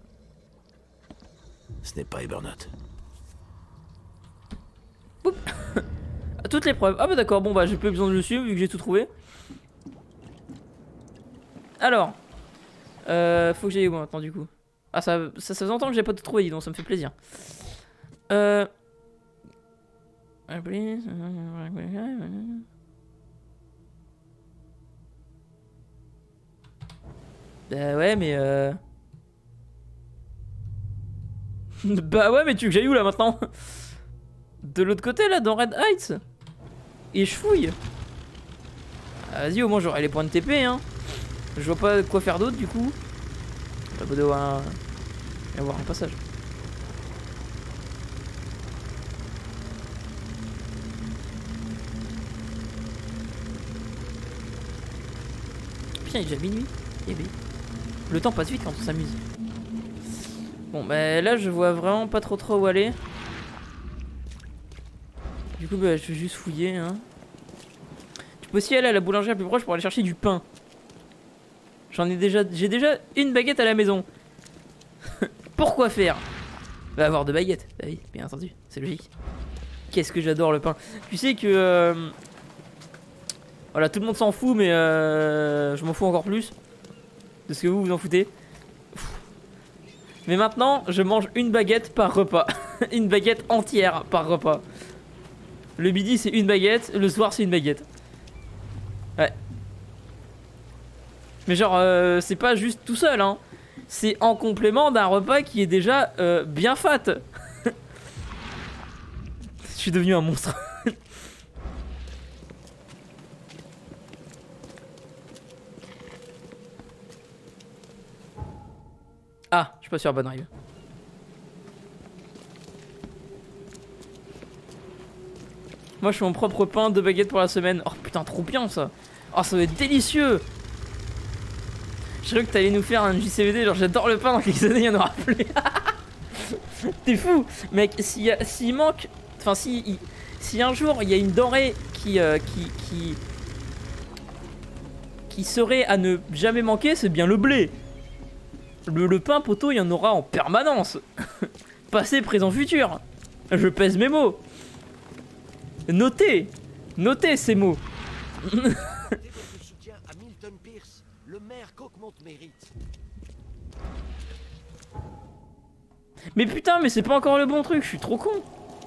Ce n'est pas Ebernot. Toutes les preuves. Ah bah d'accord, bon bah j'ai plus besoin de le suivre vu que j'ai tout trouvé. Alors. Euh, faut que j'aille où maintenant du coup. Ah ça, ça, ça faisait longtemps que j'ai pas tout trouvé, donc ça me fait plaisir. Euh... Bah ouais mais euh... bah ouais mais tu veux que j'aille où là maintenant? De l'autre côté là dans Red Heights. Et je fouille. Ah, vas-y au moins j'aurai les points de T P hein. Je vois pas quoi faire d'autre du coup. Il va devoir y avoir un passage. Putain il est déjà minuit. Eh bien. Le temps passe vite quand on s'amuse. Bon bah là je vois vraiment pas trop trop où aller. Du coup bah je vais juste fouiller hein. Tu peux aussi aller à la boulangerie la plus proche pour aller chercher du pain. J'en ai déjà, j'ai déjà une baguette à la maison. Pourquoi faire? Va avoir deux baguettes. Bah oui, bien entendu, c'est logique. Qu'est-ce que j'adore le pain. Tu sais que... Euh... Voilà, tout le monde s'en fout, mais euh... je m'en fous encore plus. De ce que vous vous en foutez. Mais maintenant, je mange une baguette par repas. Une baguette entière par repas. Le midi c'est une baguette, le soir c'est une baguette. Ouais. Mais genre, euh, c'est pas juste tout seul, hein. C'est en complément d'un repas qui est déjà euh, bien fat. Je suis devenu un monstre. Ah, je suis pas sur la bonne rive. Moi je fais mon propre pain, deux baguettes pour la semaine. Oh putain, trop bien ça. Oh, ça va être délicieux. Je croyais que t'allais nous faire un J C V D, genre j'adore le pain, dans quelques années il y en aura plus. T'es fou. Mec, s'il si manque... Enfin, si, si un jour il y a une denrée qui, euh, qui, qui... qui serait à ne jamais manquer, c'est bien le blé. Le, le pain, poteau, il y en aura en permanence. Passé, présent, futur. Je pèse mes mots. Notez. Notez ces mots. Mais putain, mais c'est pas encore le bon truc, je suis trop con.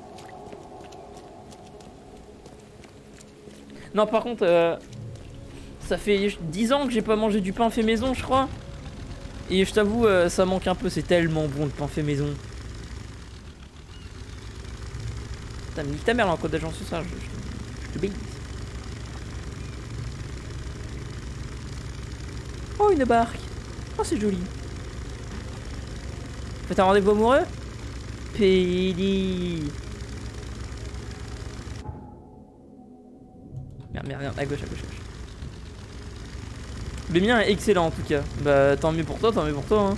Non, par contre, euh, ça fait dix ans que j'ai pas mangé du pain fait maison, je crois. Et je t'avoue, euh, ça manque un peu, c'est tellement bon le pain fait maison. Putain, mais nique ta mère là en code d'agence, ça, je, je, je te baise. Oh, une barque. Oh, c'est joli. Faites un rendez-vous amoureux? Pédi. Merde, merde, merde, à gauche, à gauche, à gauche. Le mien est excellent en tout cas. Bah tant mieux pour toi, tant mieux pour toi hein.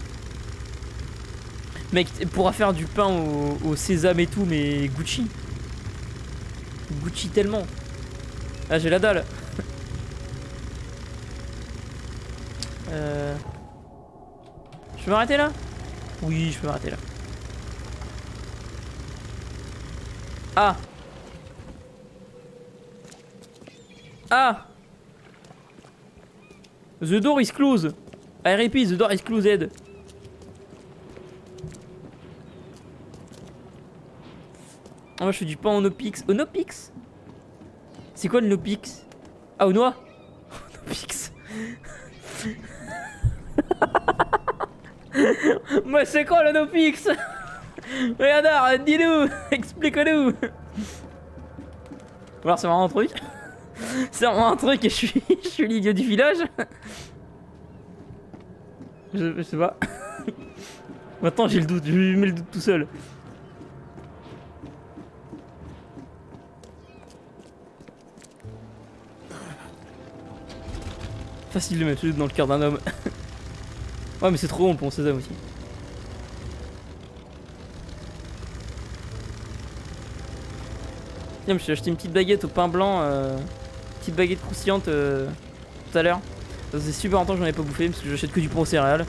Mec, tu pourras faire du pain au, au sésame et tout, mais Gucci. Gucci tellement. Ah, j'ai la dalle. euh... Je peux m'arrêter là? Oui, je peux m'arrêter là. Ah. Ah. The door is closed. I repeat, the door is closed. Ah, moi je fais du pain au Nopix. Au Nopix? C'est quoi le Nopix? Ah, au noix? Nopix. Moi c'est quoi le Nopix? Regarde, dis-nous, explique-nous. Alors c'est vraiment un truc. C'est vraiment un truc et je suis, je suis l'idiot du village. Je, je sais pas. Maintenant j'ai le doute, je mets le doute tout seul. Facile de mettre le doute dans le cœur d'un homme. Ouais mais c'est trop bon pour mon sésame aussi. Tiens, je me suis acheté une petite baguette au pain blanc. Euh... Petite baguette croustillante euh, tout à l'heure. Ça faisait super longtemps que j'en ai pas bouffé parce que j'achète que du pain aux céréales.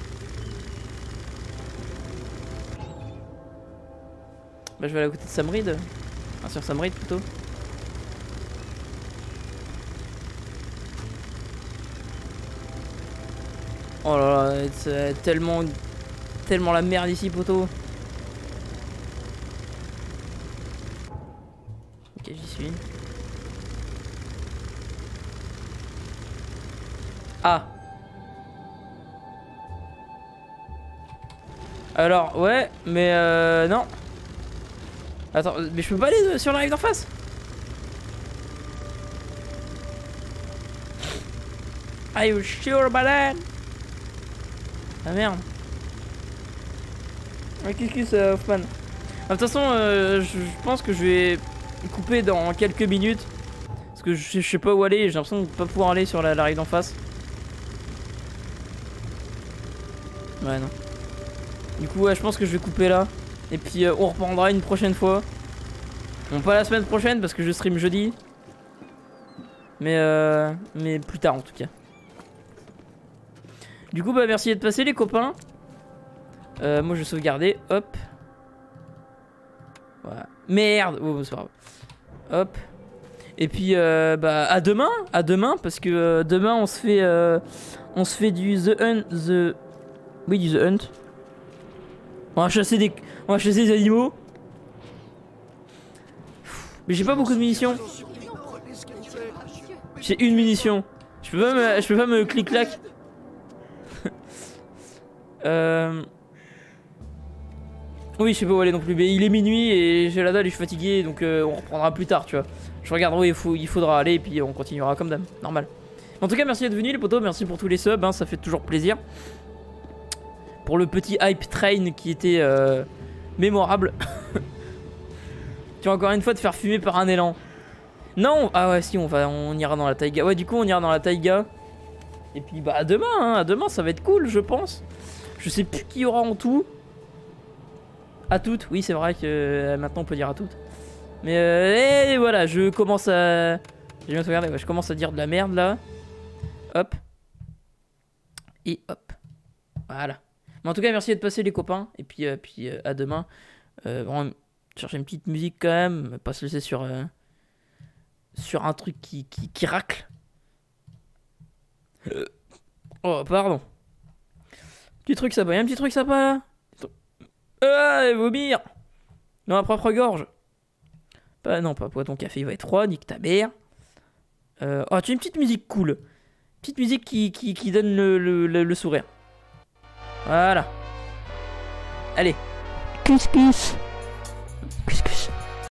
Bah je vais aller à côté de Samrid. Enfin sur Samrid plutôt. Oh là là, c'est tellement tellement la merde ici poto. Ok, j'y suis. Ah. Alors, ouais, mais euh, non. Attends, mais je peux pas aller sur la rive d'en face? Are you sure about that? Ah merde. Ah, qu'est-ce que c'est, Hoffman? De toute façon, euh, je, je pense que je vais couper dans quelques minutes. Parce que je, je sais pas où aller et j'ai l'impression de pas pouvoir aller sur la, la rive d'en face. Ouais, non. Du coup, ouais, je pense que je vais couper là. Et puis, euh, on reprendra une prochaine fois. Bon, pas la semaine prochaine parce que je stream jeudi. Mais, euh, mais plus tard en tout cas. Du coup, bah, merci d'être passés, les copains. Euh, moi, je vais sauvegarder. Hop. Voilà. Merde. Oh, c'est pas grave. Hop. Et puis, euh, bah, à demain. À demain, parce que euh, demain, on se fait, euh, on se fait du The Hunt. The... Oui, du The Hunt. On va chasser des, on va chasser des animaux. Mais j'ai pas beaucoup de munitions. J'ai une munition. Je peux pas me, je peux pas me clic-clac. euh... Oui, je sais pas où aller non plus. Mais il est minuit et j'ai la dalle et je suis fatigué. Donc euh, on reprendra plus tard, tu vois. Je regarde où il, faut, il faudra aller et puis on continuera comme d'hab. Normal. En tout cas, merci d'être venu les potos. Merci pour tous les subs. Hein, ça fait toujours plaisir. Pour le petit hype train qui était euh, mémorable. Tu vas encore une fois te faire fumer par un élan. Non, ah ouais, si, on va, on ira dans la taïga. Ouais, du coup, on ira dans la taïga. Et puis, bah, à demain, hein, à demain, ça va être cool, je pense. Je sais plus qui y aura en tout. À toutes, oui, c'est vrai que euh, maintenant on peut dire à toutes. Mais euh, et voilà, je commence à. J'ai bien regardé, ouais, je commence à dire de la merde là. Hop. Et hop. Voilà. Mais en tout cas, merci d'être passé les copains. Et puis, euh, puis euh, à demain. Euh, bon, chercher une petite musique quand même. Pas se laisser sur. Euh, sur un truc qui, qui, qui racle. Euh. Oh, pardon. Petit truc sympa, y'a un petit truc sympa là. Ah, vomir. Dans la propre gorge. Pas, non, pas pour ton café, il va être froid, nique ta mère. Euh, oh, tu as une petite musique cool. Petite musique qui, qui, qui donne le, le, le, le sourire. Voilà. Allez. Kiss kiss.